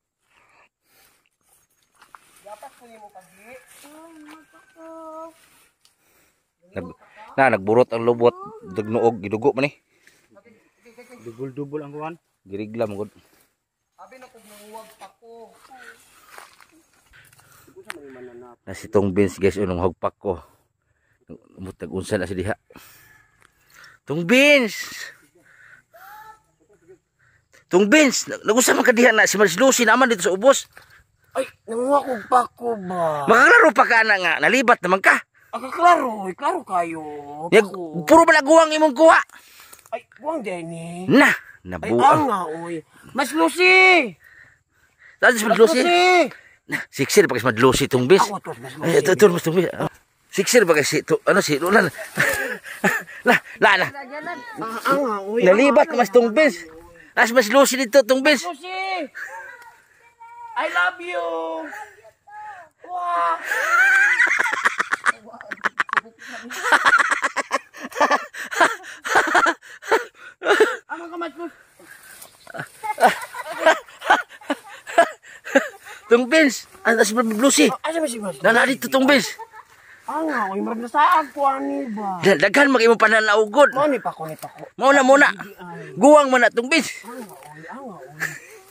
Nag, na, nagburot ang lubot. Dugnoog, gidugo man eh. Dubol-dubol ang kuhan. Giriglam, gud. Na si Tong Beans guys, unong hagpak ko. Mutag unsa na si diha. Tong Beans. Tong Beans, nagusa man ka diha na si Maris Lucy naman dito sa ubos. Ay, nanguha kong pako ba? Makaklaro pa ka na nga, nalibat naman ka. Aga, klaro, eh, klaro kayo. Yag, Pako. puro ba naguwang imong kuha? Ay, buwang din eh. Na, Ay, nabuang. ang nga, oy. Mas Lucy! Dati si Maris Lucy. Na, siksir pa kasi Maris Lucy Tong Beans. Ako to, Mas Lucy. Ay, ito, ito, Mas Tong Beans. Siksir pa kasi, to, ano si, Lula. La, la, la. Ah, ang nga, oy. Nalibat Mas Tong Beans. As Mas Lucy dito, Tong Beans. Lucy! I love you! Wow! Ano ka, Mas Lucy? Tong Beans. Ano si Maris Lucy? Asa ba si Mas? Nana dito, Tong Beans. Ang nga, oy. Marag na sa ako, ani ba? Daghan mag imong pananaugod. Mo ni pa ko, ni pa ko. Muna muna. Guwang man na Tong Beans. Ang nga, oy. Ang nga, oy.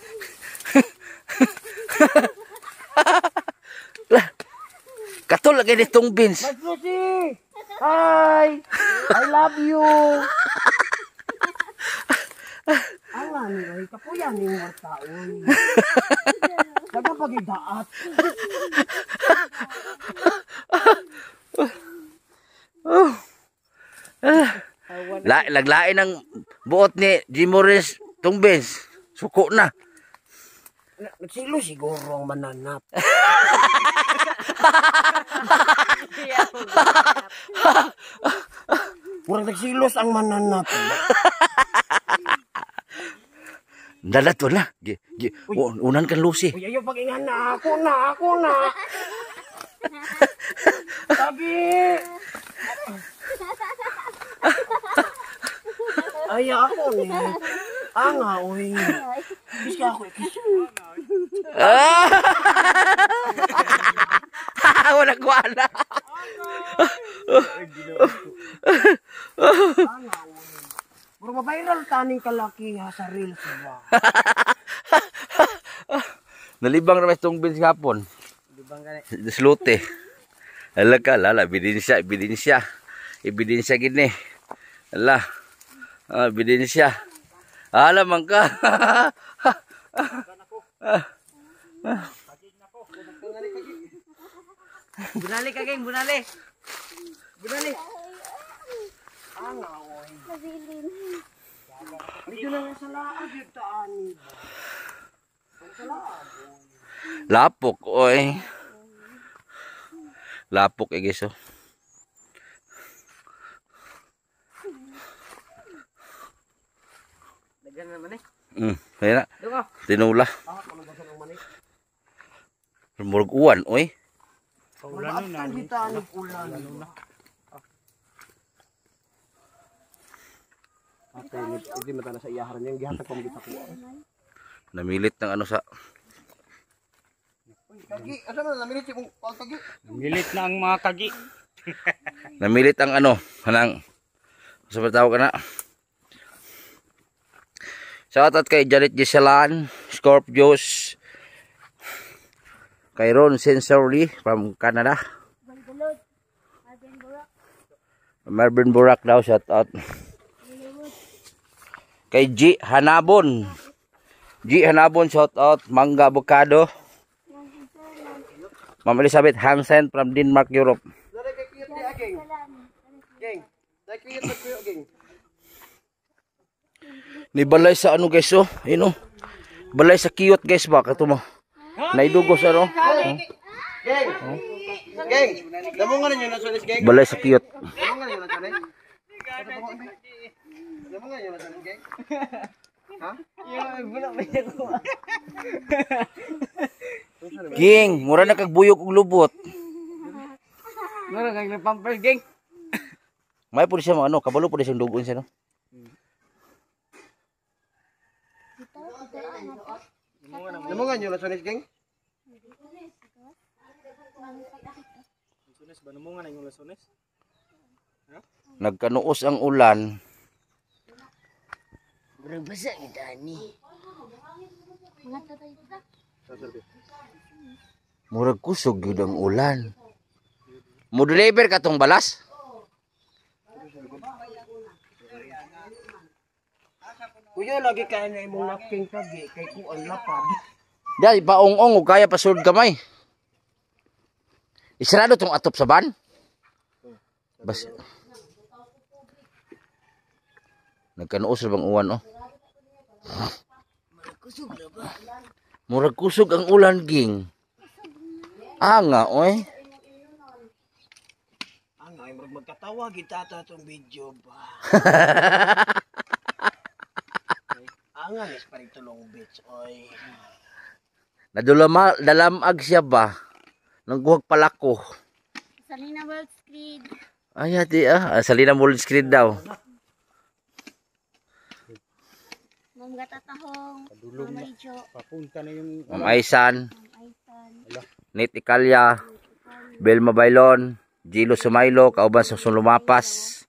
Katol lagi ni Tong Beans. Mas Lucy! Hi! I love you! Ang nga ni, oy. Kapuyan ni mga taon. Nagpapagidaat. La, laglain ng buot ni Jim Morris Tong Beans. Suko na. Nagsilo siguro ang mananap. Murag nagsilos ang mananap. Dalat wala. Gi, gi, unan kan Lucy. Uy, ayaw pag-ingan na. Ako na, ako na. Sabi. Ay, ako ni. Ah nga, uy. Kiss ka ako, kiss. Ah! Wala ko ala. Ah nga, uy. Bro, mabiral taning kalaki ha sa reels ba? Nalibang naman Tong Beans hapon. Libang ka ni. Deslote. Ala ka, lala, ebidensya, ebidensya. Ebidensya gini. Ala. Ah, ebidensya. Ala man ka. Bunali Kaging, bunali. Bunali. Ah nga, uy. Mabilin. Dito na nga sa laag yung taani ba? Sa laag, uy. Lapok, oy. Lapok, eh, guys, oh. Dagan naman eh. Hmm, kaya na. Dungo. Tinula. Ah, kung nagasa ng manik. Murag uwan, oy. Paulan nun na. Ang taani ulan. Ate, hindi matala sa iyaharan yung gihatag kong kita ko. Namilit ng ano sa... Uy, kagi, asa na namilit yung kagi? Milit na ang mga Kagi. Namilit ang ano, hanang... Sa tawag ka na. Shoutout kay Janet Giselan, Scorpios, kay Ron Sensory from Canada. Melbourne Burak daw, shout out. Kay G Hanabon. G Hanabon, shout out. Mangga Avocado. Ma'am Elizabeth Hansen from Denmark, Europe. Ni balay sa ano guys, oh. Ayun, oh. Balay sa kiyot guys ba kato mo. Naidugos ano? Geng. Geng. Lamungan niyo na sulis geng. Balay sa kiyot. Lamungan niyo na sulis. Lamungan niyo na sulis geng. Ha? Ging, mura na kag buyog og lubot. Mura kag pampers geng. May pud siya mo ano, kabalo pud siyang dugon siya no. Lamungan niyo na sulis geng. Sunes ba namungan ang yung lasones? Nagkanuos ang ulan. Berbasa kita ni. Murag kusog gyud ang ulan. Mo deliver ka tong balas? Kuya lagi kay na imong napking kagi kay ko ang lapad. Dai paong-ong ug kaya pasud kamay. Isarado tong atop sa ban. Bas. Nagkanuos ra bang uwan oh. Murag kusog ang ulan ging. Anga oy. Ang ay murag magkatawa kita ta tong video ba. Ang is pa rin tulong bitch oy. Nadulama dalamag siya ba? Nangguhag palako. Salina World Screed. Ay ati ah, salina mo screen daw. Ma'am Gatatahong. Ma'am Richo. Papunta na yung Ma'am Aisan, Ma'am Aisan. Nit Icalya, Bel Mabaylon, Gilo Sumaylo, kauban sa Sulumapas.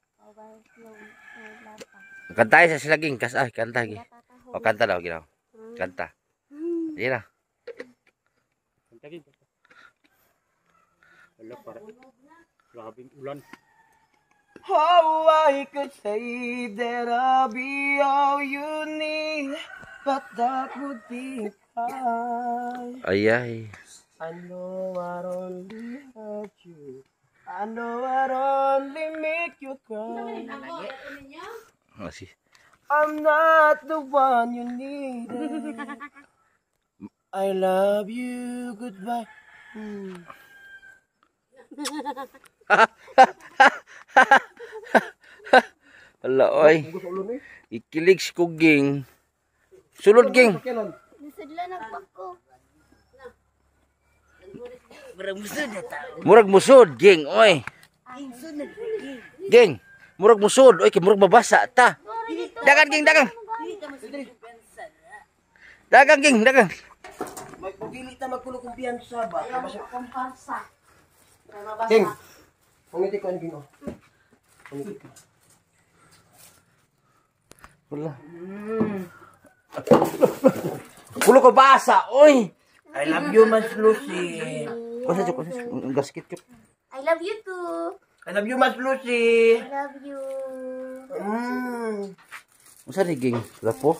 Kanta sa silaging kas ay kanta gi. O kanta daw ginaw. Kanta. Di na. Wala para. Grabing ulan. How I could say that I'll be all you need, but that would be hard. Ay ay. I know I'd only hurt you. I know I'd only make you cry. Masih. I'm not the one you needed. I love you. Goodbye. Hmm. Ala oy. Ikilig si Kuging. Sulod ging. Nasadla na ko. Murag musud na tao. Murag musod ging oy. Ging. Murag musod oy kay murag mabasa ta. Dagan ging dagan. Dagan ging dagan. May pagili ta magkulo kumpiyansa ba? Kumparsa. King. Pangiti ko ang ginoo. Pangiti ko. Wala. Kulo ko basa oy. I love you, Mas Lucy. Kusa jud kusa gasket jud. I love you too. I love you, Mas Lucy. I love you. Mm. Usa ni ging lapo.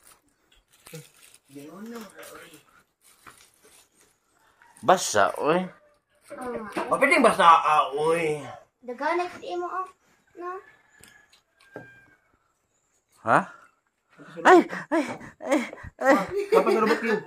Basa oy. Mapiting basa ah, oy. Daganay kit imo oh. No. Ha? Ay, ay, ay, ay. Papasalubot yun.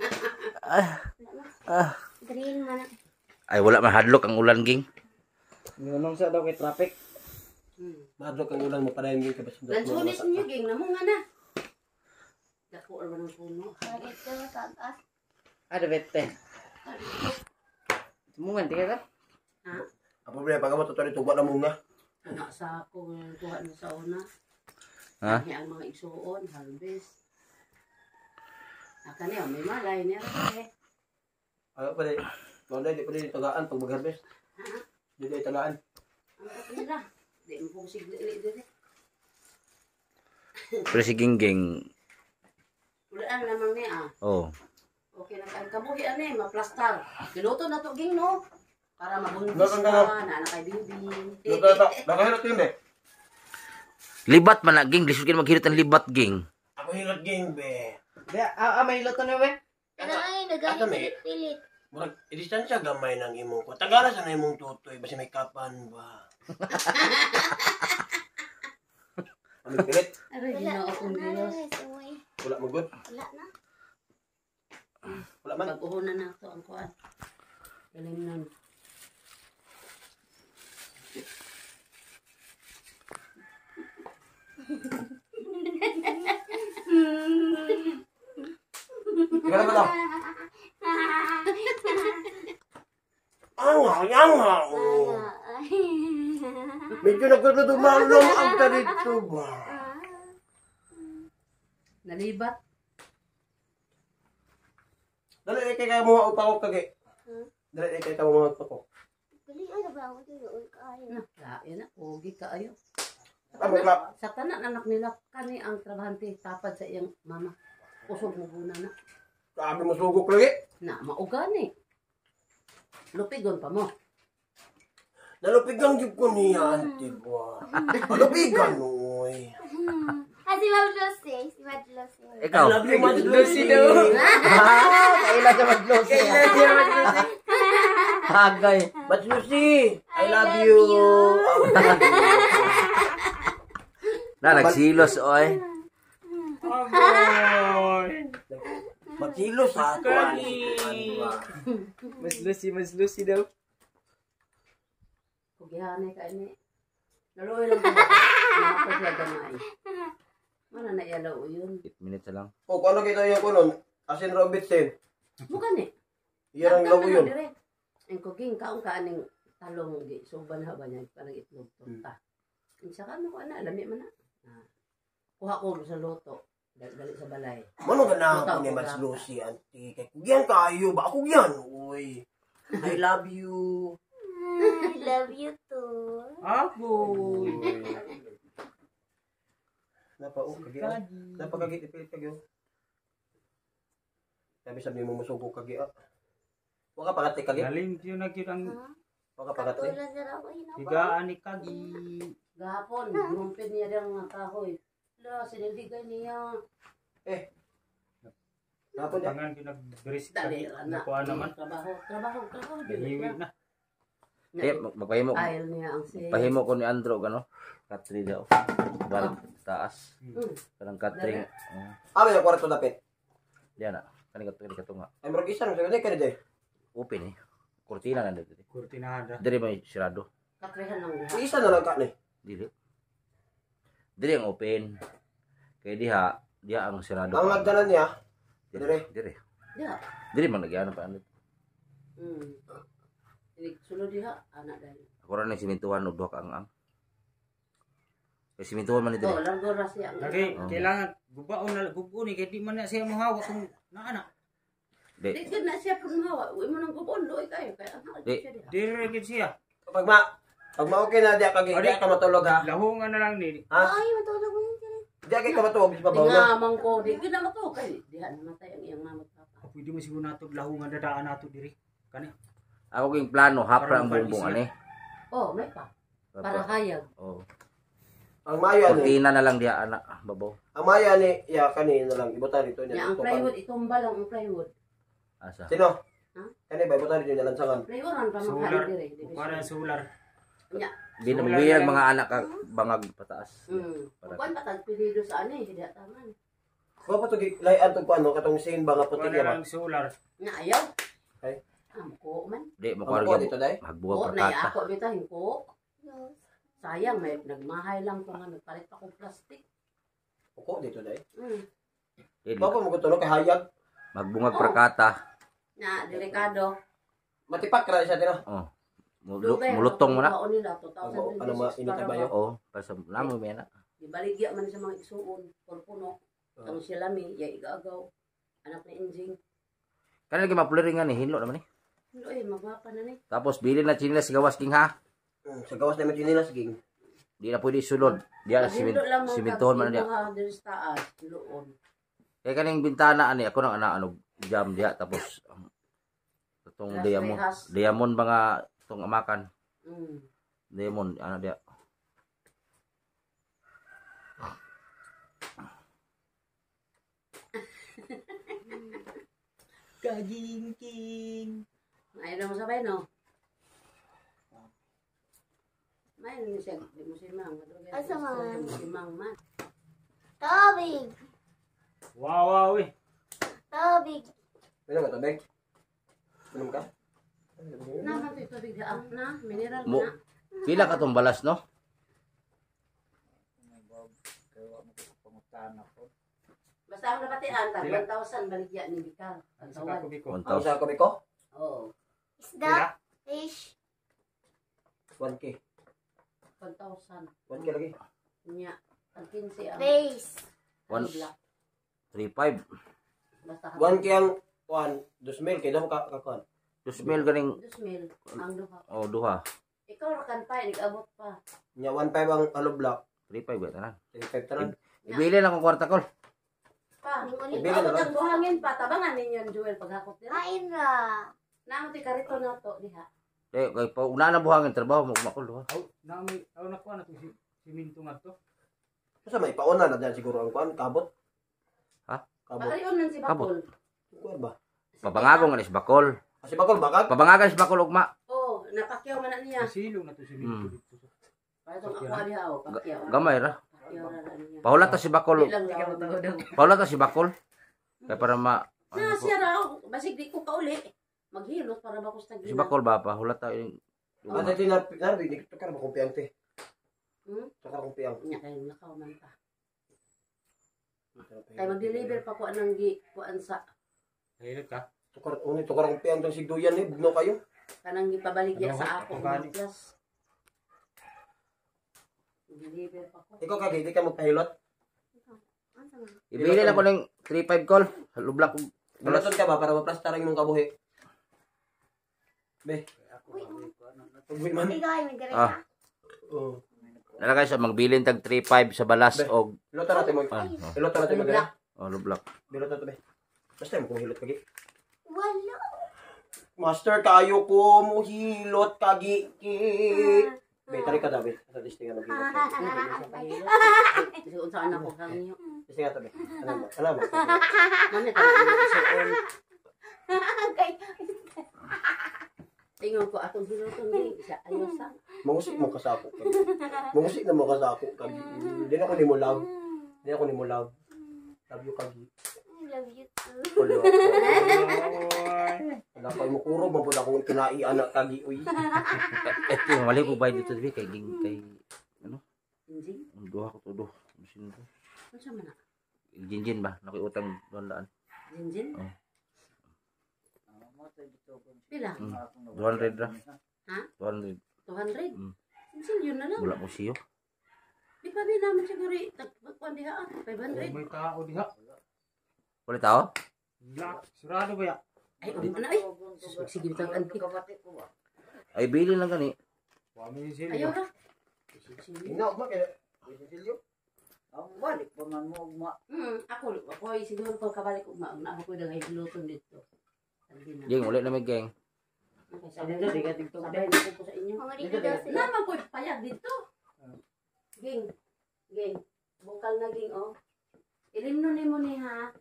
Green man. Ay wala man hadlok ang ulan ging. Ngunong sa daw kay traffic. Madlo kang ulan mo para hindi ka basindot. Lansunis niyo ging namunga na. Dako ra man ang puno. Ito tagas. Ada bete. Mungan tiga ka? Ha? Ang problema pag mo totoo nito wa na mo nga. Anak sa ako kuha na sa una. Ha? Kaya ang mga isuon, harvest. Aka niya, may malay niya. Eh. Ano pa di? Wala di pa di tagaan pag mag-harvest. Di di tagaan. Ang kapit nila. Di mo kong sigli dili. Pero si Gingging, Ulaan lamang niya ah. oh. Okay na ang kabuhi ani, maplastar. Ginuto na to ging no. Para mabuntis Ganun, ka, ganun. na anak kay baby. Nakahirap yun eh. Libat man na, ging. Lisod kayo maghilot ang libat, ging. Ako hilot ging, be. Be, ah, ah, may luto na, be. Pero ay, nagani Ato, me. pilit-pilit. Murag, i-distansya gamay ng imong ko. Tagala sa na imong tutoy. Basta may kapan ba? Ano pilit? Aray, Wala ginoo na, akong wala Diyos. na, sumoy. Wala mo good? Wala na. Wala man. Pag-uhunan na ito ang kuan. Galing nun. Tigala ba daw? Angaw, angaw. Medyo nagkadudumalong ang ganito ba? Nalibat. Dali, ikay kayo mga upako kagi. Dali, ikay kayo mga upako. Dali, ay, nabawa ko yun. Kaya. Na, lain na. Ugi ka ayo. Ano, wala? Sa tanan anak nila, kani ang trabahante tapad sa iyang mama. Kusog mo guna na. Sabi mo sugok lagi. Na, maugani. Lupigon pa mo. Nalupigan gyud ko niya, ante ba? Nalupigan, oy. Ah, si Ma'am Lucy. Si Ma'am Lucy. Ikaw. I love you, Mad Lucy. Ah, kailan siya mag-close. Kailan siya mag-close. Hagay. Mad Lucy, I love you. Na, nagsilos, oy. Magsilos ha. Mas Lucy, mas Lucy daw. Kugihanay ka ini. Naluoy lang ko. Nakapag siya gamay. Mana na iyalaw yun. eight minutes na lang. O, kung ano kita yung kunon? Asin Robinson. Bukan eh. Yan ang lawo yun. Ang cooking kaong kaaning talong di suban ha ba niya parang itlog tunta. Insa ka ano ko ana lami man na. Ah. Kuha ko sa loto. Dali sa balay. Mano ganahan ko ni Mad Lucy, ante. Kaya kugyan kayo ba? Kugyan, oy. I love you. I love you too. Ako. Napa, oh, kagi. oh. Napa kagi, ipilit kagi. oh. Sabi sabi mo musugo kagi. ah. Waka pakati kagi. Galing yun na ang Waka pakati. Tulad na raw ay nabawa. higaan ni Kagi. Gahapon grumpin niya dang mga kahoy. La sinindigay niya. Napon niya. Tangan pinag-bris Dali Kagi. ra na. Nakuha naman. Trabaho, trabaho, trabaho. Nahiwit na. Eh, mag- magpahimo. Ayaw niya ang si. Pahimo ko ni Andro, gano? Katri daw. Balik, taas. Hmm. Kanang katring. Uh, Amin ang kwarto dapit. diyan na. Kaning katring katunga. Ay, marag isa nang sabi, kaya day. Open eh. Kurtina na dito. Kurtinada. Diri may sirado. Katrehan lang niya. Isa na lang ka ni. Dili. Diri ang open. Kaya diha, diha ang sirado. Ang nagdanan niya, Diri. Diri. Ya. Diri man nagyano pa ano. Hmm. Ini sulod diha anak dahil. Ako ra ni simintuhan og duha ka ang ang. Kay simintuhan man ni Oh, diri. largo ra siya. ang- Lagi, Oh. kailangan gubaon na gubaon ni kaya di man na siya mahawak kung naana. Di. Di gid na siya pun hawa. Uy mo nang gubon loy kayo kay anak Di. siya diha. Dire gid siya. pag ma, pag ma-okay na, diya kagi, Adi. diya ka matulog ha. Lahungan na lang ni. Ha? Ay, matulog mo yun. Karen. Diya kay ka matulog, bis babaw na. Tingamang ko di gid na mato kay diha namatay ang iyang mama at papa. Pwede mo siguro nato lahungan dadaan nato diri. Kani. Ako king plano hapra Para ang bumbong mapalis ani. Oh, may pa. Para hayag. Oh. Ang mayo ani, Kurtina na lang diha anak babaw. ang mayo ani, ya kani na lang, ibutan dito niya. Ya ang plywood itumba lang ang plywood. Asa. Sino? Ha? Kani ba, ibutan dito niya lansangan. Plywood ran pa Solar. maghain diri. Para solar. Nya. Di na Solar magbiyag lang. mga anak ka bangag pataas. Hmm. Para- Kuan pa tag pilido sa ani diha taman. Ko pa to layan to paano katong sin ba nga puti Kuha ba? na lang solar. Nya ayaw. Ay. Amko man. Di mo Ang ko ko dito dai. magbuwag Oh, perkata. na ako bitahin ko. Yes. Sayang may nagmahay lang pa nga nagpalit pa kong plastic. Uko dito dai. Hmm. Di, Papa mo ko kay hayag. magbungag Oh. perkata. Na delikado. Matipak ra siya tino. Oh. Mulu- Mulutong mo na. Baon nila two thousand Ano- ano ma- twenty-six inita ba para yun? Oh, para sa namo may na. Ibaligya man sa mga isuon, purpuno. Oh. Ang silami, ya igagaw. Anak ni Injing. Kana lagi mapuliring nga ni hinlo naman ni. Uy, magwapa na ni. Tapos bili na chinelas gawas king ha. Hmm, sa gawas na mo chinilas ging. Di na pwede sulod. Diya simin Paghindo lang mga simintohon man diya. kapitbahay diri sa taas, doon. Kaya kaning bintana ani ako nang ana ano jam diya tapos um, itong Las diamond Vegas. diamond mga itong amakan Mm. diamond ano diya Kagingking. Ayaw na mo sabay, no? May ano siya, di mo si Mang. Asa man? Si Mang man. Tubig. Wow, wow, eh. Tubig. Minum ka tubig? Minum ka? Naman ito tubig na, na, mineral Mo, na. pila ka tong balas, no? Basta ako napatian, tag one thousand baligya ni Bikal. Ang tawad. one Ako thousand. sa kabi ko? Oo, Isda. Fish. one K. one thousand. one K lagi. Nya, ang kinsi ang Base. One, black. three, five. Basta one K ang one. Dos mil. Kaya daw ka kakuan. Dos mil ganing, dos mil ang duha. oh, duha. Ikaw ra kan pa, nag-abot pa. Nya one five ang hollow block. three, five, ba tanan? three five tanan. Ibili lang akong kwarta, Kol. Pa, Ibili abot na lang. ang buhangin pa, tabangan ninyo Joel paghakot nila. Kain ra. Namo ti karito na to diha. Eh, kay pa una na buhangin trabaho mo makol duha. Aw, na may aw na ko na to si siminto nga to. Basta may pauna na dyan siguro ang kuan. Kabot. Ha? Kabot. Pareon man si Bakol. Kuan ba? Papangagong anis bakol. Kasi bakol bakag. Pabangagan si bakol ugma. Oh, napakyaw man na niya. Silong na to siminto Hmm. dito. Para tong ako diha oh, pakyaw. Gamay ra. Pakyaw ra na niya. Pahulat ta si bakol. Di lang lang. Pahulat ta si bakol. Kaya para ma Na siya ra, basig di ko kauli. Maghilot para ba ko sa si bakol ba pahulat ta yung Ang dati na narbi. Tukar ba kung piyang te? Hmm? Tukar kung piyang. Nya kay nakaw man pa. Kay mag-deliver pa ko anang gi kuan sa Hilot ka. Tukar uni tukar kung piyang tong sigduyan ni. Bugno kayo. kanang gipabaligya Ano, sa ako kung ng plus. Deliver pa ko. Ikaw kagi di ka magpahilot. Asa man? ibili lang ko ng three, five, Kol. Lublak. Balaton ka ba para maplastaran imong kabuhi? Be. Uy, Uy man. Igay, may gari Ah. ka. Oh. Nalagay sa magbilin tag three, five sa balas Be. og Hilot natin mo. ah, Hilot natin mo. Black. oh, lublak. Hilot natin be. Basta mo kung hilot kagi. Wala. Master kayo ko mo hilot kagi. Be tari ka dabi. Sa distingan ng hilot. Kasi unsa anak ko kang niyo. Distingan tabi. Ano mo? Ano mo? Mane ta suon. Kay Tingon ko atong hiluton di sa ayosa. Mangusik mo kasako kagi. Mangusik na mo kasako kagi. Di na ko ni mo love. Di na ko ni mo love. Love you kagi. I love you too. Kulo. Wala pa mo kuro mabud akong kinai anak kagi uy. Eto mali ko bay dito di kay ging kay Injing. ang duha ko tudo. Musin ko. Unsa man na? Jinjin ba? Nakoy utang doon daan. Jinjin. Oh. Pila? Mm. two hundred ra. Ha? two hundred. two hundred. Mm. Jinjin yun na lang. Wala mo siyo. Di pa din naman siguro tagpagkuan diha ah, five hundred. May tao diha. Wala tao? Black. Surado ba ya? Ay, um, ano ay? Sige, bitang antik. Ay bili lang gani. Wa mi silong. Ayaw ra. Sige. Ina ba kaya? Silyo. Hmm, ako, ako ay siguro pag kabalik ko, ma, na ako na hiluton dito. Sabi na. Ging ulit na may gang. Sabi na, sabay na ko sa inyo. Mga rito daw sila. Naman ko payag dito. Ging. Ging. Bukal na ging, oh. Ilimno ni mo ni ha.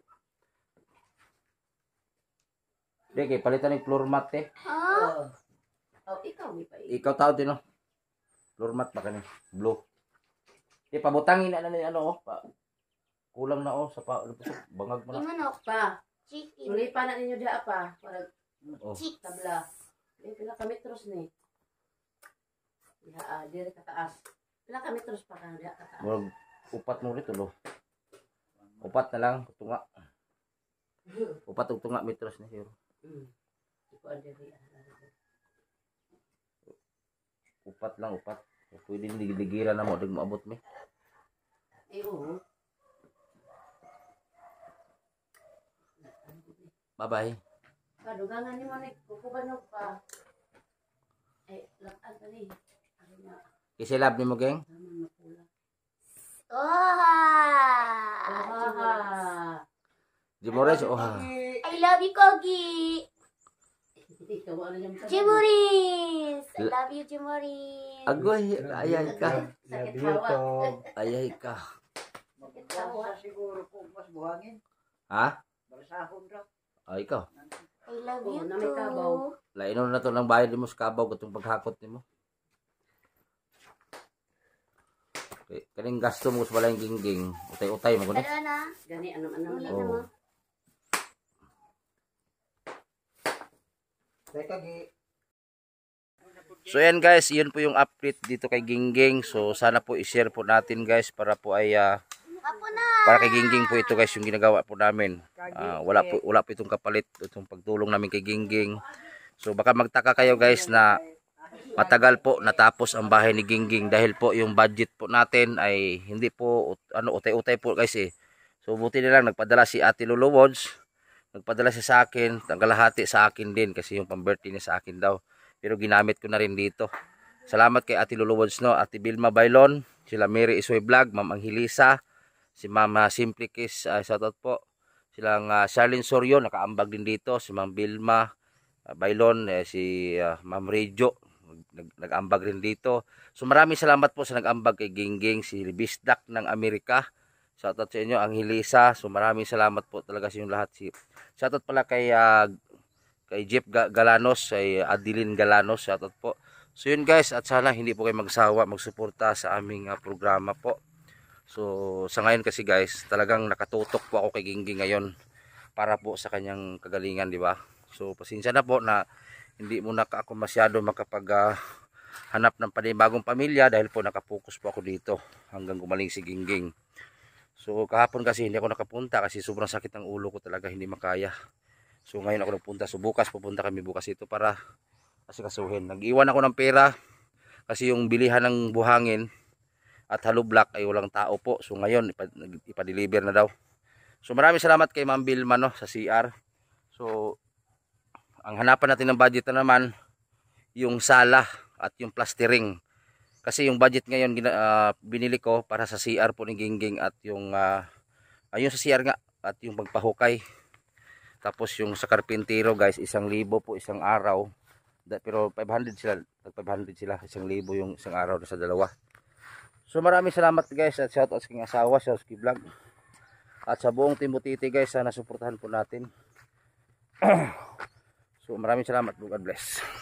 Di kay palitan ng floor mat eh. Ah, Oh, ikaw may pa. Ikaw tao din no. Floor mat ba kani? Blue. Di pabutangin na na ni ano oh. Pa. Kulang na oh sa pa bangag mo na. imanok. Pa. Chicken. Sulipa na ninyo diha pa. Para Oh. Chicks. tabla. Eh, pila ka metros ni. Diha, ah, dire ka taas. Pila ka metros pa ka diha ka taas. Murag upat mo rito lo. Upat na lang tunga. Upat ug tunga metros ni siguro. Hmm. Ikaw ang dire. Upat lang upat. Pwede ligiran na mo dig maabot mi. Eh, oo. Bye-bye. Kadugangan ni mo ni kukubanog pa. Eh, lakan pa ni. Ano na, Kisilab ni mo gang. naman mapula. Oha. Ah, Jimores oha. I love you, Kogi. ikaw ano yung Jimuris. I love you, Jimuris. Agoy ayay ka. Sakit hawa. Ayay ka. Sakit hawa. Siguro kung mas buhangin, Ha? balasahon ra. Ay ikaw. I love Oo, you na may kabaw. too. Lainon na to ng bayad mo sa kabaw katong paghakot nimo. Okay, kaning gasto mo sa balay gingging, utay-utay mo gani. Ano na? Gani, ano, ano, Uli ano. na mo. Oh. Teka, gi. So yan guys, yun po yung update dito kay Gingging. So sana po i-share po natin guys para po ay uh, Apo na! para kay Gingging po ito guys yung ginagawa po namin. Uh, wala po wala po itong kapalit, itong pagtulong namin kay Gingging. So baka magtaka kayo guys na matagal po natapos ang bahay ni Gingging dahil po yung budget po natin ay hindi po ano utay-utay po guys eh. So buti na lang nagpadala si Ate Lolo Wods, nagpadala siya sa akin, tanggalahati sa akin din kasi yung pang-birthday niya sa akin daw. Pero ginamit ko na rin dito. Salamat kay Ate Lolo Wods, no, Ate Vilma Bailon, sila Mary Isoy Vlog, Ma'am Angelisa, si Mama Simply Kiss, uh, shoutout po. Silang uh, Charlene Soryo, nakaambag din dito, si Ma'am Vilma uh, Bailon, eh, si uh, Ma'am Rejo, nag-ambag rin dito. So maraming salamat po sa nag-ambag kay Gingging, si Bisdak ng Amerika. Shoutout sa inyo, Angelisa. So maraming salamat po talaga sa inyong lahat. Si shoutout pala kay uh, kay Jeff Galanos, kay Adeline Galanos, shoutout po. So yun guys, at sana hindi po kayo magsawa magsuporta sa aming uh, programa po. So sa ngayon kasi guys, talagang nakatutok po ako kay Gingging ngayon para po sa kanyang kagalingan, di ba? So pasensya na po na hindi muna ka ako masyado makapag uh, hanap ng panibagong pamilya dahil po nakapokus po ako dito hanggang gumaling si Gingging. So kahapon kasi hindi ako nakapunta kasi sobrang sakit ng ulo ko talaga, hindi makaya. So ngayon ako nagpunta. So bukas pupunta kami bukas ito para asikasuhin. Nag-iwan ako ng pera kasi yung bilihan ng buhangin at hollow block ay walang tao po. So ngayon ipa-deliver na daw. So maraming salamat kay Ma'am Vilma, no, sa C R. So ang hanapan natin ng budget na naman yung sala at yung plastering. Kasi yung budget ngayon uh, binili ko para sa C R po ni Gingging at yung uh, ayun sa C R nga at yung pagpahukay. Tapos yung sa karpintero guys, isang libo po isang araw. Pero five hundred sila, five hundred sila, isang libo yung isang araw na sa dalawa. So maraming salamat guys at shoutout sa aking asawa, sa Ski Vlog. At sa buong Team Butiti guys, sana suportahan po natin. So maraming salamat, God bless.